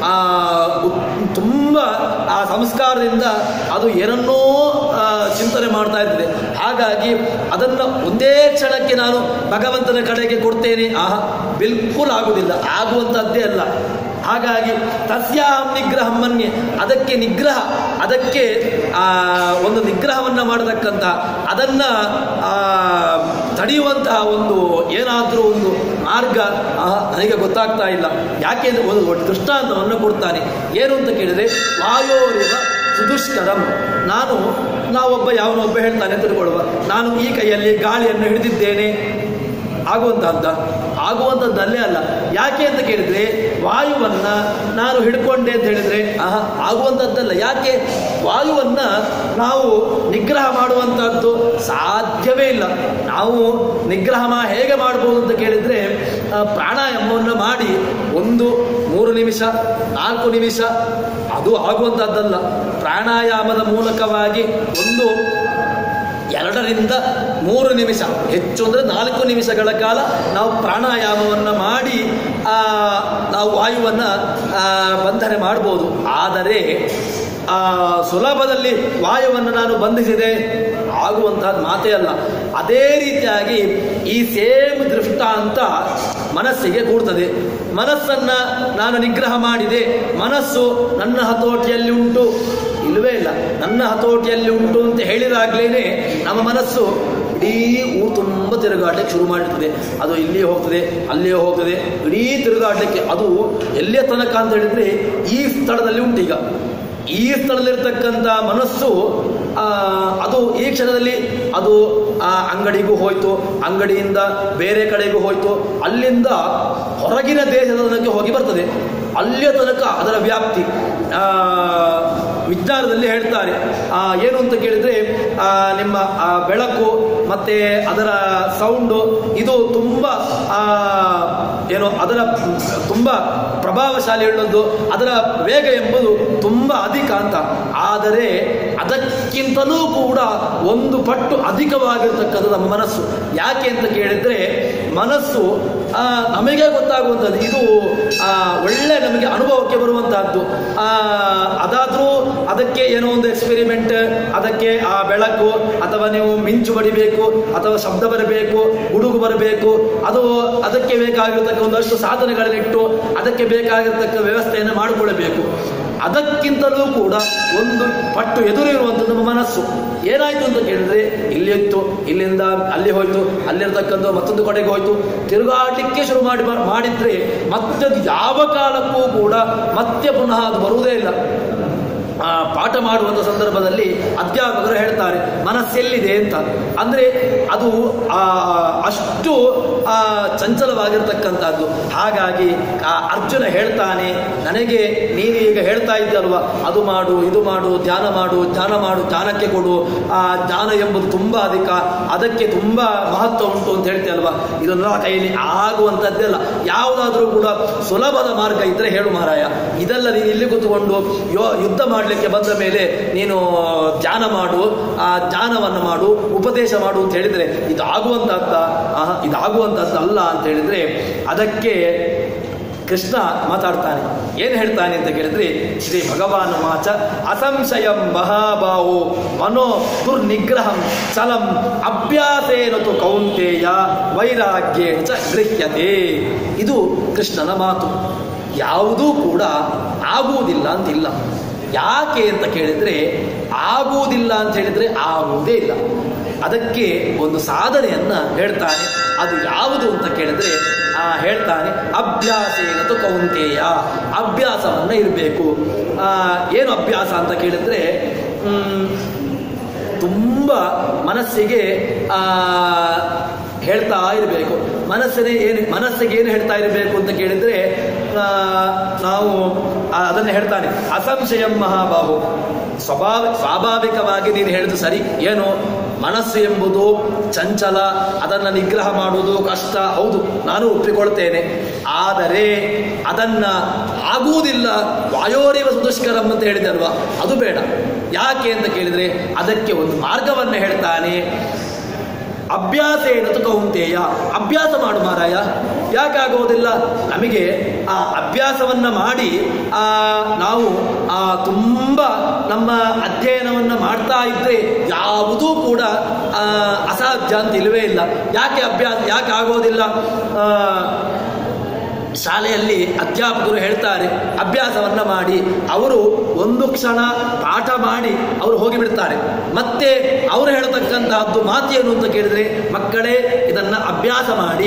ತುಂಬ ಆ ಸಂಸ್ಕಾರದಿಂದ ಅದು ಏನನ್ನೋ ಚಿಂತನೆ ಮಾಡ್ತಾ ಇರ್ತದೆ. ಹಾಗಾಗಿ ಅದನ್ನು ಒಂದೇ ಕ್ಷಣಕ್ಕೆ ನಾನು ಭಗವಂತನ ಕಡೆಗೆ ಕೊಡ್ತೇನೆ, ಬಿಲ್ಕುಲ್ ಆಗುವುದಿಲ್ಲ, ಆಗುವಂಥದ್ದೇ ಅಲ್ಲ. ಹಾಗಾಗಿ ತಸ್ಯಾಂ ನಿಗ್ರಹಂ ಮನ್ಯೆ, ಅದಕ್ಕೆ ನಿಗ್ರಹ, ಅದಕ್ಕೆ ಒಂದು ನಿಗ್ರಹವನ್ನು ಮಾಡತಕ್ಕಂತಹ, ಅದನ್ನು ತಡೆಯುವಂತಹ ಒಂದು ಏನಾದರೂ ಒಂದು ಮಾರ್ಗ ನನಗೆ ಗೊತ್ತಾಗ್ತಾ ಇಲ್ಲ. ಯಾಕೆ ಅಂದರೆ ಒಂದು ದೃಷ್ಟಾಂತವನ್ನು ಕೊಡ್ತಾನೆ. ಏನು ಅಂತ ಕೇಳಿದರೆ, ವಾಯೋರಿವ ಸುದುಷ್ಕರಂ, ನಾವೊಬ್ಬ ಯಾವನೊಬ್ಬ ಹೇಳ್ತಾನೆ ಅಂತ ತಿಳ್ಕೊಳ್ಳುವ, ನಾನು ಈ ಕೈಯಲ್ಲಿ ಗಾಳಿಯನ್ನು ಹಿಡಿದಿದ್ದೇನೆ, ಆಗುವಂಥದ್ದಲ್ಲೇ ಅಲ್ಲ. ಯಾಕೆ ಅಂತ ಕೇಳಿದ್ರೆ, ವಾಯುವನ್ನ ನಾನು ಹಿಡ್ಕೊಂಡೆ ಅಂತ ಹೇಳಿದ್ರೆ ಆಗುವಂಥದ್ದಲ್ಲ. ಯಾಕೆ? ವಾಯುವನ್ನ ನಾವು ನಿಗ್ರಹ ಮಾಡುವಂಥದ್ದು ಸಾಧ್ಯವೇ ಇಲ್ಲ. ನಾವು ನಿಗ್ರಹ ಹೇಗೆ ಮಾಡ್ಬೋದು ಅಂತ ಕೇಳಿದ್ರೆ, ಪ್ರಾಣಾಯಾಮವನ್ನು ಮಾಡಿ 1, 3 ನಿಮಿಷ, 4 ನಿಮಿಷ, ಅದು ಆಗುವಂಥದ್ದಲ್ಲ. ಪ್ರಾಣಾಯಾಮದ ಮೂಲಕವಾಗಿ 1, 2ರಿಂದ 3 ನಿಮಿಷ, ಹೆಚ್ಚು ಅಂದರೆ 4 ನಿಮಿಷಗಳ ಕಾಲ ನಾವು ಪ್ರಾಣಾಯಾಮವನ್ನು ಮಾಡಿ ನಾವು ವಾಯುವನ್ನು ಬಂಧನೆ ಮಾಡ್ಬೋದು. ಆದರೆ ಸುಲಭದಲ್ಲಿ ವಾಯುವನ್ನು ನಾನು ಬಂಧಿಸಿದೆ ಆಗುವಂತಹದ್ದು ಮಾತೇ ಅಲ್ಲ. ಅದೇ ರೀತಿಯಾಗಿ ಈ ಸೇಮ್ ದೃಷ್ಟಾಂತ ಮನಸ್ಸಿಗೆ ಕೂಡ್ತದೆ. ಮನಸ್ಸನ್ನು ನಾನು ನಿಗ್ರಹ ಮಾಡಿದೆ, ಮನಸ್ಸು ನನ್ನ ಹತೋಟಿಯಲ್ಲಿ ಉಂಟು, ಇಲ್ಲವೇ ಇಲ್ಲ. ನನ್ನ ಹತೋಟಿಯಲ್ಲಿ ಉಂಟು ಅಂತ ಹೇಳಿದಾಗ್ಲೇನೆ ನಮ್ಮ ಮನಸ್ಸು ಇಡೀ ತುಂಬ ತಿರುಗಾಡಲಿಕ್ಕೆ ಶುರು ಮಾಡಿರ್ತದೆ. ಅದು ಇಲ್ಲಿಯೇ ಹೋಗ್ತದೆ, ಅಲ್ಲಿಯೇ ಹೋಗ್ತದೆ, ಇಡೀ ತಿರುಗಾಡಲಿಕ್ಕೆ. ಅದು ಎಲ್ಲಿಯ ತನಕ ಅಂತ ಹೇಳಿದರೆ ಈ ಸ್ಥಳದಲ್ಲಿ ಉಂಟೀಗ. ಈ ಸ್ಥಳದಲ್ಲಿರ್ತಕ್ಕಂಥ ಮನಸ್ಸು ಅದು ಈ ಕ್ಷಣದಲ್ಲಿ ಅದು ಅಂಗಡಿಗೂ ಹೋಯ್ತು, ಅಂಗಡಿಯಿಂದ ಬೇರೆ ಕಡೆಗೂ ಹೋಯ್ತು, ಅಲ್ಲಿಂದ ಹೊರಗಿನ ದೇಶದ ತನಕ ಹೋಗಿ ಬರ್ತದೆ. ಅಲ್ಲಿಯ ತನಕ ಅದರ ವ್ಯಾಪ್ತಿ ವಿಜ್ಞಾನದಲ್ಲಿ ಹೇಳ್ತಾರೆ. ಏನು ಅಂತ ಕೇಳಿದರೆ ನಿಮ್ಮ ಬೆಳಕು ಮತ್ತು ಅದರ ಸೌಂಡು ಇದು ತುಂಬ ಏನು ಅದರ ತುಂಬ ಪ್ರಭಾವಶಾಲಿ ಹೇಳೋದು, ಅದರ ವೇಗ ಎಂಬುದು ತುಂಬ ಅಧಿಕ ಅಂತ. ಆದರೆ ಅದಕ್ಕಿಂತಲೂ ಕೂಡ ಒಂದು ಪಟ್ಟು ಅಧಿಕವಾಗಿರ್ತಕ್ಕಂಥದ್ದು ನಮ್ಮ ಮನಸ್ಸು. ಯಾಕೆ ಅಂತ ಕೇಳಿದರೆ ಮನಸ್ಸು ನಮಗೆ ಗೊತ್ತಾಗುವಂಥದ್ದು, ಇದು ಒಳ್ಳೆ ನಮಗೆ ಅನುಭವಕ್ಕೆ ಬರುವಂತಹದ್ದು. ಅದಾದರೂ ಅದಕ್ಕೆ ಏನೋ ಒಂದು ಎಕ್ಸ್ಪೆರಿಮೆಂಟ್, ಅದಕ್ಕೆ ಆ ಬೆಳಕು ಅಥವಾ ನೀವು ಮಿಂಚು ಬಡಿಬೇಕು ಅಥವಾ ಶಬ್ದ ಬರಬೇಕು, ಗುಡುಗು ಬರಬೇಕು, ಅದು ಅದಕ್ಕೆ ಬೇಕಾಗಿರ್ತಕ್ಕ ಒಂದಷ್ಟು ಸಾಧನಗಳನ್ನಿಟ್ಟು ಅದಕ್ಕೆ ಬೇಕಾಗಿರ್ತಕ್ಕ ವ್ಯವಸ್ಥೆಯನ್ನು ಮಾಡಿಕೊಳ್ಳಬೇಕು. ಅದಕ್ಕಿಂತಲೂ ಕೂಡ ಒಂದು ಪಟ್ಟು ಎದುರಿರುವಂಥದ್ದು ನಮ್ಮ ಮನಸ್ಸು. ಏನಾಯಿತು ಅಂತ ಕೇಳಿದ್ರೆ ಇಲ್ಲಿತ್ತು, ಇಲ್ಲಿಂದ ಅಲ್ಲಿ ಹೋಯ್ತು, ಅಲ್ಲಿರ್ತಕ್ಕಂಥ ಮತ್ತೊಂದು ಕಡೆಗೆ ಹೋಯ್ತು, ತಿರುಗಾಡಲಿಕ್ಕೆ ಶುರು ಮಾಡಿದ್ರೆ ಮತ್ತೆ ಯಾವ ಕಾಲಕ್ಕೂ ಕೂಡ ಮತ್ತೆ ಪುನಃ ಅದು ಬರುವುದೇ ಇಲ್ಲ. ಪಾಠ ಮಾಡುವಂಥ ಸಂದರ್ಭದಲ್ಲಿ ಅಧ್ಯಾಪಕರು ಹೇಳ್ತಾರೆ ಮನಸ್ಸೆಲ್ಲಿದೆ ಅಂತ. ಅಂದರೆ ಅದು ಅಷ್ಟು ಚಂಚಲವಾಗಿರ್ತಕ್ಕಂಥದ್ದು. ಹಾಗಾಗಿ ಅರ್ಜುನ ಹೇಳ್ತಾನೆ, ನನಗೆ ನೀನು ಈಗ ಹೇಳ್ತಾ ಇದ್ದಲ್ವ, ಅದು ಮಾಡು, ಇದು ಮಾಡು, ಧ್ಯಾನ ಮಾಡು, ಜ್ಞಾನಕ್ಕೆ ಕೊಡು, ಜ್ಞಾನ ಎಂಬುದು ತುಂಬ ಅಧಿಕ, ಅದಕ್ಕೆ ತುಂಬ ಮಹತ್ವ ಉಂಟು ಅಂತ ಹೇಳ್ತೀಯಲ್ವ, ಇದನ್ನೆಲ್ಲ ಕೈಯಲ್ಲಿ ಆಗುವಂಥದ್ದೆಲ್ಲ. ಯಾವುದಾದ್ರೂ ಕೂಡ ಸುಲಭದ ಮಾರ್ಗ ಇದ್ದರೆ ಹೇಳು ಮಾರಾಯ. ಇದೆಲ್ಲ ನೀನು ಇಲ್ಲಿ ಕೂತ್ಕೊಂಡು ಯುದ್ಧ ಮಾಡಲಿಕ್ಕೆ ಬಂದ ಮೇಲೆ ನೀನು ಧ್ಯಾನ ಮಾಡು, ಆ ಜ್ಞಾನವನ್ನು ಮಾಡು, ಉಪದೇಶ ಮಾಡು ಅಂತ ಹೇಳಿದರೆ ಇದಾಗುವಂಥದ್ದಲ್ಲ ಅಂತ ಹೇಳಿದರೆ ಅದಕ್ಕೆ ಕೃಷ್ಣ ಮಾತಾಡ್ತಾನೆ. ಏನು ಹೇಳ್ತಾನೆ ಅಂತ ಕೇಳಿದ್ರೆ, ಶ್ರೀ ಭಗವಾನ್ ಮಾಚ ಅಸಂಶಯಂ ಮಹಾಬಾಹೋ ಮನೋ ದುರ್ನಿಗ್ರಹಂ ಚಲಂ ಅಭ್ಯಾಸೇನ ತು ಕೌಂತೇಯ ವೈರಾಗ್ಯೇನ ಚ ಗೃಹ್ಯತೆ. ಇದು ಕೃಷ್ಣನ ಮಾತು. ಯಾವುದೂ ಕೂಡ ಆಗುವುದಿಲ್ಲ ಅಂತಿಲ್ಲ. ಯಾಕೆ ಅಂತ ಕೇಳಿದರೆ ಆಗುವುದಿಲ್ಲ ಅಂತ ಹೇಳಿದರೆ ಆಗುವುದೇ ಇಲ್ಲ. ಅದಕ್ಕೆ ಒಂದು ಸಾಧನೆಯನ್ನು ಹೇಳ್ತಾನೆ. ಅದು ಯಾವುದು ಅಂತ ಕೇಳಿದರೆ ಹೇಳ್ತಾನೆ, ಅಭ್ಯಾಸೇನ ತು ಕೌಂತೇಯ, ಅಭ್ಯಾಸವನ್ನು ಇರಬೇಕು. ಏನು ಅಭ್ಯಾಸ ಅಂತ ಕೇಳಿದರೆ ತುಂಬ ಮನಸ್ಸಿಗೆ ಹೇಳ್ತಾ ಇರಬೇಕು. ಮನಸ್ಸಿಗೆ ಏನು ಹೇಳ್ತಾ ಇರಬೇಕು ಅಂತ ಕೇಳಿದರೆ ನಾವು ಅದನ್ನು ಹೇಳ್ತಾನೆ, ಅಸಂಶಯಂ ಮಹಾಬಾಹು. ಸ್ವಾಭಾವಿಕವಾಗಿ ನೀನು ಹೇಳಿದ್ದು ಸರಿ. ಏನು, ಮನಸ್ಸು ಎಂಬುದು ಚಂಚಲ, ಅದನ್ನು ನಿಗ್ರಹ ಮಾಡುವುದು ಕಷ್ಟ, ಹೌದು, ನಾನು ಒಪ್ಪಿಕೊಳ್ತೇನೆ. ಆದರೆ ಅದನ್ನು ಆಗುವುದಿಲ್ಲ, ವಾಯೋರೇವ ಸುದುಷ್ಕರಂ ಅಂತ ಹೇಳಿದೆ ಅಲ್ವಾ, ಅದು ಬೇಡ. ಯಾಕೆ ಅಂತ ಕೇಳಿದರೆ ಅದಕ್ಕೆ ಒಂದು ಮಾರ್ಗವನ್ನು ಹೇಳ್ತಾನೆ. ಅಭ್ಯಾಸೇನ ತು ಕೌಂತೇಯ, ಅಭ್ಯಾಸ ಮಾಡು ಮಾರಾಯ. ಯಾಕಾಗೋದಿಲ್ಲ? ನಮಗೆ ಆ ಅಭ್ಯಾಸವನ್ನು ಮಾಡಿ ನಾವು ತುಂಬ ನಮ್ಮ ಅಧ್ಯಯನವನ್ನು ಮಾಡ್ತಾ ಇದ್ದರೆ ಯಾವುದೂ ಕೂಡ ಅಸಾಧ್ಯ ಅಂತ ಇಲ್ಲವೇ ಇಲ್ಲ. ಯಾಕೆ ಆಗೋದಿಲ್ಲ? ಶಾಲೆಯಲ್ಲಿ ಅಧ್ಯಾಪಕರು ಹೇಳ್ತಾರೆ ಅಭ್ಯಾಸವನ್ನು ಮಾಡಿ, ಅವರು ಒಂದು ಕ್ಷಣ ಪಾಠ ಮಾಡಿ ಅವರು ಹೋಗಿಬಿಡ್ತಾರೆ. ಮತ್ತೆ ಅವರು ಹೇಳ್ತಕ್ಕಂತಹದ್ದು ಮಾತೇನು ಅಂತ ಕೇಳಿದರೆ, ಮಕ್ಕಳೇ ಇದನ್ನು ಅಭ್ಯಾಸ ಮಾಡಿ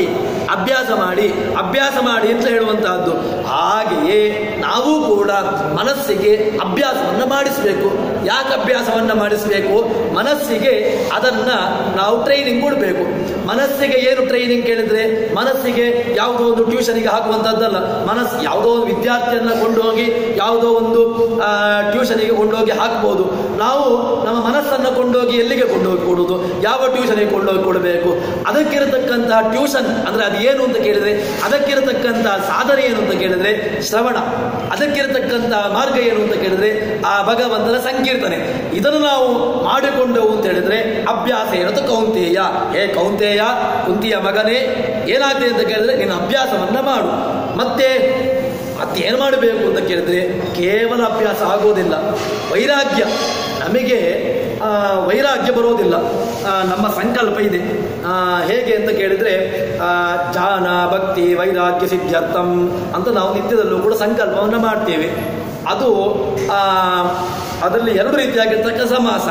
ಅಂತ ಹೇಳುವಂತಹದ್ದು. ಹಾಗೆಯೇ ನಾವು ಕೂಡ ಮನಸ್ಸಿಗೆ ಅಭ್ಯಾಸವನ್ನು ಮಾಡಿಸಬೇಕು. ಯಾಕೆ ಅಭ್ಯಾಸವನ್ನು ಮಾಡಿಸಬೇಕು? ಮನಸ್ಸಿಗೆ ಅದನ್ನು ನಾವು ಟ್ರೈನಿಂಗ್ ಕೊಡಬೇಕು. ಮನಸ್ಸಿಗೆ ಏನು ಟ್ರೈನಿಂಗ್ ಕೇಳಿದರೆ, ಮನಸ್ಸಿಗೆ ಯಾವುದೋ ಒಂದು ಟ್ಯೂಷನಿಗೆ ಹಾಕುವಂಥದ್ದಲ್ಲ. ಯಾವುದೋ ಒಂದು ವಿದ್ಯಾರ್ಥಿಯನ್ನು ಕೊಂಡೋಗಿ ಯಾವುದೋ ಒಂದು ಟ್ಯೂಷನಿಗೆ ಕೊಂಡೋಗಿ ಹಾಕ್ಬೋದು. ನಾವು ನಮ್ಮ ಮನಸ್ಸನ್ನು ಕೊಂಡೋಗಿ ಎಲ್ಲಿಗೆ ಕೊಂಡೋಗಿ ಕೊಡುವುದು? ಯಾವ ಟ್ಯೂಷನಿಗೆ ಕೊಂಡೋಗಿ ಕೊಡಬೇಕು? ಅದಕ್ಕಿರತಕ್ಕಂತಹ ಟ್ಯೂಷನ್ ಅಂದರೆ ಅದು ಏನು ಅಂತ ಕೇಳಿದರೆ, ಅದಕ್ಕಿರತಕ್ಕಂತಹ ಸಾಧನೆ ಏನು ಅಂತ ಕೇಳಿದರೆ ಶ್ರವಣ, ಅದಕ್ಕಿರತಕ್ಕಂತಹ ಮಾರ್ಗ ಏನು ಅಂತ ಕೇಳಿದರೆ ಆ ಭಗವಂತನ ಸಂಕೀರ್ತನೆ. ಇದನ್ನು ನಾವು ಮಾಡಿಕೊಂಡೆವು ಅಂತ ಹೇಳಿದರೆ ಅಭ್ಯಾಸ ಏನಂತ ಕೌಂತೇಯ. ಕೌಂತೇಯ, ಕುಂತಿಯ ಮಗನೇ, ಏನಾಗ್ತದೆ ಅಂತ ಕೇಳಿದ್ರೆ ನೀನು ಅಭ್ಯಾಸವನ್ನು ಮಾಡು. ಮತ್ತೇನು ಮಾಡಬೇಕು ಅಂತ ಕೇಳಿದ್ರೆ ಕೇವಲ ಅಭ್ಯಾಸ ಆಗೋದಿಲ್ಲ. ವೈರಾಗ್ಯ, ನಮಗೆ ವೈರಾಗ್ಯ ಬರೋದಿಲ್ಲ. ನಮ್ಮ ಸಂಕಲ್ಪ ಇದೆ. ಹೇಗೆ ಅಂತ ಕೇಳಿದರೆ ಜ್ಞಾನ ಭಕ್ತಿ ವೈರಾಗ್ಯ ಸಿದ್ಧಾರ್ಥಂ ಅಂತ ನಾವು ನಿತ್ಯದಲ್ಲೂ ಕೂಡ ಸಂಕಲ್ಪವನ್ನು ಮಾಡ್ತೇವೆ. ಅದು ಅದರಲ್ಲಿ ಎರಡು ರೀತಿಯಾಗಿರ್ತಕ್ಕ ಸಮಾಸ.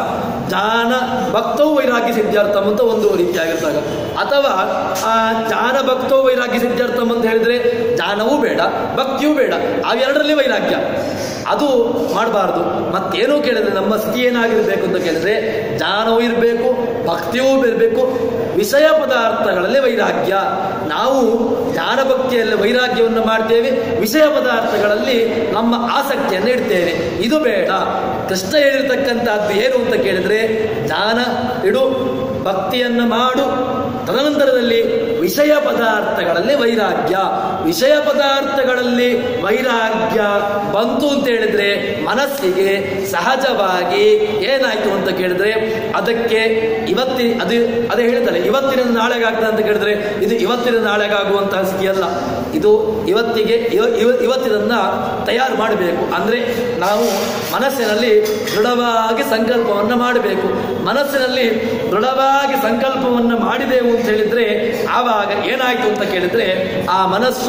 ಜ್ಞಾನ ಭಕ್ತವು ವೈರಾಗ್ಯ ಸಿದ್ಧಾರ್ಥಂ ಅಂತ ಒಂದು ರೀತಿಯಾಗಿರ್ತಾಗ, ಅಥವಾ ಜ್ಞಾನ ಭಕ್ತವು ವೈರಾಗ್ಯ ಸಿದ್ಧಾರ್ಥಂ ಅಂತ ಹೇಳಿದ್ರೆ ಜ್ಞಾನವೂ ಬೇಡ ಭಕ್ತಿಯೂ ಬೇಡ, ಅವೆರಡರಲ್ಲಿ ವೈರಾಗ್ಯ ಅದು ಮಾಡಬಾರ್ದು. ಮತ್ತೇನೋ ಕೇಳಿದ್ರೆ ನಮ್ಮ ಸ್ಥಿತಿ ಏನಾಗಿರ್ಬೇಕು ಅಂತ ಕೇಳಿದ್ರೆ ಜ್ಞಾನವೂ ಇರಬೇಕು ಭಕ್ತಿಯೂ ಇರಬೇಕು, ವಿಷಯ ಪದಾರ್ಥಗಳಲ್ಲಿ ವೈರಾಗ್ಯ. ನಾವು ಜ್ಞಾನ ಭಕ್ತಿಯಲ್ಲಿ ವೈರಾಗ್ಯವನ್ನು ಮಾಡ್ತೇವೆ, ವಿಷಯ ಪದಾರ್ಥಗಳಲ್ಲಿ ನಮ್ಮ ಆಸಕ್ತಿಯನ್ನು ಇಡ್ತೇವೆ. ಇದು ಬೇಡ. ಕೃಷ್ಣ ಹೇಳಿರ್ತಕ್ಕಂಥದ್ದು ಏನು ಅಂತ ಕೇಳಿದ್ರೆ ಜ್ಞಾನ ಇಡು, ಭಕ್ತಿಯನ್ನು ಮಾಡು, ತದನಂತರದಲ್ಲಿ ವಿಷಯ ಪದಾರ್ಥಗಳಲ್ಲಿ ವೈರಾಗ್ಯ. ವಿಷಯ ಪದಾರ್ಥಗಳಲ್ಲಿ ವೈರಾಗ್ಯ ಬಂತು ಅಂತ ಹೇಳಿದ್ರೆ ಮನಸ್ಸಿಗೆ ಸಹಜವಾಗಿ ಏನಾಯ್ತು ಅಂತ ಕೇಳಿದ್ರೆ ಅದಕ್ಕೆ ಅದೇ ಹೇಳ್ತಾರೆ ಇವತ್ತಿನ ನಾಳೆಗಾಗ್ತದೆ ಅಂತ ಕೇಳಿದ್ರೆ ಇದು ಇವತ್ತಿನ ನಾಳೆಗಾಗುವಂತಹ ಸ್ಥಿತಿಯಲ್ಲ. ಇದು ಇವತ್ತಿನನ್ನ ತಯಾರು ಮಾಡಬೇಕು. ಅಂದ್ರೆ ನಾವು ಮನಸ್ಸಿನಲ್ಲಿ ದೃಢವಾಗಿ ಸಂಕಲ್ಪವನ್ನು ಮಾಡಬೇಕು. ಮನಸ್ಸಿನಲ್ಲಿ ದೃಢವಾಗಿ ಸಂಕಲ್ಪವನ್ನು ಮಾಡಿದೆವು ಅಂತ ಹೇಳಿದ್ರೆ ಆವಾಗ ಏನಾಯ್ತು ಅಂತ ಕೇಳಿದ್ರೆ ಆ ಮನಸ್ಸು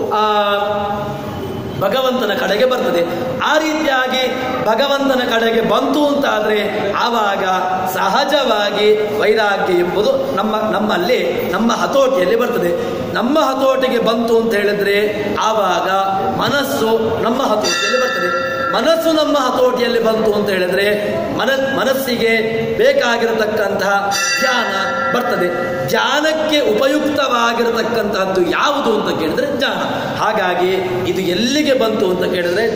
ಭಗವಂತನ ಕಡೆಗೆ ಬರ್ತದೆ. ಆ ರೀತಿಯಾಗಿ ಭಗವಂತನ ಕಡೆಗೆ ಬಂತು ಅಂತಾದ್ರೆ ಆವಾಗ ಸಹಜವಾಗಿ ವೈರಾಗ್ಯ ಎಂಬುದು ನಮ್ಮಲ್ಲಿ ನಮ್ಮ ಹತೋಟಿಯಲ್ಲಿ ಬರ್ತದೆ. ನಮ್ಮ ಹತೋಟಿಗೆ ಬಂತು ಅಂತ ಹೇಳಿದ್ರೆ ಆವಾಗ ಮನಸ್ಸು ನಮ್ಮ ಹತೋಟಿಯಲ್ಲಿ ಬರ್ತದೆ. ಮನಸ್ಸು ನಮ್ಮ ಹತೋಟಿಯಲ್ಲಿ ಬಂತು ಅಂತ ಹೇಳಿದ್ರೆ ಮನಸ್ಸಿಗೆ ಬೇಕಾಗಿರತಕ್ಕಂತಹ ಜ್ಞಾನ ಬರ್ತದೆ. ಜ್ಞಾನಕ್ಕೆ ಉಪಯುಕ್ತವಾಗಿರತಕ್ಕಂತಹದ್ದು ಯಾವುದು ಅಂತ ಕೇಳಿದ್ರೆ ಜ್ಞಾನ. ಹಾಗಾಗಿ ಇದು ಎಲ್ಲಿಗೆ ಬಂತು ಅಂತ ಕೇಳಿದ್ರೆ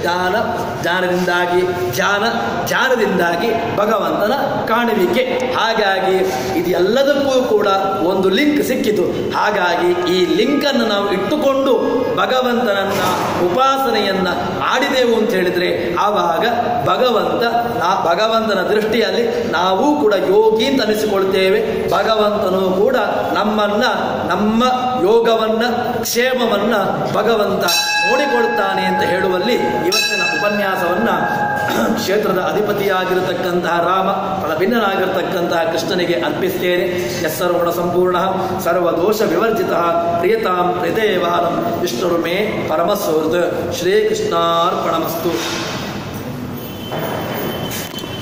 ಜ್ಞಾನದಿಂದಾಗಿ ಭಗವಂತನ ಕಾಣುವಿಕೆ. ಹಾಗಾಗಿ ಇದು ಎಲ್ಲದಕ್ಕೂ ಕೂಡ ಒಂದು ಲಿಂಕ್ ಸಿಕ್ಕಿತು. ಹಾಗಾಗಿ ಈ ಲಿಂಕನ್ನು ನಾವು ಇಟ್ಟುಕೊಂಡು ಭಗವಂತನನ್ನ ಉಪಾಸನೆಯನ್ನ ಮಾಡಿದೆವು ಅಂತ ಹೇಳಿದ್ರೆ ಆವಾಗ ಭಗವಂತನ ದೃಷ್ಟಿಯಲ್ಲಿ ನಾವು ಕೂಡ ಯೋಗಿ ಅಂತ ಅನಿಸಿಕೊಳ್ತೇವೆ. ಭಗವಂತನು ಕೂಡ ನಮ್ಮ ಯೋಗವನ್ನ ಕ್ಷೇಮವನ್ನ ಭಗವಂತ ನೋಡಿಕೊಳ್ತಾನೆ ಅಂತ ಹೇಳುವಲ್ಲಿ ಇವತ್ತಿನ ಉಪನ್ಯಾಸವನ್ನ ಕ್ಷೇತ್ರದ ಅಧಿಪತಿಯಾಗಿರತಕ್ಕಂತಹ ರಾಮ ಫಲಭಿನ್ನನಾಗಿರತಕ್ಕಂತಹ ಕೃಷ್ಣನಿಗೆ ಅರ್ಪಿಸ್ತೇನೆ. ಯಸ್ಸರ್ವಣ ಸಂಪೂರ್ಣ ಸರ್ವದೋಷ ವಿವರ್ಜಿತ ಪ್ರಿಯತಾಂ ಪ್ರಿಯದೇವಾಲಂ ವಿಷ್ಣುರ್ಮೇ ಪರಮಸುಹೃತ್. ಶ್ರೀಕೃಷ್ಣಾರ್ಪಣಮಸ್ತು.